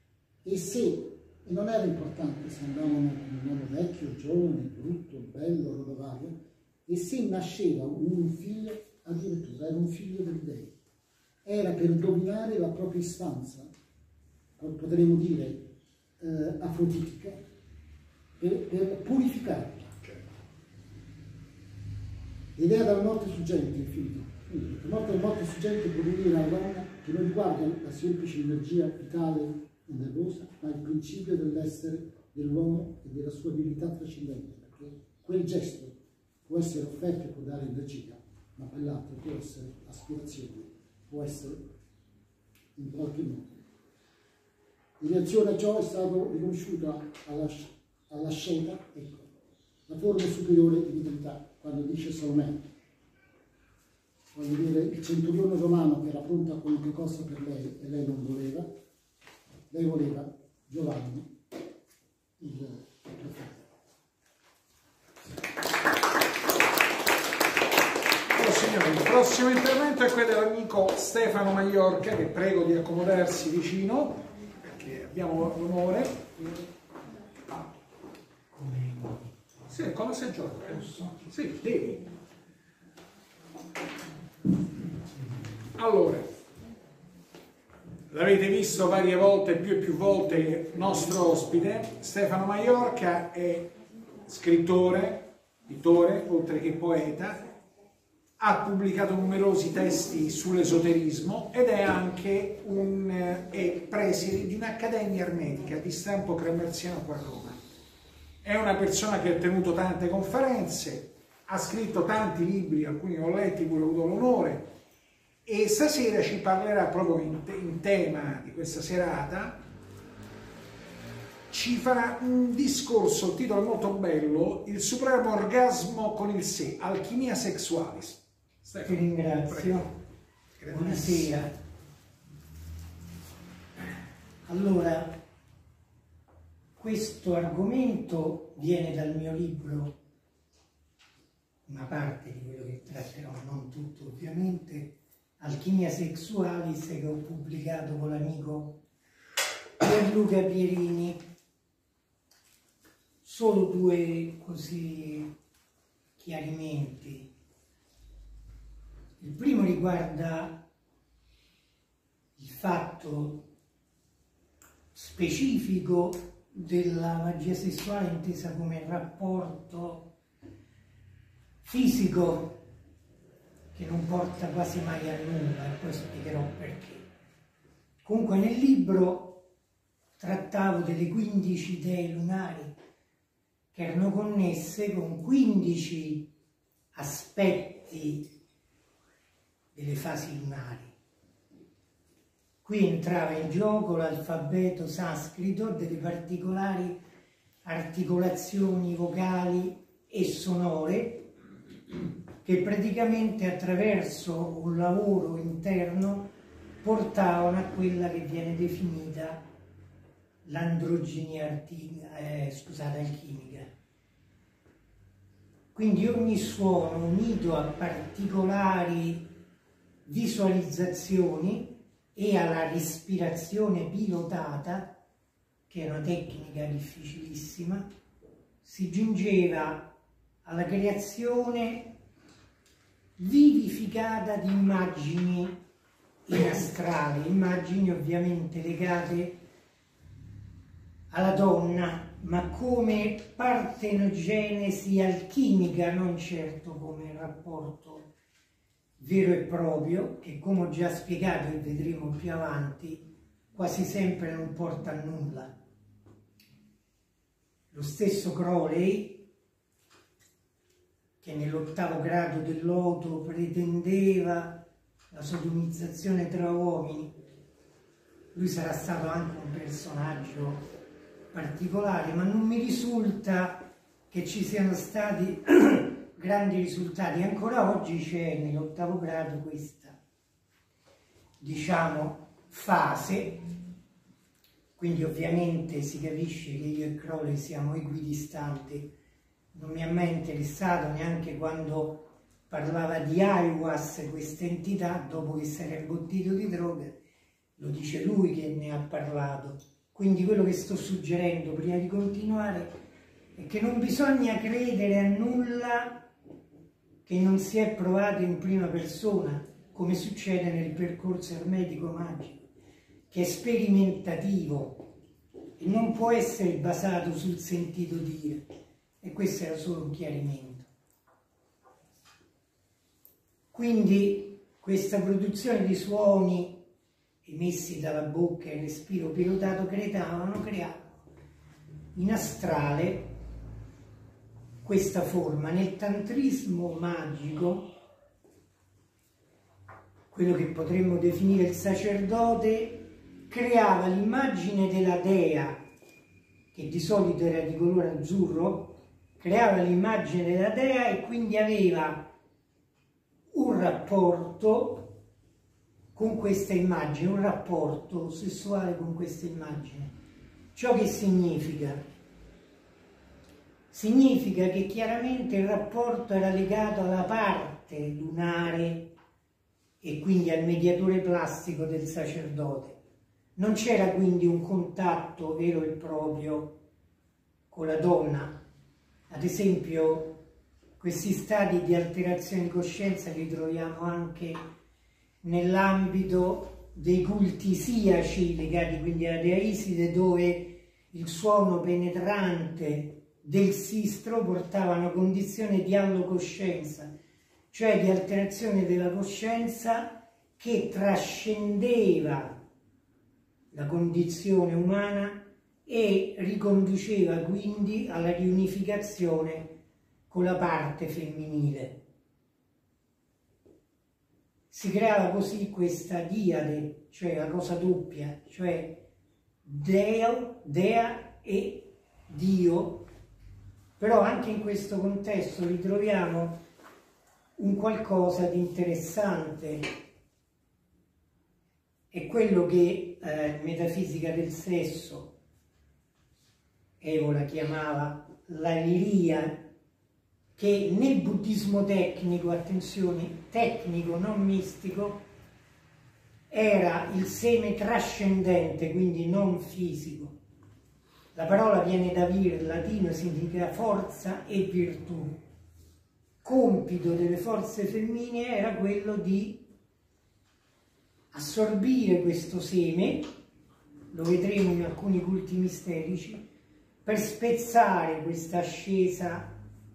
E non era importante se andavano con un uomo vecchio, giovane, brutto, bello, roba varia, e se nasceva un figlio, addirittura era un figlio del Deo. Era per dominare la propria istanza, potremmo dire afroditica, per purificarla. L'idea della morte suggente, infine. La morte suggente può venire alla donna che non riguarda la semplice energia vitale e nervosa, ma il principio dell'essere dell'uomo e della sua abilità trascendente, perché quel gesto può essere offerto e può dare energia, ma quell'altro può essere aspirazione, può essere in qualche modo. In reazione a ciò è stato riconosciuta alla scena, ecco, la forma superiore di divinità, quando dice Salomè, voglio dire, il centurione romano che era pronto a qualunque cosa per lei e lei non voleva, lei voleva Giovanni, il profeta. Signori, il prossimo intervento è quello dell'amico Stefano Maiorca, che prego di accomodarsi vicino, perché abbiamo l'onore. Sì, come sei gioco? Sì, devi. Allora, l'avete visto varie volte, più e più volte, il nostro ospite. Stefano Maiorca è scrittore, editore, oltre che poeta, ha pubblicato numerosi testi sull'esoterismo ed è anche preside di un'accademia ermetica di stampo cremerziano qua a Roma. È una persona che ha tenuto tante conferenze, ha scritto tanti libri, alcuni ho letti, pure ho avuto l'onore, e stasera ci parlerà proprio in tema di questa serata, ci farà un discorso, il titolo è molto bello, Il supremo orgasmo con il sé, alchimia sexualis. Ti ringrazio. Buonasera. Allora, questo argomento viene dal mio libro, una parte di quello che tratterò, non tutto ovviamente, Alchimia Sexualis, che ho pubblicato con l'amico Pierluca Pierini. Solo due così chiarimenti. Il primo riguarda il fatto specifico della magia sessuale intesa come rapporto fisico che non porta quasi mai a nulla, e poi spiegherò perché. Comunque nel libro trattavo delle 15 dee lunari che erano connesse con 15 aspetti delle fasi lunari. Qui entrava in gioco l'alfabeto sanscrito, delle particolari articolazioni vocali e sonore che praticamente attraverso un lavoro interno portavano a quella che viene definita l'androgenia alchimica. Quindi ogni suono unito a particolari visualizzazioni e alla respirazione pilotata, che è una tecnica difficilissima, si giungeva alla creazione vivificata di immagini in astrale, immagini ovviamente legate alla donna, ma come partenogenesi alchimica, non certo come rapporto vero e proprio, che come ho già spiegato e vedremo più avanti, quasi sempre non porta a nulla. Lo stesso Crowley, che nell'8° grado del loto pretendeva la sodomizzazione tra uomini, lui sarà stato anche un personaggio particolare, ma non mi risulta che ci siano stati grandi risultati. Ancora oggi c'è nell'8° grado questa, diciamo, fase, quindi ovviamente si capisce che io e Crowley siamo equidistanti. Non mi ha mai interessato neanche quando parlava di ayahuasca, questa entità, dopo che si era imbottito di droga, lo dice lui che ne ha parlato. Quindi quello che sto suggerendo prima di continuare è che non bisogna credere a nulla che non si è provato in prima persona, come succede nel percorso ermetico magico, che è sperimentativo e non può essere basato sul sentito dire. E questo era solo un chiarimento. Quindi questa produzione di suoni emessi dalla bocca e il respiro pilotato creavano in astrale questa forma. Nel tantrismo magico, quello che potremmo definire il sacerdote, creava l'immagine della dea, che di solito era di colore azzurro, creava l'immagine della dea e quindi aveva un rapporto con questa immagine, un rapporto sessuale con questa immagine. Ciò che significa? Significa che chiaramente il rapporto era legato alla parte lunare e quindi al mediatore plastico del sacerdote. Non c'era quindi un contatto vero e proprio con la donna. Ad esempio, questi stati di alterazione di coscienza li troviamo anche nell'ambito dei culti isiaci legati quindi alla dea Iside, dove il suono penetrante del sistro portava a una condizione di allocoscienza, cioè di alterazione della coscienza che trascendeva la condizione umana e riconduceva quindi alla riunificazione con la parte femminile. Si creava così questa diade, cioè la cosa doppia, cioè dea e Dio, però anche in questo contesto ritroviamo un qualcosa di interessante. È quello che Metafisica del Sesso Evola chiamava la liria, che nel buddismo tecnico, attenzione, tecnico, non mistico, era il seme trascendente, quindi non fisico. La parola viene da vir, latino, significa forza e virtù. Compito delle forze femminili era quello di assorbire questo seme, lo vedremo in alcuni culti misterici, per spezzare questa ascesa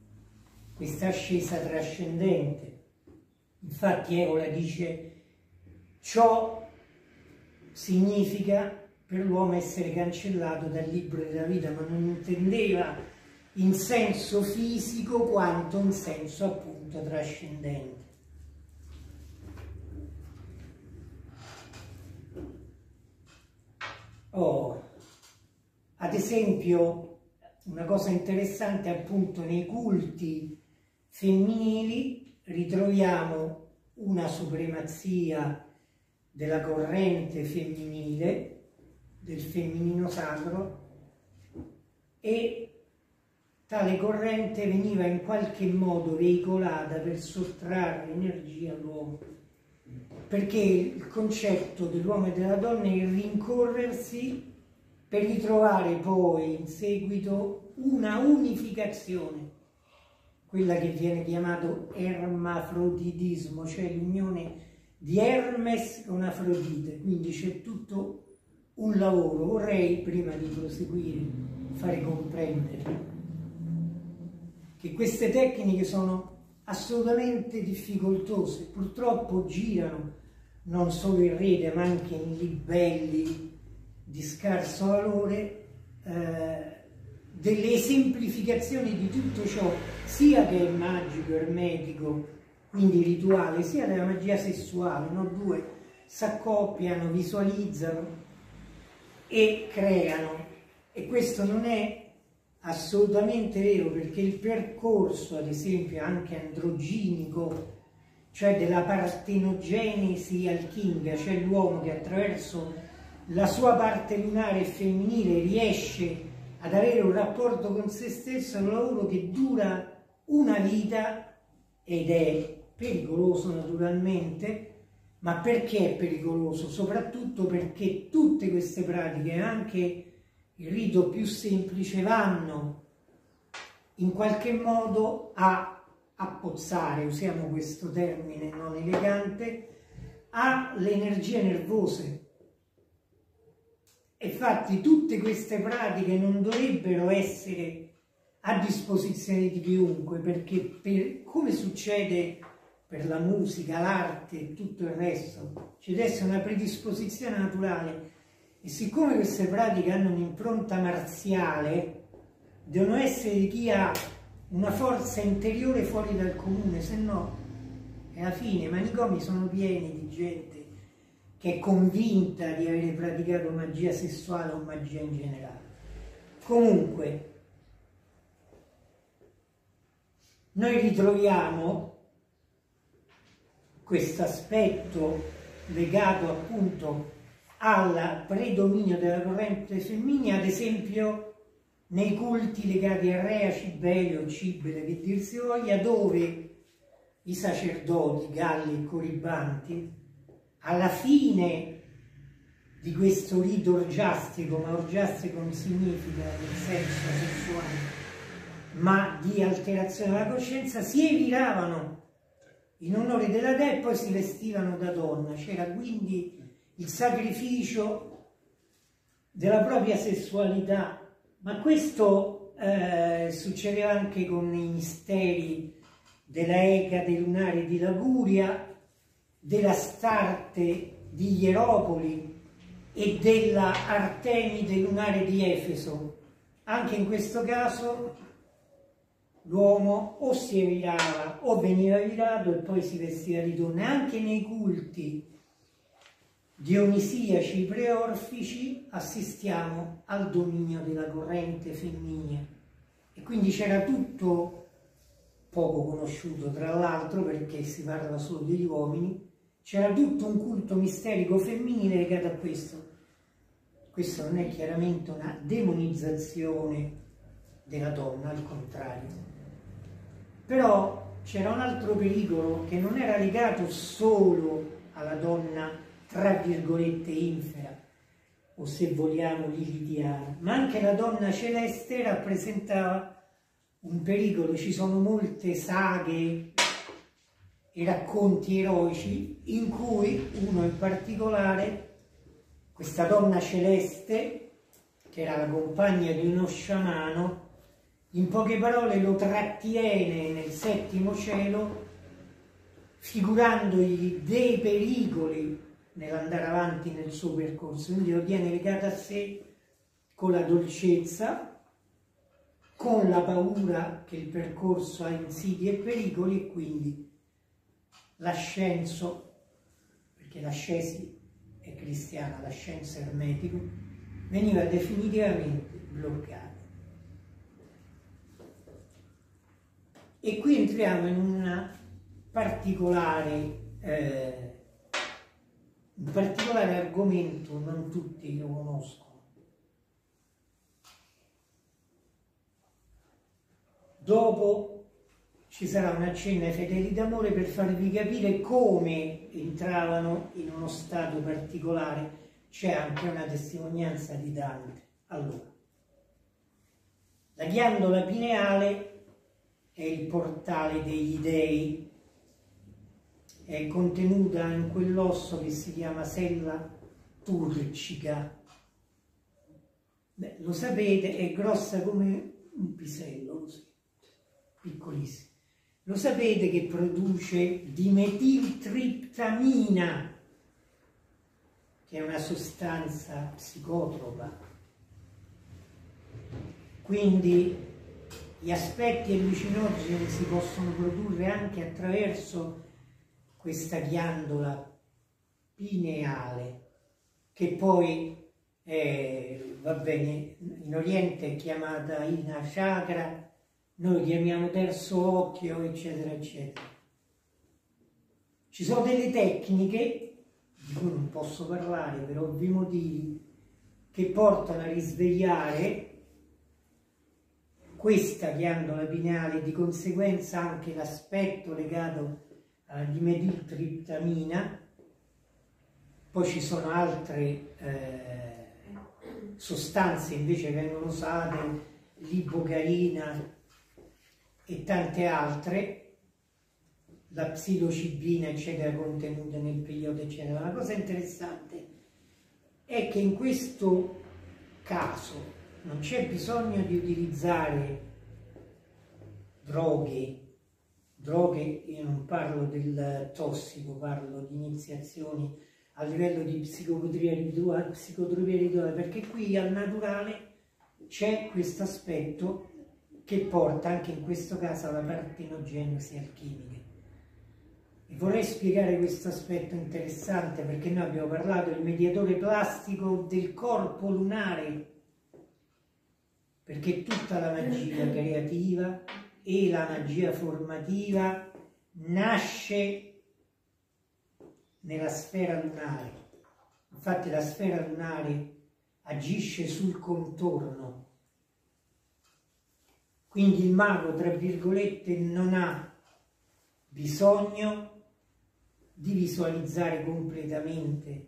trascendente. Infatti Evola dice: ciò significa per l'uomo essere cancellato dal libro della vita, ma non intendeva in senso fisico quanto in senso appunto trascendente. Ad esempio, una cosa interessante, appunto, nei culti femminili ritroviamo una supremazia della corrente femminile, del femminino sacro, e tale corrente veniva in qualche modo veicolata per sottrarre energia all'uomo, perché il concetto dell'uomo e della donna è il rincorrersi per ritrovare poi in seguito una unificazione, quella che viene chiamato ermafroditismo, cioè l'unione di Hermes con Afrodite. Quindi c'è tutto un lavoro. Vorrei, prima di proseguire, fare comprendere che queste tecniche sono assolutamente difficoltose, purtroppo girano non solo in rete ma anche in libelli di scarso valore, delle esemplificazioni di tutto ciò, sia che è magico, ermetico, quindi rituale, sia della magia sessuale, no? Due s'accoppiano, visualizzano e creano, e questo non è assolutamente vero, perché il percorso, ad esempio, anche androginico, cioè della partenogenesi alchimica, cioè l'uomo che attraverso la sua parte lunare e femminile riesce ad avere un rapporto con se stesso, è un lavoro che dura una vita ed è pericoloso naturalmente. Ma perché è pericoloso? Soprattutto perché tutte queste pratiche, anche il rito più semplice, vanno in qualche modo a appozzare, usiamo questo termine non elegante, alle energie nervose. Infatti tutte queste pratiche non dovrebbero essere a disposizione di chiunque, perché come succede per la musica, l'arte e tutto il resto, ci deve essere una predisposizione naturale, e siccome queste pratiche hanno un'impronta marziale, devono essere di chi ha una forza interiore fuori dal comune, se no alla fine i manicomi sono pieni di gente che è convinta di avere praticato magia sessuale o magia in generale. Comunque, noi ritroviamo questo aspetto legato appunto al predominio della corrente femminile, ad esempio nei culti legati a Rea, Cibele o Cibele, che dir si voglia, dove i sacerdoti, galli e coribanti, alla fine di questo rito orgiastico, ma orgiastico non significa nel senso sessuale, ma di alterazione della coscienza, si eviravano in onore della dea e poi si vestivano da donna. C'era quindi il sacrificio della propria sessualità, ma questo succedeva anche con i misteri della Ecate lunare di Liguria, della Starte di Ieropoli e della Artemide lunare di Efeso. Anche in questo caso l'uomo o si evirava o veniva virato e poi si vestiva di donna. Anche nei culti dionisiaci preorfici assistiamo al dominio della corrente femminile, e quindi c'era tutto, poco conosciuto tra l'altro perché si parla solo degli uomini, c'era tutto un culto misterico femminile legato a questo. Questo non è chiaramente una demonizzazione della donna, al contrario. Però c'era un altro pericolo che non era legato solo alla donna, tra virgolette, infera, o se vogliamo lilitiana, ma anche la donna celeste rappresentava un pericolo. Ci sono molte saghe e racconti eroici in cui uno in particolare, questa donna celeste, che era la compagna di uno sciamano, in poche parole lo trattiene nel settimo cielo, figurandogli dei pericoli nell'andare avanti nel suo percorso. Quindi lo tiene legato a sé con la dolcezza, con la paura che il percorso ha insidie e pericoli, e quindi l'ascenso, perché l'ascesi è cristiana, l'ascenso è ermetico, veniva definitivamente bloccata. E qui entriamo in un particolare argomento, non tutti lo conoscono. Dopo ci sarà un'accenna ai fedeli d'amore per farvi capire come entravano in uno stato particolare. C'è anche una testimonianza di Dante. Allora, la ghiandola pineale è il portale degli dei, è contenuta in quell'osso che si chiama sella turcica. Beh, lo sapete, è grossa come un pisello, così, piccolissima. Lo sapete che produce dimetiltriptamina, che è una sostanza psicotropa. Quindi gli aspetti allucinogeni si possono produrre anche attraverso questa ghiandola pineale, che poi va bene, in Oriente è chiamata Ina Chakra, noi chiamiamo terzo occhio, eccetera, eccetera. Ci sono delle tecniche, di cui non posso parlare per ovvi motivi, che portano a risvegliare questa ghiandola pineale e di conseguenza anche l'aspetto legato alla dimetiltriptamina. Poi ci sono altre sostanze invece che vengono usate, l'ibogaina e tante altre, la psilocibina eccetera, contenute nel periodo eccetera. La cosa interessante è che in questo caso non c'è bisogno di utilizzare droghe, io non parlo del tossico, parlo di iniziazioni a livello di psicotropia rituale, perché qui al naturale c'è questo aspetto che porta anche in questo caso alla partenogenesi alchimica. E vorrei spiegare questo aspetto interessante, perché noi abbiamo parlato del mediatore plastico del corpo lunare, perché tutta la magia creativa e la magia formativa nasce nella sfera lunare. Infatti la sfera lunare agisce sul contorno, quindi il mago, tra virgolette, non ha bisogno di visualizzare completamente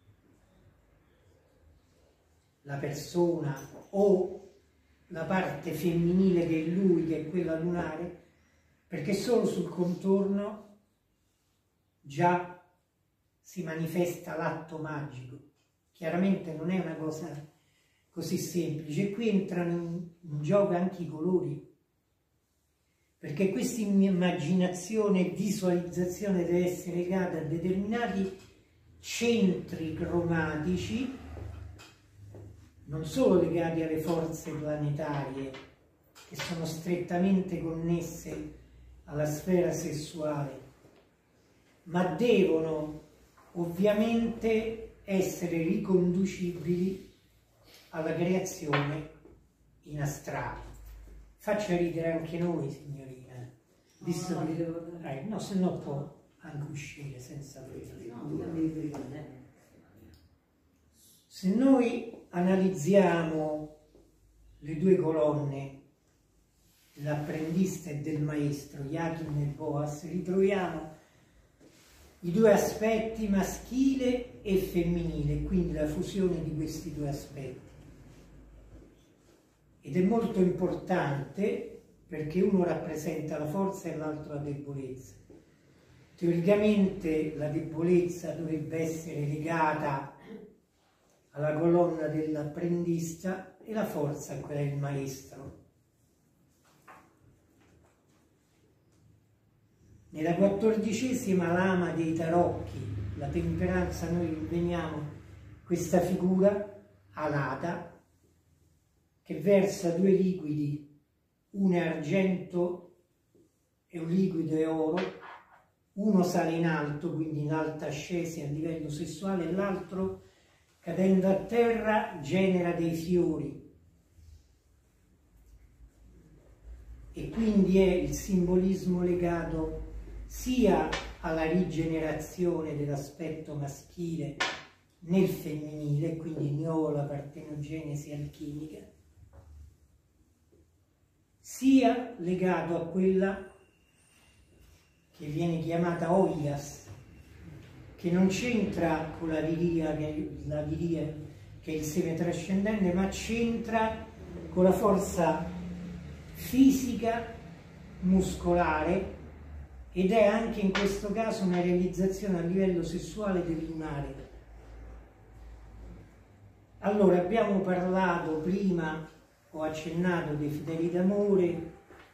la persona o la parte femminile che è lui, che è quella lunare, perché solo sul contorno già si manifesta l'atto magico. Chiaramente non è una cosa così semplice, e qui entrano in gioco anche i colori, perché questa immaginazione e visualizzazione deve essere legata a determinati centri cromatici, non solo legati alle forze planetarie, che sono strettamente connesse alla sfera sessuale, ma devono ovviamente essere riconducibili alla creazione in astrale. Faccia ridere anche noi, signorina, visto che... no, se no può anche uscire senza vedere. Se noi analizziamo le due colonne, l'apprendista e del maestro, Jachin e Boas, ritroviamo i due aspetti maschile e femminile, quindi la fusione di questi due aspetti. Ed è molto importante perché uno rappresenta la forza e l'altro la debolezza. Teoricamente la debolezza dovrebbe essere legata alla colonna dell'apprendista e la forza a quella del maestro. Nella 14ª lama dei tarocchi, la temperanza, noi veniamo questa figura alata che versa due liquidi, uno è argento e un liquido è oro, uno sale in alto, quindi in alta ascesi a livello sessuale, e l'altro cadendo a terra genera dei fiori. E quindi è il simbolismo legato sia alla rigenerazione dell'aspetto maschile nel femminile, quindi di nuovo la partenogenesi alchimica, sia legato a quella che viene chiamata Oias, che non c'entra con la viria, che è il seme trascendente, ma c'entra con la forza fisica, muscolare, ed è anche in questo caso una realizzazione a livello sessuale del lunare. Allora, abbiamo parlato prima, ho accennato dei fedeli d'amore, i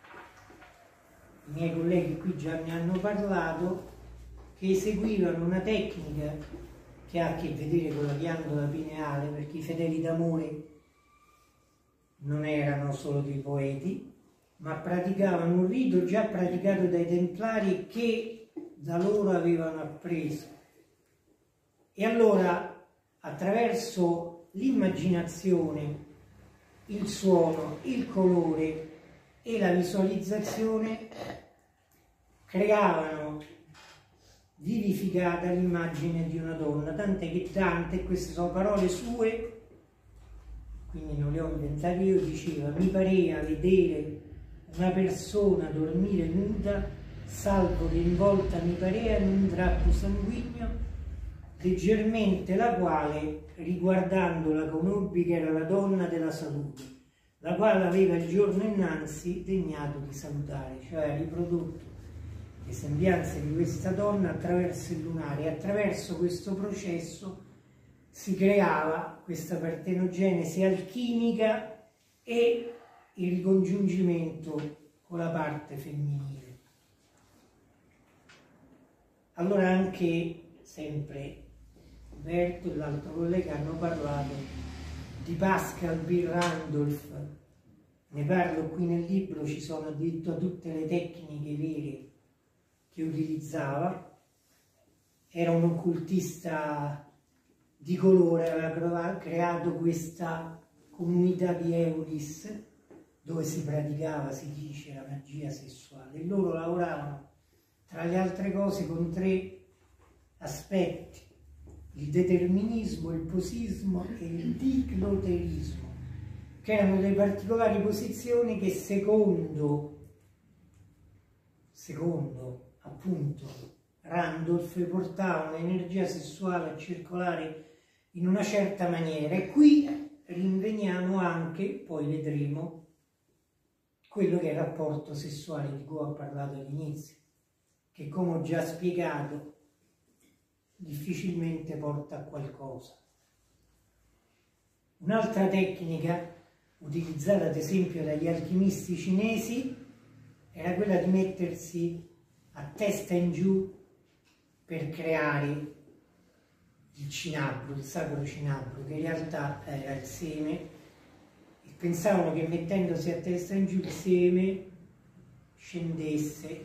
miei colleghi qui già ne hanno parlato, che eseguivano una tecnica che ha a che vedere con la ghiandola pineale, perché i fedeli d'amore non erano solo dei poeti, ma praticavano un rito già praticato dai Templari che da loro avevano appreso. E allora, attraverso l'immaginazione, il suono, il colore e la visualizzazione, creavano vivificata l'immagine di una donna, tant'è che Dante, queste sono parole sue, quindi non le ho inventate io, diceva: mi parea vedere una persona dormire nuda, salvo che in volta mi parea in un drappo sanguigno, leggermente la quale, riguardandola, conobbi che era la donna della salute, la quale aveva il giorno innanzi degnato di salutare, cioè ha riprodotto le sembianze di questa donna attraverso il lunare, e attraverso questo processo si creava questa partenogenesi alchimica e il ricongiungimento con la parte femminile. Allora anche, sempre Berto e l'altro collega hanno parlato di Pascal B. Randolph, ne parlo qui nel libro, ci sono addirittura tutte le tecniche vere che utilizzava. Era un occultista di colore, aveva creato questa comunità di Eulis dove si praticava, si dice, la magia sessuale, e loro lavoravano tra le altre cose con 3 aspetti: il determinismo, il posismo e il dicloterismo, che erano delle particolari posizioni che secondo appunto Randolph portavano l'energia sessuale a circolare in una certa maniera. E qui rinveniamo anche, poi vedremo, quello che è il rapporto sessuale di cui ho parlato all'inizio, che, come ho già spiegato, difficilmente porta a qualcosa. Un'altra tecnica utilizzata ad esempio dagli alchimisti cinesi era quella di mettersi a testa in giù per creare il cinabro, il sacro cinabro, che in realtà era il seme, e pensavano che mettendosi a testa in giù il seme scendesse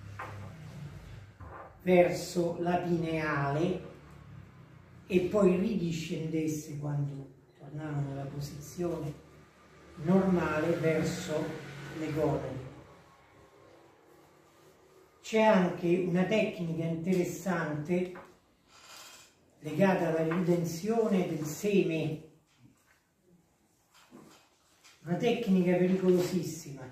verso la pineale e poi ridiscendesse, quando tornavano nella posizione normale, verso le gonadi. C'è anche una tecnica interessante legata alla ritenzione del seme, una tecnica pericolosissima.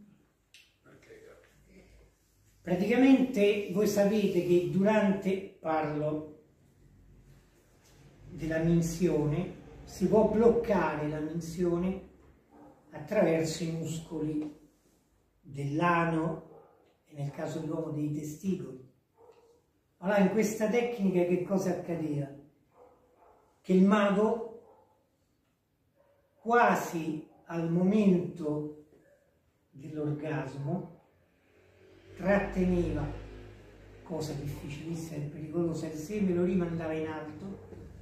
Praticamente voi sapete che durante, parlo della minzione, si può bloccare la minzione attraverso i muscoli dell'ano e nel caso dell'uomo dei testicoli. Allora in questa tecnica che cosa accadeva? Che il mago, quasi al momento dell'orgasmo, tratteneva, cosa difficilissima e pericolosa, il seme, lo rimandava in alto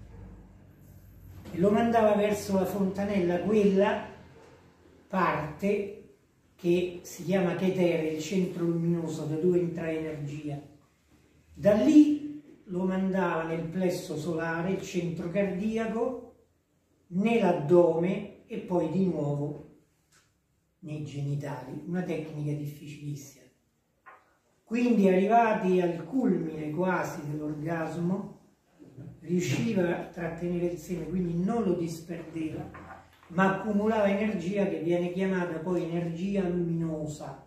e lo mandava verso la fontanella, quella parte che si chiama Keter, il centro luminoso da dove entra energia. Da lì lo mandava andava nel plesso solare, il centro cardiaco, nell'addome e poi di nuovo nei genitali, una tecnica difficilissima. Quindi arrivati al culmine quasi dell'orgasmo, riusciva a trattenere il seme, quindi non lo disperdeva, ma accumulava energia che viene chiamata poi energia luminosa.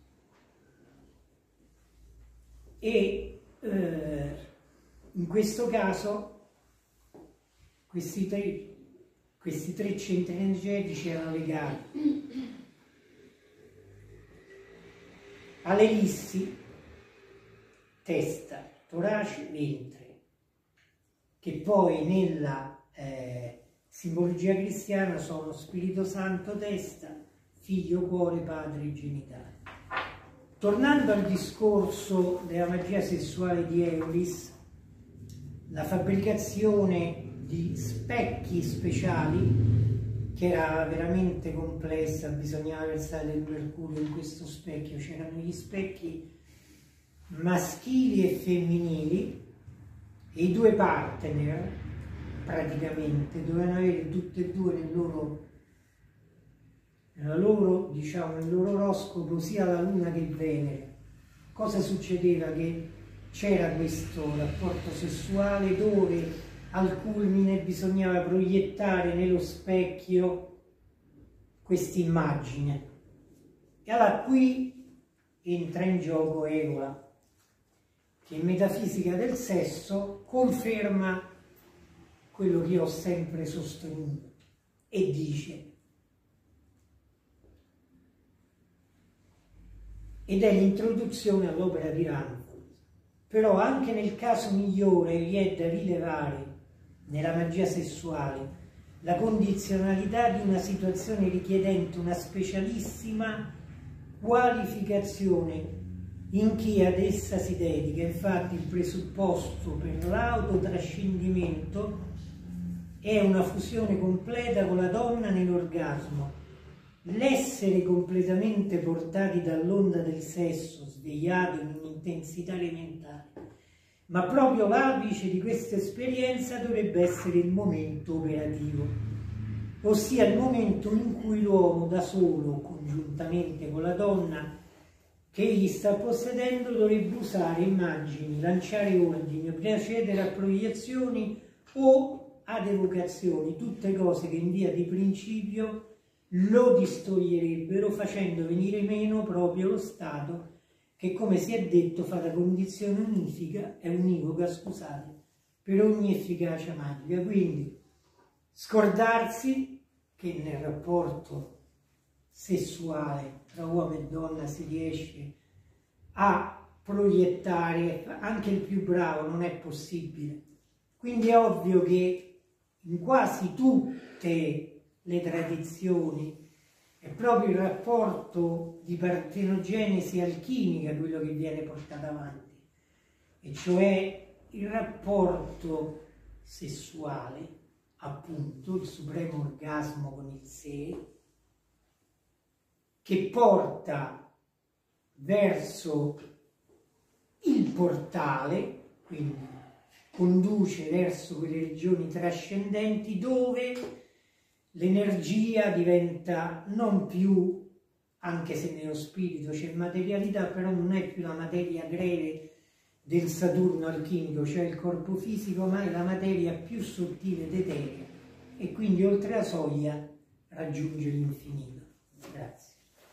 E in questo caso questi tre centri energetici erano legati alle ellissi, testa, torace, ventre, che poi nella simbologia cristiana sono Spirito Santo, testa, figlio, cuore, padre, genitali. Tornando al discorso della magia sessuale di Eolis, la fabbricazione di specchi speciali, che era veramente complessa, bisognava versare del mercurio in questo specchio, c'erano gli specchi maschili e femminili e i due partner praticamente dovevano avere tutte e due nel loro oroscopo sia la Luna che Venere. Cosa succedeva? Che c'era questo rapporto sessuale dove al culmine bisognava proiettare nello specchio quest'immagine. E allora qui entra in gioco Egola, che in metafisica del sesso conferma quello che io ho sempre sostenuto e dice: ed è l'introduzione all'opera di Ranford. Però anche nel caso migliore vi è da rilevare nella magia sessuale la condizionalità di una situazione richiedente una specialissima qualificazione in chi ad essa si dedica. Infatti il presupposto per l'autotrascendimento è una fusione completa con la donna nell'orgasmo. L'essere completamente portati dall'onda del sesso, svegliato in un'intensità elementare. Ma proprio l'apice di questa esperienza dovrebbe essere il momento operativo, ossia il momento in cui l'uomo da solo, congiuntamente con la donna che egli sta possedendo, dovrebbe usare immagini, lanciare ordini, procedere a proiezioni o ad evocazioni, tutte cose che in via di principio lo distoglierebbero, facendo venire meno proprio lo stato che, come si è detto, fa da condizione univoca, per ogni efficacia magica. Quindi scordarsi che nel rapporto sessuale tra uomo e donna si riesce a proiettare, anche il più bravo non è possibile. Quindi è ovvio che in quasi tutte le tradizioni è proprio il rapporto di partenogenesi alchimica quello che viene portato avanti, e cioè il rapporto sessuale, appunto il supremo orgasmo con il sé, che porta verso il portale, quindi conduce verso quelle regioni trascendenti dove l'energia diventa non più, anche se nello spirito c'è materialità, però non è più la materia greve del Saturno alchimico, cioè il corpo fisico, ma è la materia più sottile ed eterea, e quindi oltre la soglia raggiunge l'infinito. Grazie.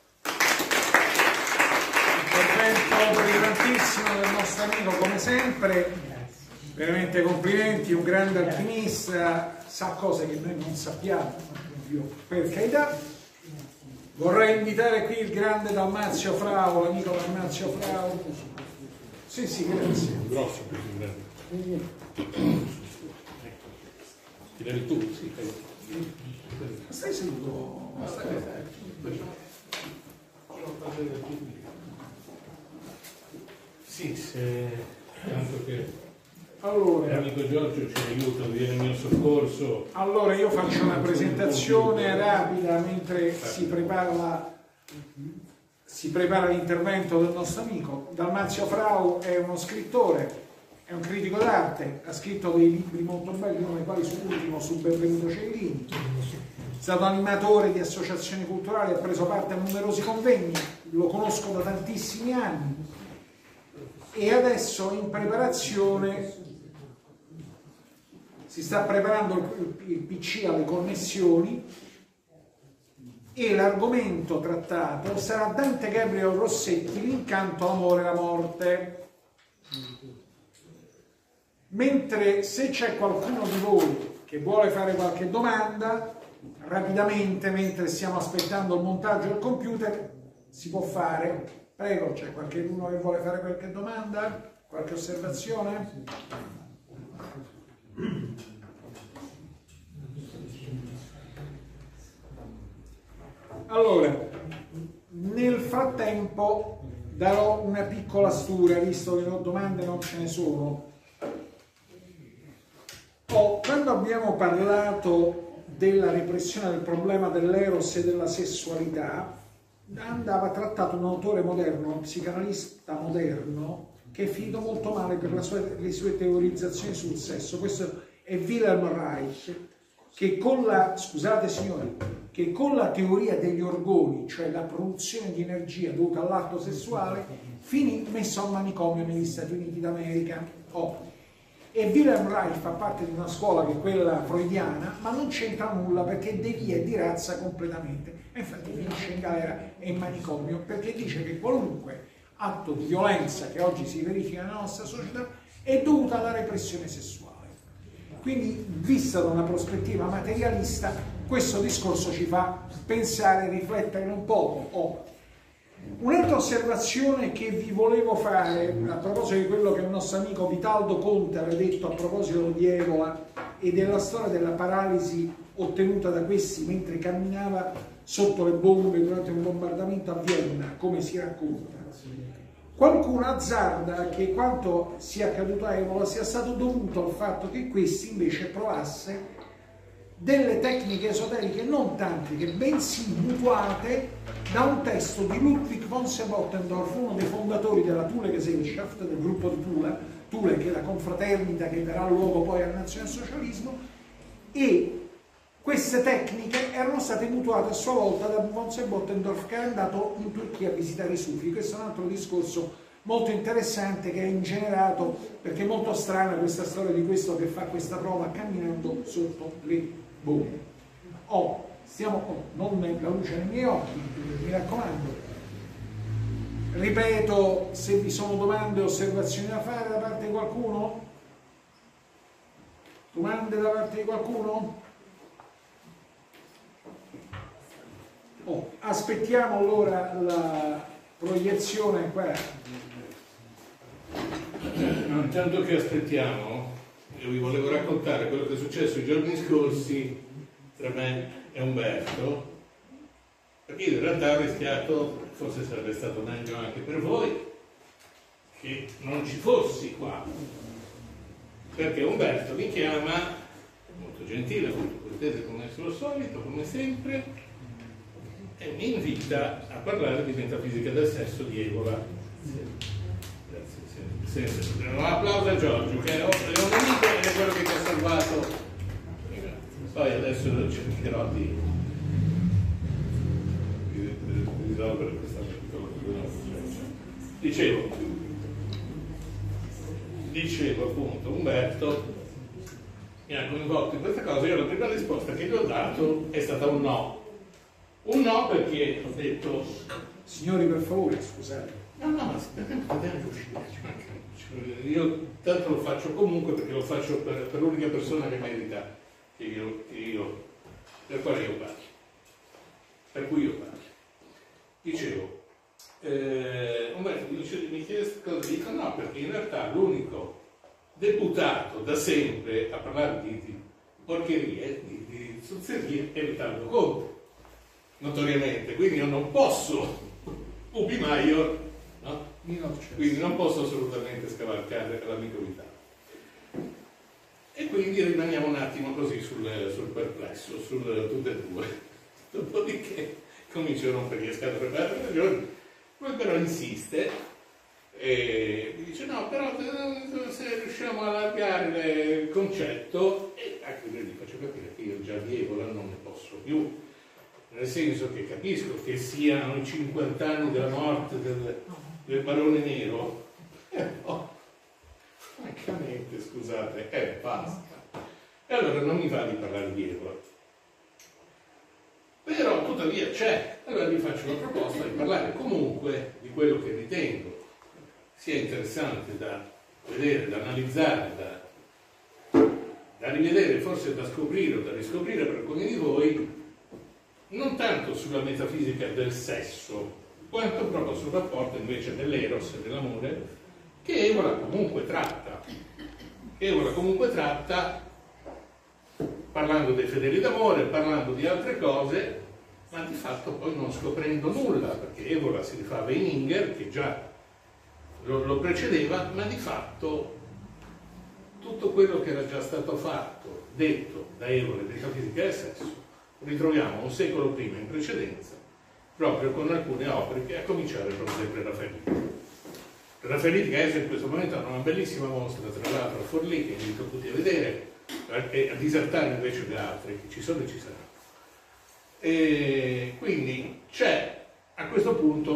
Intervento brillantissimo del nostro amico, come sempre. Grazie. Veramente complimenti, un grande alchimista, sa cose che noi non sappiamo, per carità. Vorrei invitare qui il grande Dalmazio Frau, l'amico Dalmazio Frau. Sì, sì, grazie. Grosso, tirare tu, sì. Stai seduto? Sì, se tanto che Allora, l'amico Giorgio ci aiuta, viene il mio soccorso. allora io faccio una presentazione rapida mentre si prepara l'intervento del nostro amico. Dalmazio Frau è uno scrittore, è un critico d'arte, ha scritto dei libri molto belli, uno dei quali sull'ultimo su Benvenuto Cellini, è stato animatore di associazioni culturali, ha preso parte a numerosi convegni, lo conosco da tantissimi anni e adesso in preparazione si sta preparando il PC alle connessioni e l'argomento trattato sarà Dante Gabriel Rossetti, l'incanto, l'amore e la morte. Mentre se c'è qualcuno di voi che vuole fare qualche domanda, rapidamente, mentre stiamo aspettando il montaggio del computer, si può fare. Prego, c'è qualcuno che vuole fare qualche domanda? Qualche osservazione? Allora, nel frattempo darò una piccola stura, visto che domande non ce ne sono. Quando abbiamo parlato della repressione del problema dell'eros e della sessualità, andava trattato un autore moderno, un psicanalista moderno, che è finito molto male per le sue teorizzazioni sul sesso. Questo è Wilhelm Reich, che con la, scusate signori, che con la teoria degli orgoni, cioè la produzione di energia dovuta all'atto sessuale, finì messo al manicomio negli Stati Uniti d'America. E Wilhelm Reich fa parte di una scuola che è quella freudiana, ma non c'entra nulla perché devia di razza completamente. E infatti finisce in galera e in manicomio, perché dice che qualunque atto di violenza che oggi si verifica nella nostra società è dovuta alla repressione sessuale. Quindi, vista da una prospettiva materialista, questo discorso ci fa pensare e riflettere un poco. Un'altra osservazione che vi volevo fare a proposito di quello che il nostro amico Vitaldo Conte aveva detto a proposito di Ebola e della storia della paralisi ottenuta da questi mentre camminava sotto le bombe durante un bombardamento a Vienna, come si racconta. Qualcuno azzarda che quanto sia accaduto a Ebola sia stato dovuto al fatto che questi invece provasse delle tecniche esoteriche non tantriche, bensì mutuate da un testo di Ludwig von Sebottendorf, uno dei fondatori della Thule-Gesellschaft, del gruppo di Thule, che è la confraternita che darà luogo poi al nazionalsocialismo, e queste tecniche erano state mutuate a sua volta da von Sebottendorf, che era andato in Turchia a visitare i Sufi. Questo è un altro discorso molto interessante che è ingenerato, perché è molto strana questa storia di questo che fa questa prova camminando sotto le bombe. Non la luce nei miei occhi, mi raccomando. Ripeto, se vi sono domande o osservazioni da fare da parte di qualcuno? Domande da parte di qualcuno? Aspettiamo allora la proiezione qua. Intanto che aspettiamo, io vi volevo raccontare quello che è successo i giorni scorsi tra me e Umberto, perché io in realtà ho rischiato, forse sarebbe stato meglio anche per voi, che non ci fossi qua, perché Umberto mi chiama, molto gentile, molto cortese come al suo solito, come sempre, e mi invita a parlare di metafisica del sesso di Ebola. Grazie. Un applauso a Giorgio, che è un amico ed è quello che ti ha salvato. Poi adesso cercherò di risolvere questa piccola. Dicevo appunto, Umberto mi ha coinvolto in questa cosa. Io la prima risposta che gli ho dato è stata un no. Un no perché ho detto... Signori, per favore, scusate. No, io tanto lo faccio comunque perché lo faccio per l'unica persona che merita per quale io parlo. Per cui io parlo. Dicevo, Umberto mi chiede cosa dico? No, perché in realtà l'unico deputato da sempre a parlare di porcherie, di zozzerie, è Vitaldo Conte, notoriamente, quindi io non posso, ubi maior, no? Quindi non posso assolutamente scavalcare l'amico Vitaldo. E quindi rimaniamo un attimo così sul perplesso, sul tutte e due. Dopodiché comincio a rompere le scatole per altre ragioni. Poi però insiste, E mi dice no, però se riusciamo a allargare il concetto, e anche io gli faccio capire che io già di Evola non ne posso più, nel senso che capisco che siano i 50 anni della morte del barone nero, francamente, scusate, basta. E allora non mi va di parlare di Evola. Però tuttavia c'è, allora vi faccio la proposta di parlare comunque di quello che ritengo sia interessante da vedere, da analizzare, da rivedere, forse da scoprire o da riscoprire per alcuni di voi, non tanto sulla metafisica del sesso, quanto proprio sul rapporto invece dell'eros e dell'amore che Evola comunque tratta. Parlando dei fedeli d'amore, parlando di altre cose, ma di fatto poi non scoprendo nulla, perché Evola si rifà a Weininger, che già lo precedeva, ma di fatto tutto quello che era già stato fatto, detto da Evola di metafisica del sesso, ritroviamo un secolo prima in precedenza, proprio con alcune opere che a cominciare proprio dai Preraffaeliti. Preraffaeliti che adesso in questo momento hanno una bellissima mostra, tra l'altro a Forlì, che invito tutti a vedere, e a disertare invece le altre, che ci sono e ci saranno. E quindi c'è a questo punto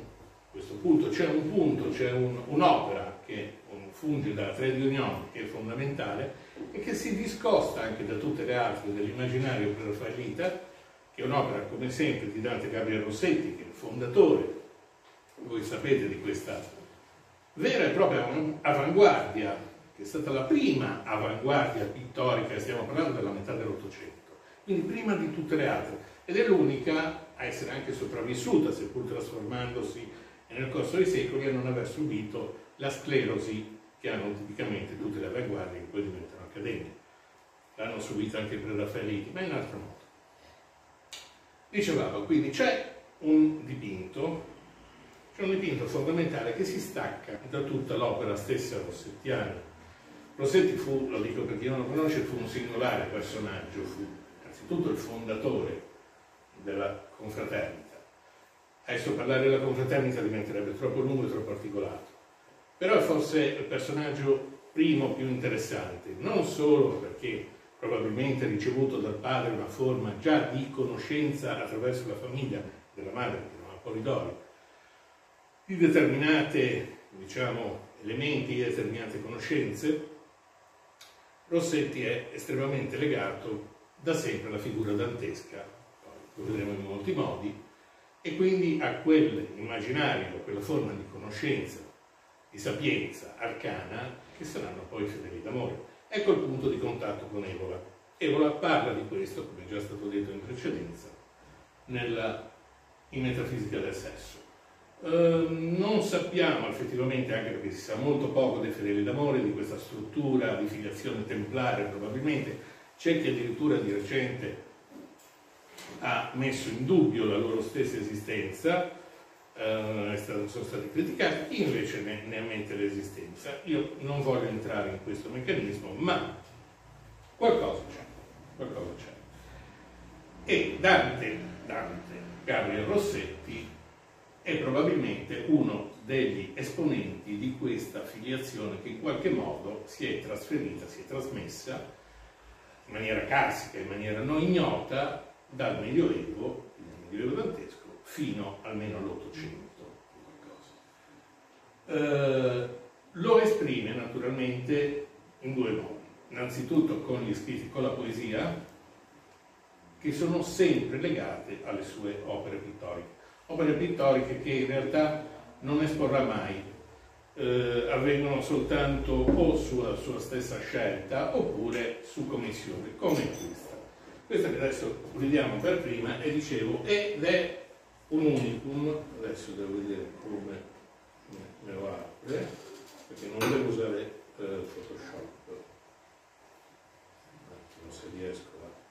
c'è un'opera che funge da tre riunioni, che è fondamentale e che si discosta anche da tutte le altre dell'immaginario preraffaelita, che è un'opera come sempre di Dante Gabriel Rossetti, che è il fondatore, voi sapete, di questa vera e propria avanguardia, che è stata la prima avanguardia pittorica, stiamo parlando della metà dell'Ottocento, quindi prima di tutte le altre, ed è l'unica a essere anche sopravvissuta, seppur trasformandosi nel corso dei secoli, a non aver subito la sclerosi che hanno tipicamente tutte le avanguardie che poi diventano accademiche. L'hanno subita anche i Preraffaeliti, ma in altro modo. Dicevamo, quindi c'è un dipinto fondamentale che si stacca da tutta l'opera stessa rossettiana. Rossetti fu, lo dico per chi non lo conosce, fu un singolare personaggio, fu innanzitutto il fondatore della confraternita. Adesso parlare della confraternita diventerebbe troppo lungo e troppo articolato, però è forse il personaggio primo più interessante, non solo perché probabilmente ha ricevuto dal padre una forma già di conoscenza attraverso la famiglia della madre, che si chiama Polidoro, di determinate, elementi, di determinate conoscenze. Rossetti è estremamente legato da sempre alla figura dantesca, poi lo vedremo in molti modi, e quindi a quell'immaginario, a quella forma di conoscenza, di sapienza arcana, che saranno poi i fedeli d'amore. Ecco il punto di contatto con Evola. Evola parla di questo, come è già stato detto in precedenza, in metafisica del sesso. Non sappiamo effettivamente, anche perché si sa molto poco dei fedeli d'amore, di questa struttura di filiazione templare probabilmente. C'è chi addirittura di recente ha messo in dubbio la loro stessa esistenza, sono stati criticati, chi invece ne ha in mente l'esistenza. Io non voglio entrare in questo meccanismo, ma qualcosa c'è. E Dante Gabriel Rossetti è probabilmente uno degli esponenti di questa filiazione che in qualche modo si è trasferita, si è trasmessa in maniera classica, in maniera non ignota, dal Medioevo, il Medioevo dantesco, fino almeno all'Ottocento. Lo esprime naturalmente in due modi. Innanzitutto con gli scritti, con la poesia, che sono sempre legate alle sue opere pittoriche. Opere pittoriche che in realtà non esporrà mai, avvengono soltanto o sulla sua stessa scelta oppure su commissione, come questa. Questa che adesso vediamo per prima, e dicevo, ed è un unicum. Adesso devo vedere come me lo apre, perché non devo usare Photoshop. Un attimo se riesco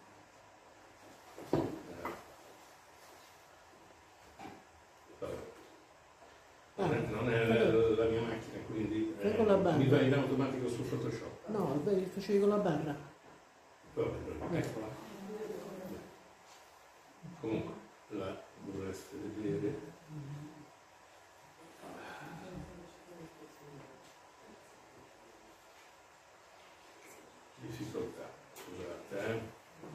non è la mia macchina, quindi mi va in automatico su Photoshop. No, facevi con la barra. Eccola. Comunque la dovreste vedere. difficoltà, scusate.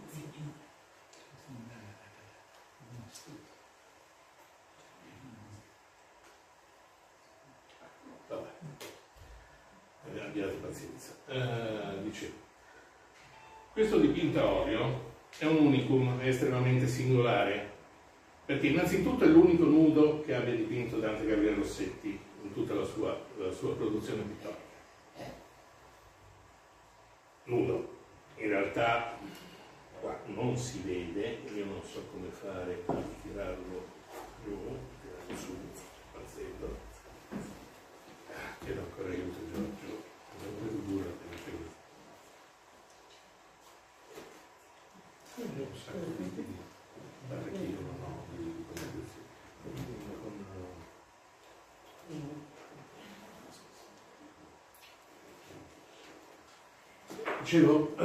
Vabbè, abbiate pazienza. Dicevo, questo dipinto a olio è un unicum, è estremamente singolare, perché innanzitutto è l'unico nudo che abbia dipinto Dante Gabriele Rossetti in tutta la sua produzione pittorica. Nudo. In realtà qua non si vede, io non so come fare a tirarlo giù, tirarlo su, pazzendo. Chiedo ancora aiuto Giorgio, non dura perché un sacco di barricchino, no, di dicevo,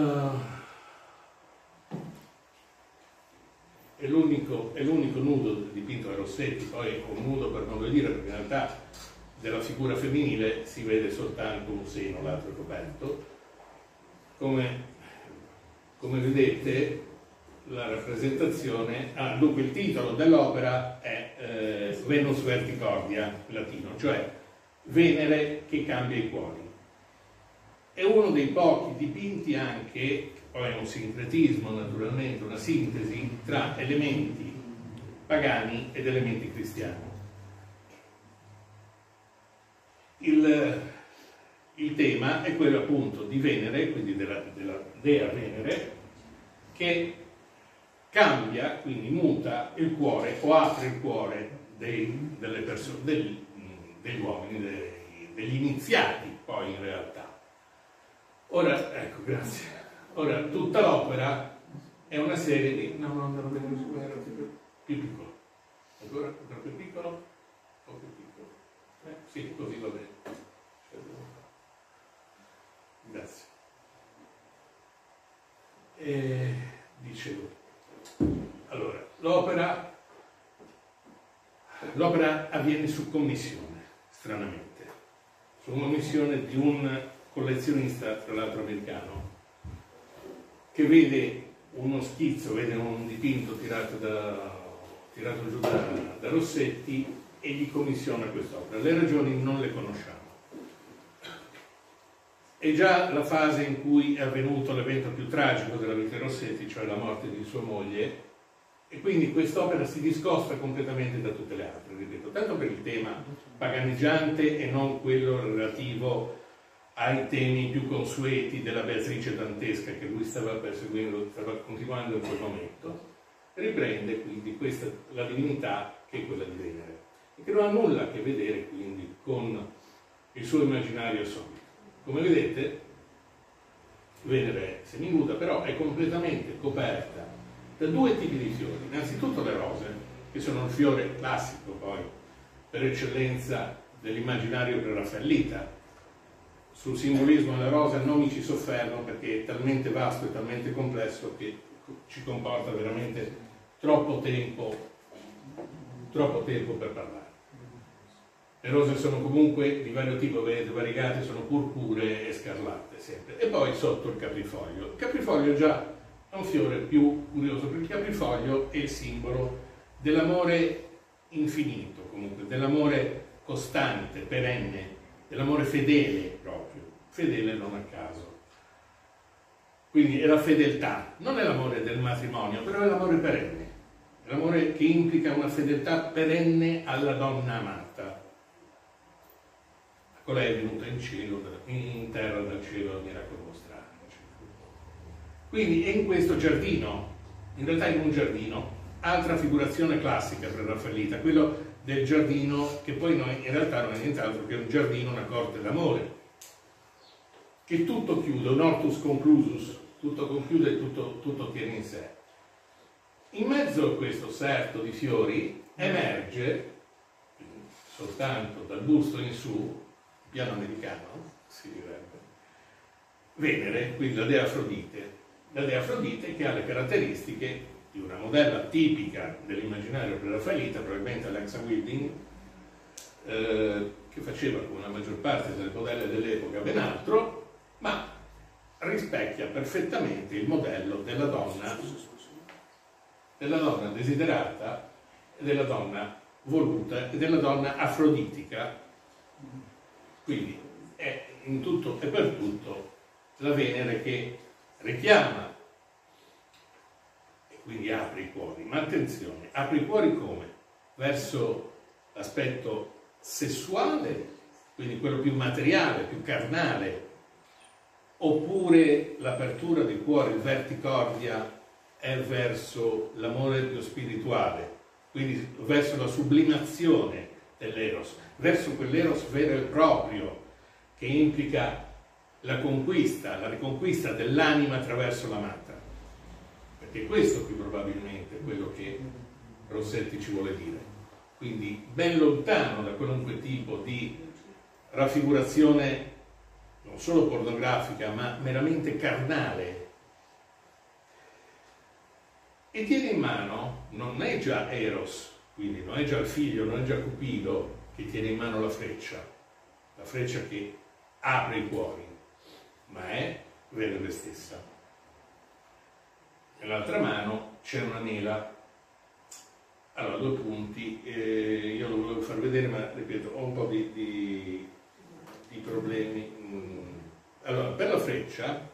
è l'unico nudo dipinto da Rossetti, poi è un nudo per modo di dire, perché in realtà della figura femminile si vede soltanto un seno, l'altro è coperto. Come vedete, la rappresentazione, dunque il titolo dell'opera è Venus Verticordia, in latino, cioè Venere che cambia i cuori. È uno dei pochi dipinti anche, poi è un sincretismo naturalmente, una sintesi tra elementi pagani ed elementi cristiani. Il tema è quello appunto di Venere, quindi della dea Venere, che cambia, quindi muta il cuore o apre il cuore delle persone, degli uomini, degli iniziati poi in realtà. Ora, ecco, grazie. Ora, tutta l'opera è una serie di... No, non vedo su, era più piccolo. Ancora più piccolo? Un po' più piccolo. Sì, così va bene. Grazie. Dicevo, allora, l'opera avviene su commissione, stranamente, su commissione di un collezionista, tra l'altro americano, che vede uno schizzo, vede un dipinto tirato giù da Rossetti e gli commissiona quest'opera. Le ragioni non le conosciamo. È già la fase in cui è avvenuto l'evento più tragico della vita di Rossetti, cioè la morte di sua moglie, e quindi quest'opera si discosta completamente da tutte le altre, ripeto, tanto per il tema paganeggiante e non quello relativo ai temi più consueti della Beatrice dantesca che lui stava perseguendo, stava continuando in quel momento. Riprende quindi la divinità che è quella di Venere, e che non ha nulla a che vedere quindi con il suo immaginario solito. Come vedete, Venere è seminuda, però è completamente coperta da due tipi di fiori. Innanzitutto le rose, che sono il fiore classico poi, per eccellenza, dell'immaginario preraffaellita. Sul simbolismo della rosa non mi ci soffermo perché è talmente vasto e talmente complesso che ci comporta veramente troppo tempo per parlare. Le rose sono comunque di vario tipo, variegate, sono purpuree e scarlatte sempre. E poi sotto il caprifoglio. Il caprifoglio già è un fiore più curioso, perché il caprifoglio è il simbolo dell'amore infinito, comunque, dell'amore costante, perenne, dell'amore fedele proprio, fedele non a caso. Quindi è la fedeltà, non è l'amore del matrimonio, però è l'amore perenne, è l'amore che implica una fedeltà perenne alla donna amata. Colei è venuta in terra dal cielo al miracolo mostrato. Quindi è in questo giardino, in realtà in un giardino, altra figurazione classica preraffaellita, quello del giardino che poi in realtà non è nient'altro che un giardino, una corte d'amore, che tutto chiude, un hortus conclusus, tutto conclude e tutto tiene in sé. In mezzo a questo serto di fiori emerge, soltanto dal busto in su, piano americano, si direbbe, Venere, quindi la dea Afrodite che ha le caratteristiche di una modella tipica dell'immaginario preraffaellita, probabilmente Alexa Wilding, che faceva come la maggior parte delle modelle dell'epoca ben altro, ma rispecchia perfettamente il modello della donna desiderata, della donna voluta e della donna afroditica. Quindi è in tutto e per tutto la Venere che richiama e quindi apre i cuori. Ma attenzione, apre i cuori come? Verso l'aspetto sessuale, quindi quello più materiale, più carnale, oppure l'apertura del cuore, il verticordia, è verso l'amore più spirituale, quindi verso la sublimazione dell'eros, verso quell'eros vero e proprio che implica la riconquista dell'anima attraverso l'amata. Perché questo più probabilmente è quello che Rossetti ci vuole dire. Quindi ben lontano da qualunque tipo di raffigurazione non solo pornografica ma meramente carnale. E tiene in mano, non è già Eros, quindi non è già il figlio, non è già Cupido che tiene in mano la freccia che apre i cuori, ma è Venere stessa. Nell'altra mano c'è una mela. Allora, 2 punti, io lo volevo far vedere, ma ripeto, ho un po' di problemi. Allora, per la freccia,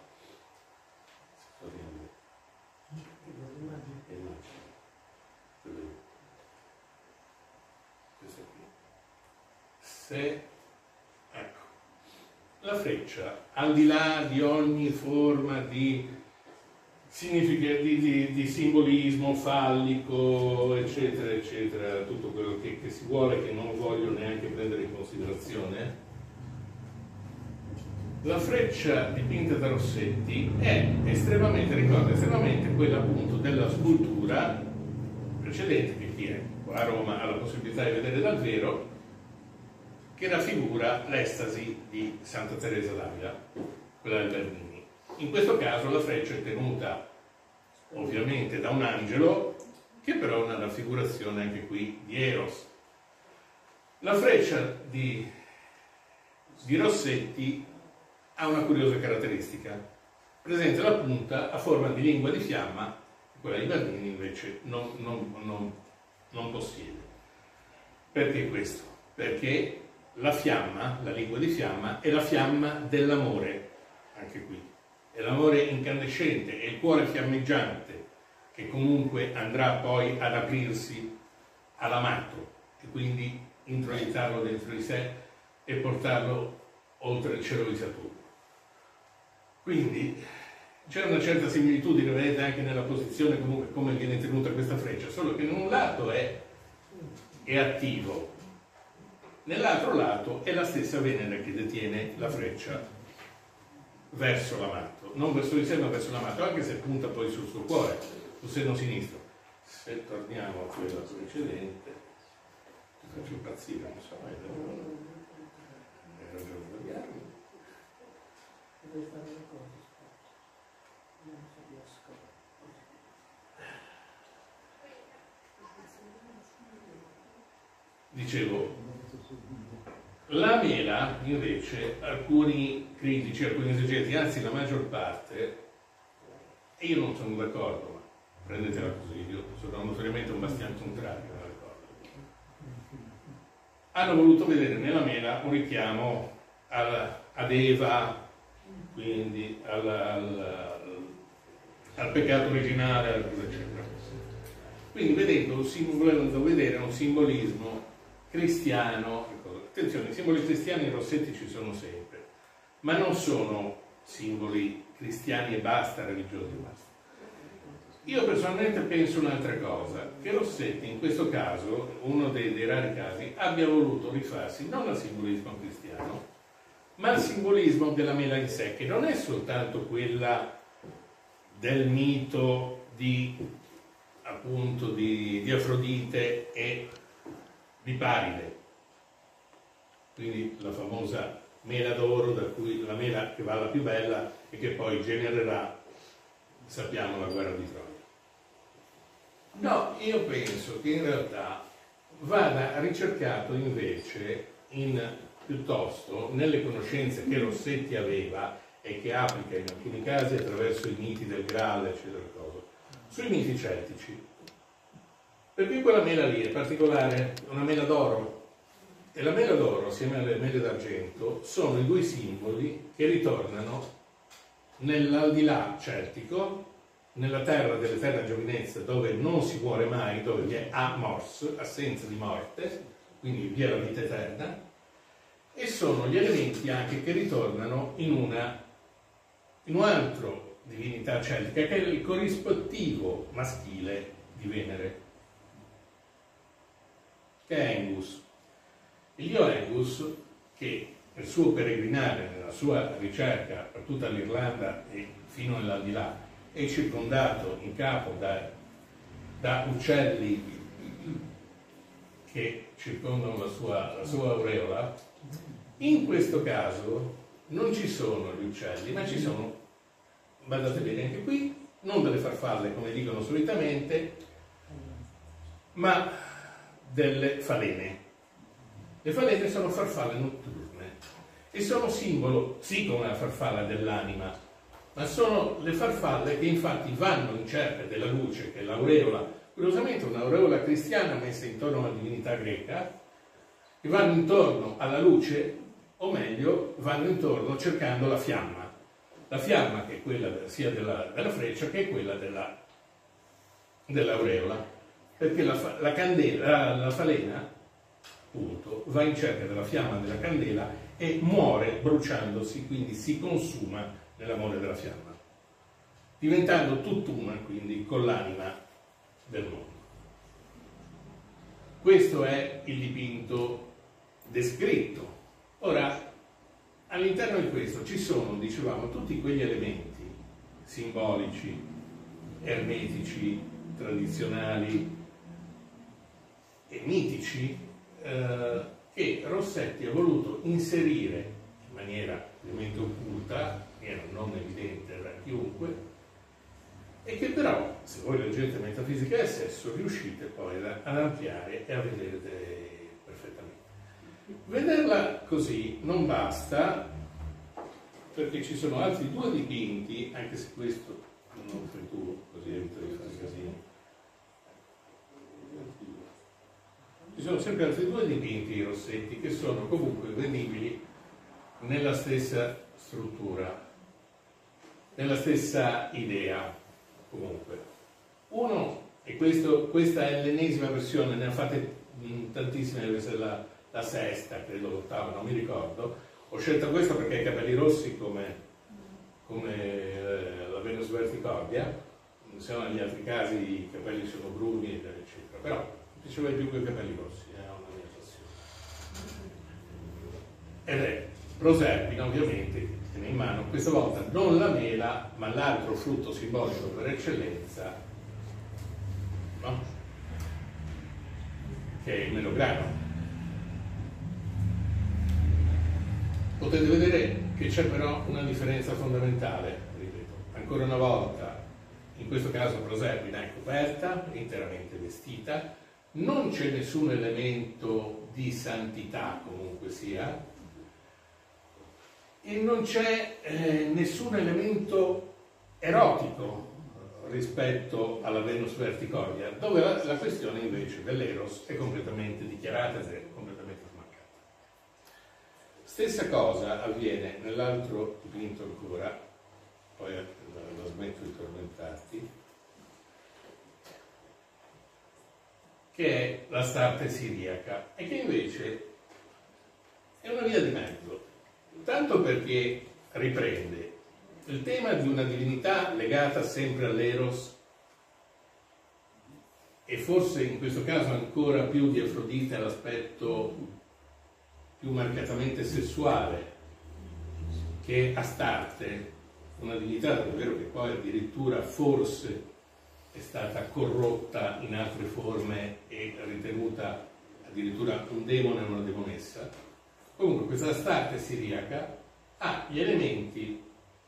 ecco, la freccia, al di là di ogni forma di simbolismo fallico, eccetera, eccetera, tutto quello che si vuole, che non voglio neanche prendere in considerazione, la freccia dipinta da Rossetti è ricorda estremamente quella appunto della scultura precedente, che chi è qua a Roma ha la possibilità di vedere dal vero, che raffigura l'estasi di Santa Teresa d'Avila, quella del Bernini. In questo caso la freccia è tenuta ovviamente da un angelo, che però è una raffigurazione anche qui di Eros. La freccia di Rossetti ha una curiosa caratteristica: presenta la punta a forma di lingua di fiamma, quella di Bernini invece non possiede. Perché questo? Perché la fiamma, la lingua di fiamma, è la fiamma dell'amore, anche qui. È l'amore incandescente, è il cuore fiammeggiante, che comunque andrà poi ad aprirsi all'amato, e quindi introiettarlo dentro di sé e portarlo oltre il cielo di Saturno. Quindi c'è una certa similitudine, vedete, anche nella posizione comunque come viene tenuta questa freccia, solo che in un lato è attivo, nell'altro lato è la stessa Venere che detiene la freccia verso l'amato, non verso di sé ma verso l'amato, anche se punta poi sul suo cuore, sul seno sinistro. Se torniamo a quella precedente, ti faccio impazzire, non so, hai ragione di odiarmi. Dicevo, la mela invece alcuni critici, alcuni esegeti, anzi la maggior parte, e io non sono d'accordo, ma prendetela così, io sono notoriamente un bastian contrario, non d'accordo, hanno voluto vedere nella mela un richiamo ad Eva, quindi al peccato originale, eccetera. Quindi volendo vedere un simbolismo cristiano. Attenzione, i simboli cristiani in Rossetti ci sono sempre, ma non sono simboli cristiani e basta, religiosi e basta. Io personalmente penso un'altra cosa, che Rossetti in questo caso, uno dei rari casi, abbia voluto rifarsi non al simbolismo cristiano, ma al simbolismo della mela in sé, che non è soltanto quella del mito appunto di Afrodite e di Paride, quindi la famosa mela d'oro, da cui la mela che va alla più bella e che poi genererà, sappiamo, la guerra di Troia. No, io penso che in realtà vada ricercato invece piuttosto nelle conoscenze che Rossetti aveva e che applica in alcuni casi attraverso i miti del Graal, eccetera, cosa. Sui miti celtici. Perché quella mela lì è particolare, è una mela d'oro. E la mela d'oro, assieme alle mele d'argento, sono i due simboli che ritornano nell'aldilà celtico, nella terra dell'eterna giovinezza, dove non si muore mai, dove vi è amors, assenza di morte, quindi vi è la vita eterna, e sono gli elementi anche che ritornano in un altro divinità celtica, che è il corrispettivo maschile di Venere, che è Engus. Il dio Engus, che nel suo peregrinare, nella sua ricerca per tutta l'Irlanda e fino all'aldilà, è circondato in capo da uccelli che circondano la sua aureola. In questo caso non ci sono gli uccelli, ma ci sono, guardate bene anche qui, non delle farfalle come dicono solitamente, ma delle falene. Le falene sono farfalle notturne e sono simbolo, sì, come la farfalla dell'anima, ma sono le farfalle che infatti vanno in cerca della luce, che è l'aureola, curiosamente un'aureola cristiana messa intorno alla divinità greca, che vanno intorno alla luce, o meglio, vanno intorno cercando la fiamma che è quella sia della freccia che è quella dell'aureola, perché la candela, la falena, appunto, va in cerca della fiamma della candela e muore bruciandosi, quindi si consuma nell'amore della fiamma, diventando tutt'una quindi con l'anima del mondo. Questo è il dipinto descritto. Ora, all'interno di questo ci sono, dicevamo, tutti quegli elementi simbolici, ermetici, tradizionali e mitici che Rossetti ha voluto inserire in maniera ovviamente occulta, non evidente da chiunque, e che però, se voi leggete Metafisica del sesso, riuscite poi ad ampliare e a vedere perfettamente. Vederla così non basta, perché ci sono altri due dipinti, anche se questo non fai tu, così evito di fare casino. Ci sono sempre altri due dipinti di Rossetti che sono comunque vedibili nella stessa struttura, nella stessa idea, comunque. Uno, e questa è l'ennesima versione, ne ha fatte tantissime, deve essere la sesta, credo l'ottava, non mi ricordo. Ho scelto questo perché ha i capelli rossi come la Venus Verticordia, se no negli altri casi i capelli sono bruni, eccetera. Però mi piaceva di più quei capelli rossi, è una mia passione. Ed è Proserpina, ovviamente, che tiene in mano, questa volta non la mela, ma l'altro frutto simbolico per eccellenza, no? Che è il melograno. Potete vedere che c'è però una differenza fondamentale, ripeto, ancora una volta, in questo caso Proserpina è coperta, interamente vestita, non c'è nessun elemento di santità comunque sia, e non c'è nessun elemento erotico rispetto alla Venus Verticordia, dove la questione invece dell'eros è completamente dichiarata ed è completamente smaccata. Stessa cosa avviene nell'altro dipinto ancora, poi la smetto di tormentarti, che è l'Astarte siriaca, e che invece è una via di mezzo, tanto perché riprende il tema di una divinità legata sempre all'eros, e forse in questo caso ancora più di Afrodite all'aspetto più marcatamente sessuale, che Astarte, una divinità davvero che poi addirittura forse è stata corrotta in altre forme e ritenuta addirittura un demone o una demonessa. Comunque questa Astarte siriaca ha degli elementi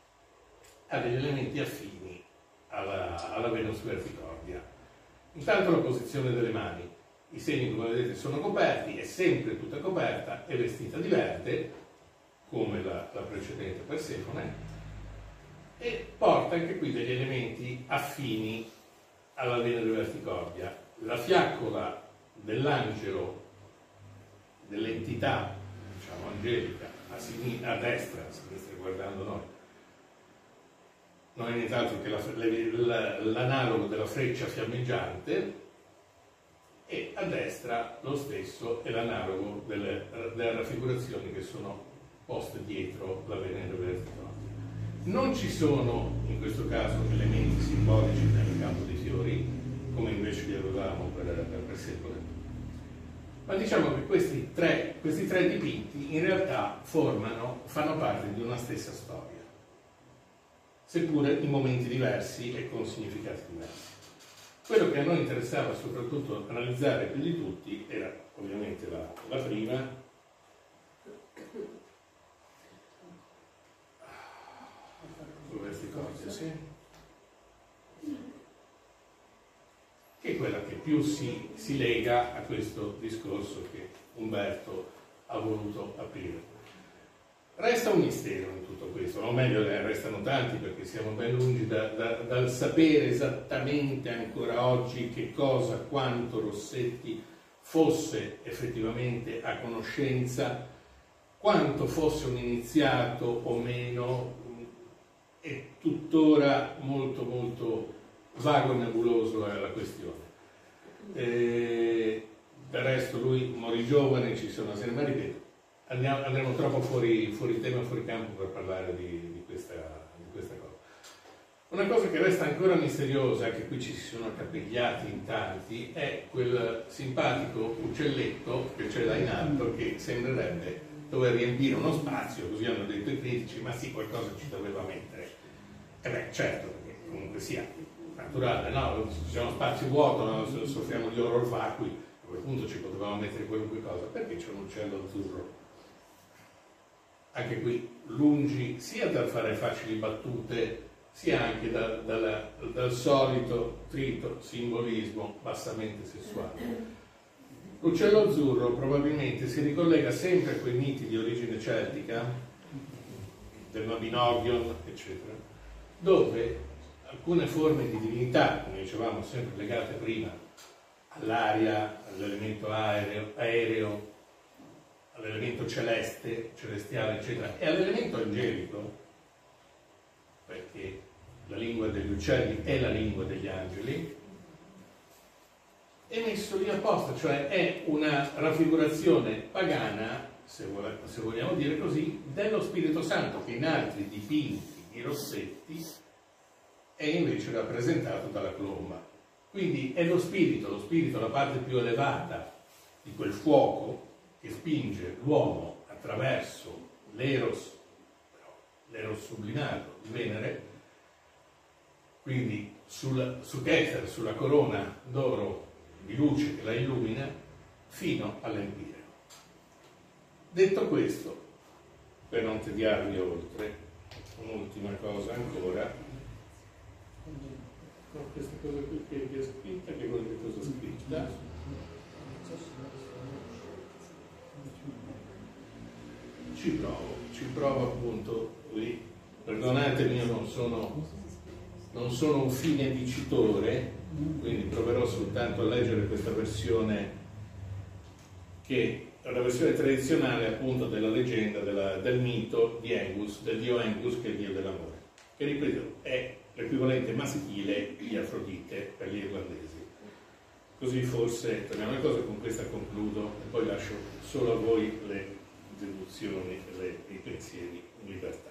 affini alla Venus Verticordia. Intanto la posizione delle mani, i segni come vedete sono coperti, è sempre tutta coperta, è vestita di verde come la precedente Persefone, e porta anche qui degli elementi affini alla Venere Verticordia. La fiaccola dell'angelo, dell'entità, diciamo, angelica, a destra guardando noi, non è nient'altro che l'analogo della freccia fiammeggiante, e a destra lo stesso è l'analogo delle raffigurazioni che sono poste dietro la Venere Verticordia. Non ci sono in questo caso elementi simbolici nel campo dei fiori, come invece li avevamo per secoli, ma diciamo che questi tre dipinti in realtà fanno parte di una stessa storia, seppure in momenti diversi e con significati diversi. Quello che a noi interessava soprattutto analizzare più di tutti era ovviamente la prima, sì, che è quella che più si lega a questo discorso che Umberto ha voluto aprire. Resta un mistero in tutto questo, o meglio restano tanti, perché siamo ben lungi dal sapere esattamente ancora oggi che cosa, quanto Rossetti fosse effettivamente a conoscenza, quanto fosse un iniziato o meno, è tuttora molto molto vago e nebuloso la questione. Del resto lui morì giovane, ci sono serie, ma ripeto, andremo troppo fuori tema, fuori campo per parlare di questa cosa. Una cosa che resta ancora misteriosa, che qui ci si sono accapigliati in tanti, è quel simpatico uccelletto che c'è là in alto, che sembrerebbe dover riempire uno spazio, così hanno detto i critici, ma sì, qualcosa ci doveva mettere. E beh, certo, perché comunque sia naturale, no? Se c'è uno spazio vuoto, no? Soffriamo di horror vacui, a quel punto ci potevamo mettere qualunque cosa. Perché c'è un uccello azzurro? Anche qui, lungi sia dal fare facili battute, sia anche dal solito trito simbolismo bassamente sessuale. L'uccello azzurro probabilmente si ricollega sempre a quei miti di origine celtica, del Mabinogion, eccetera, dove alcune forme di divinità, come dicevamo, sempre legate prima all'aria, all'elemento aereo, all'elemento celestiale, eccetera, e all'elemento angelico, perché la lingua degli uccelli è la lingua degli angeli, è messo lì apposta, cioè è una raffigurazione pagana, se vogliamo dire così, dello Spirito Santo, che in altri dipinti di Rossetti è invece rappresentato dalla colomba. Quindi è lo spirito, la parte più elevata di quel fuoco che spinge l'uomo attraverso l'eros sublimato di Venere, quindi su Keter, sulla corona d'oro di luce che la illumina, fino all'Empireo. Detto questo, per non tediarvi oltre, un'ultima cosa ancora. Questa cosa qui che è scritta, che vuol dire cosa scritta? Ci provo appunto qui. Perdonatemi, io non sono un fine dicitore, quindi proverò soltanto a leggere questa versione, che è una versione tradizionale appunto della leggenda, del mito di Engus, del dio Engus, che è il dio dell'amore, che ripeto è l'equivalente maschile di Afrodite per gli irlandesi. Così forse torniamo alle cose, con questa concludo e poi lascio solo a voi le deduzioni e i pensieri in libertà.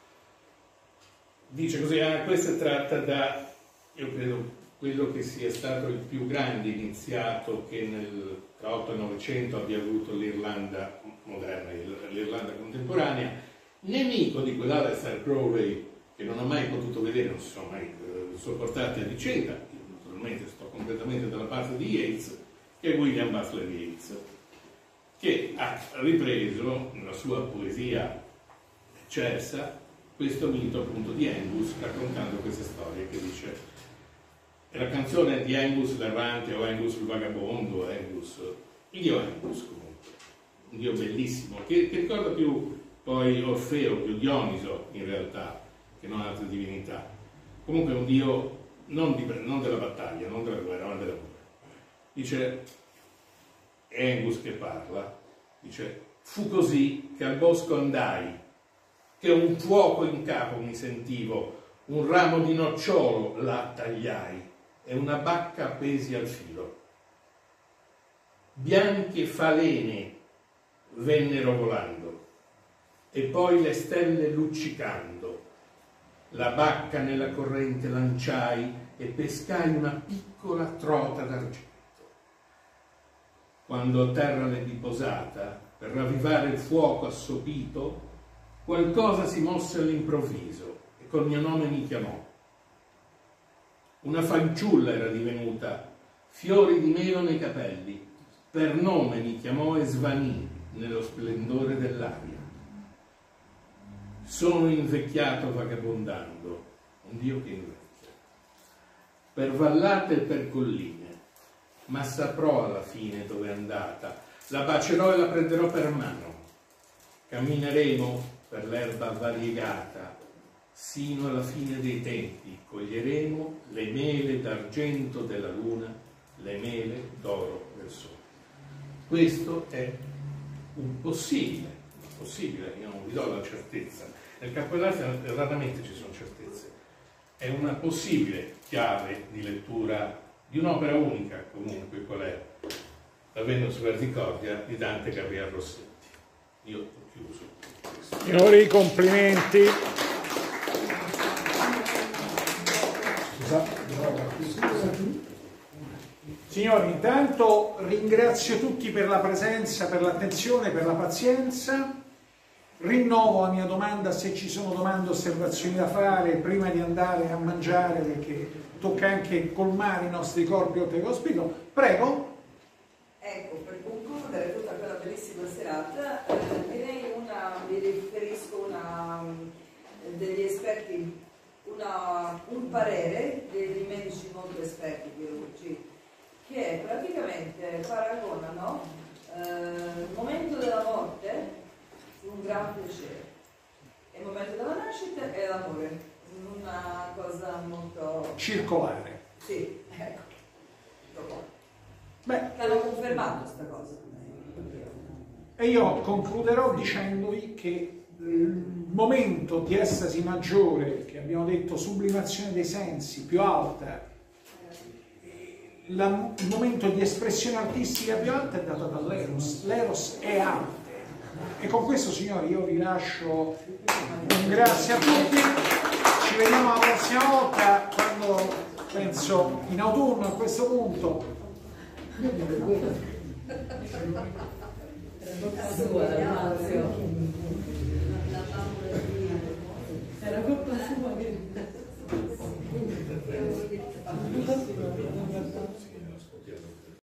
Dice così, questa è tratta da, io credo, quello che sia stato il più grande iniziato che tra 8 e 900 abbia avuto l'Irlanda moderna, l'Irlanda contemporanea, nemico di quell'Alistair Crowley che non ho mai potuto vedere, non si sono mai sopportati a vicenda. Io naturalmente sto completamente dalla parte di Yeats, che è William Butler Yeats, che ha ripreso nella sua poesia eccelsa questo mito appunto di Engus, raccontando queste storie, che dice: è la canzone di Engus l'errante, o Engus il vagabondo, Engus, il dio Engus comunque, un dio bellissimo, che ricorda più poi Orfeo, più Dioniso in realtà, che non altre divinità. Comunque è un dio non della battaglia, non della guerra, ma dell'amore. Dice, è Angus che parla, dice, fu così che al bosco andai, che un fuoco in capo mi sentivo, un ramo di nocciolo la tagliai e una bacca appesi al filo. Bianche falene vennero volando e poi le stelle luccicando. La bacca nella corrente lanciai e pescai una piccola trota d'argento. Quando a terra l'ebbi posata, per ravvivare il fuoco assopito, qualcosa si mosse all'improvviso e col mio nome mi chiamò. Una fanciulla era divenuta, fiori di melo nei capelli, per nome mi chiamò e svanì nello splendore dell'aria. Sono invecchiato vagabondando, un Dio che invecchia, per vallate e per colline, ma saprò alla fine dove è andata, la bacerò e la prenderò per mano. Cammineremo per l'erba variegata, sino alla fine dei tempi, coglieremo le mele d'argento della luna, le mele d'oro del sole. Questo è un possibile, io non vi do la certezza. Nel campo dell'arte raramente ci sono certezze. È una possibile chiave di lettura di un'opera unica, comunque, qual è? La Venus Verdicordia di Dante Gabriel Rossetti. Io ho chiuso. Signori, complimenti. Signori, intanto ringrazio tutti per la presenza, per l'attenzione, per la pazienza. Rinnovo la mia domanda, se ci sono domande o osservazioni da fare prima di andare a mangiare, perché tocca anche colmare i nostri corpi oltre che lo spirito. Prego. Ecco, per concludere tutta quella bellissima serata, vi riferisco degli esperti, un parere dei medici molto esperti chirurgi, che praticamente paragonano il momento della morte un gran piacere e il momento della nascita è l'amore, una cosa molto circolare. Sì, ecco. Beh, hanno confermato questa cosa. E io concluderò dicendovi che il momento di estasi maggiore, che abbiamo detto sublimazione dei sensi più alta, il momento di espressione artistica più alta è dato dall'Eros. L'Eros è arte. E con questo, signori, io vi lascio un grazie a tutti. Ci vediamo la prossima volta, quando penso in autunno a questo punto. Grazie.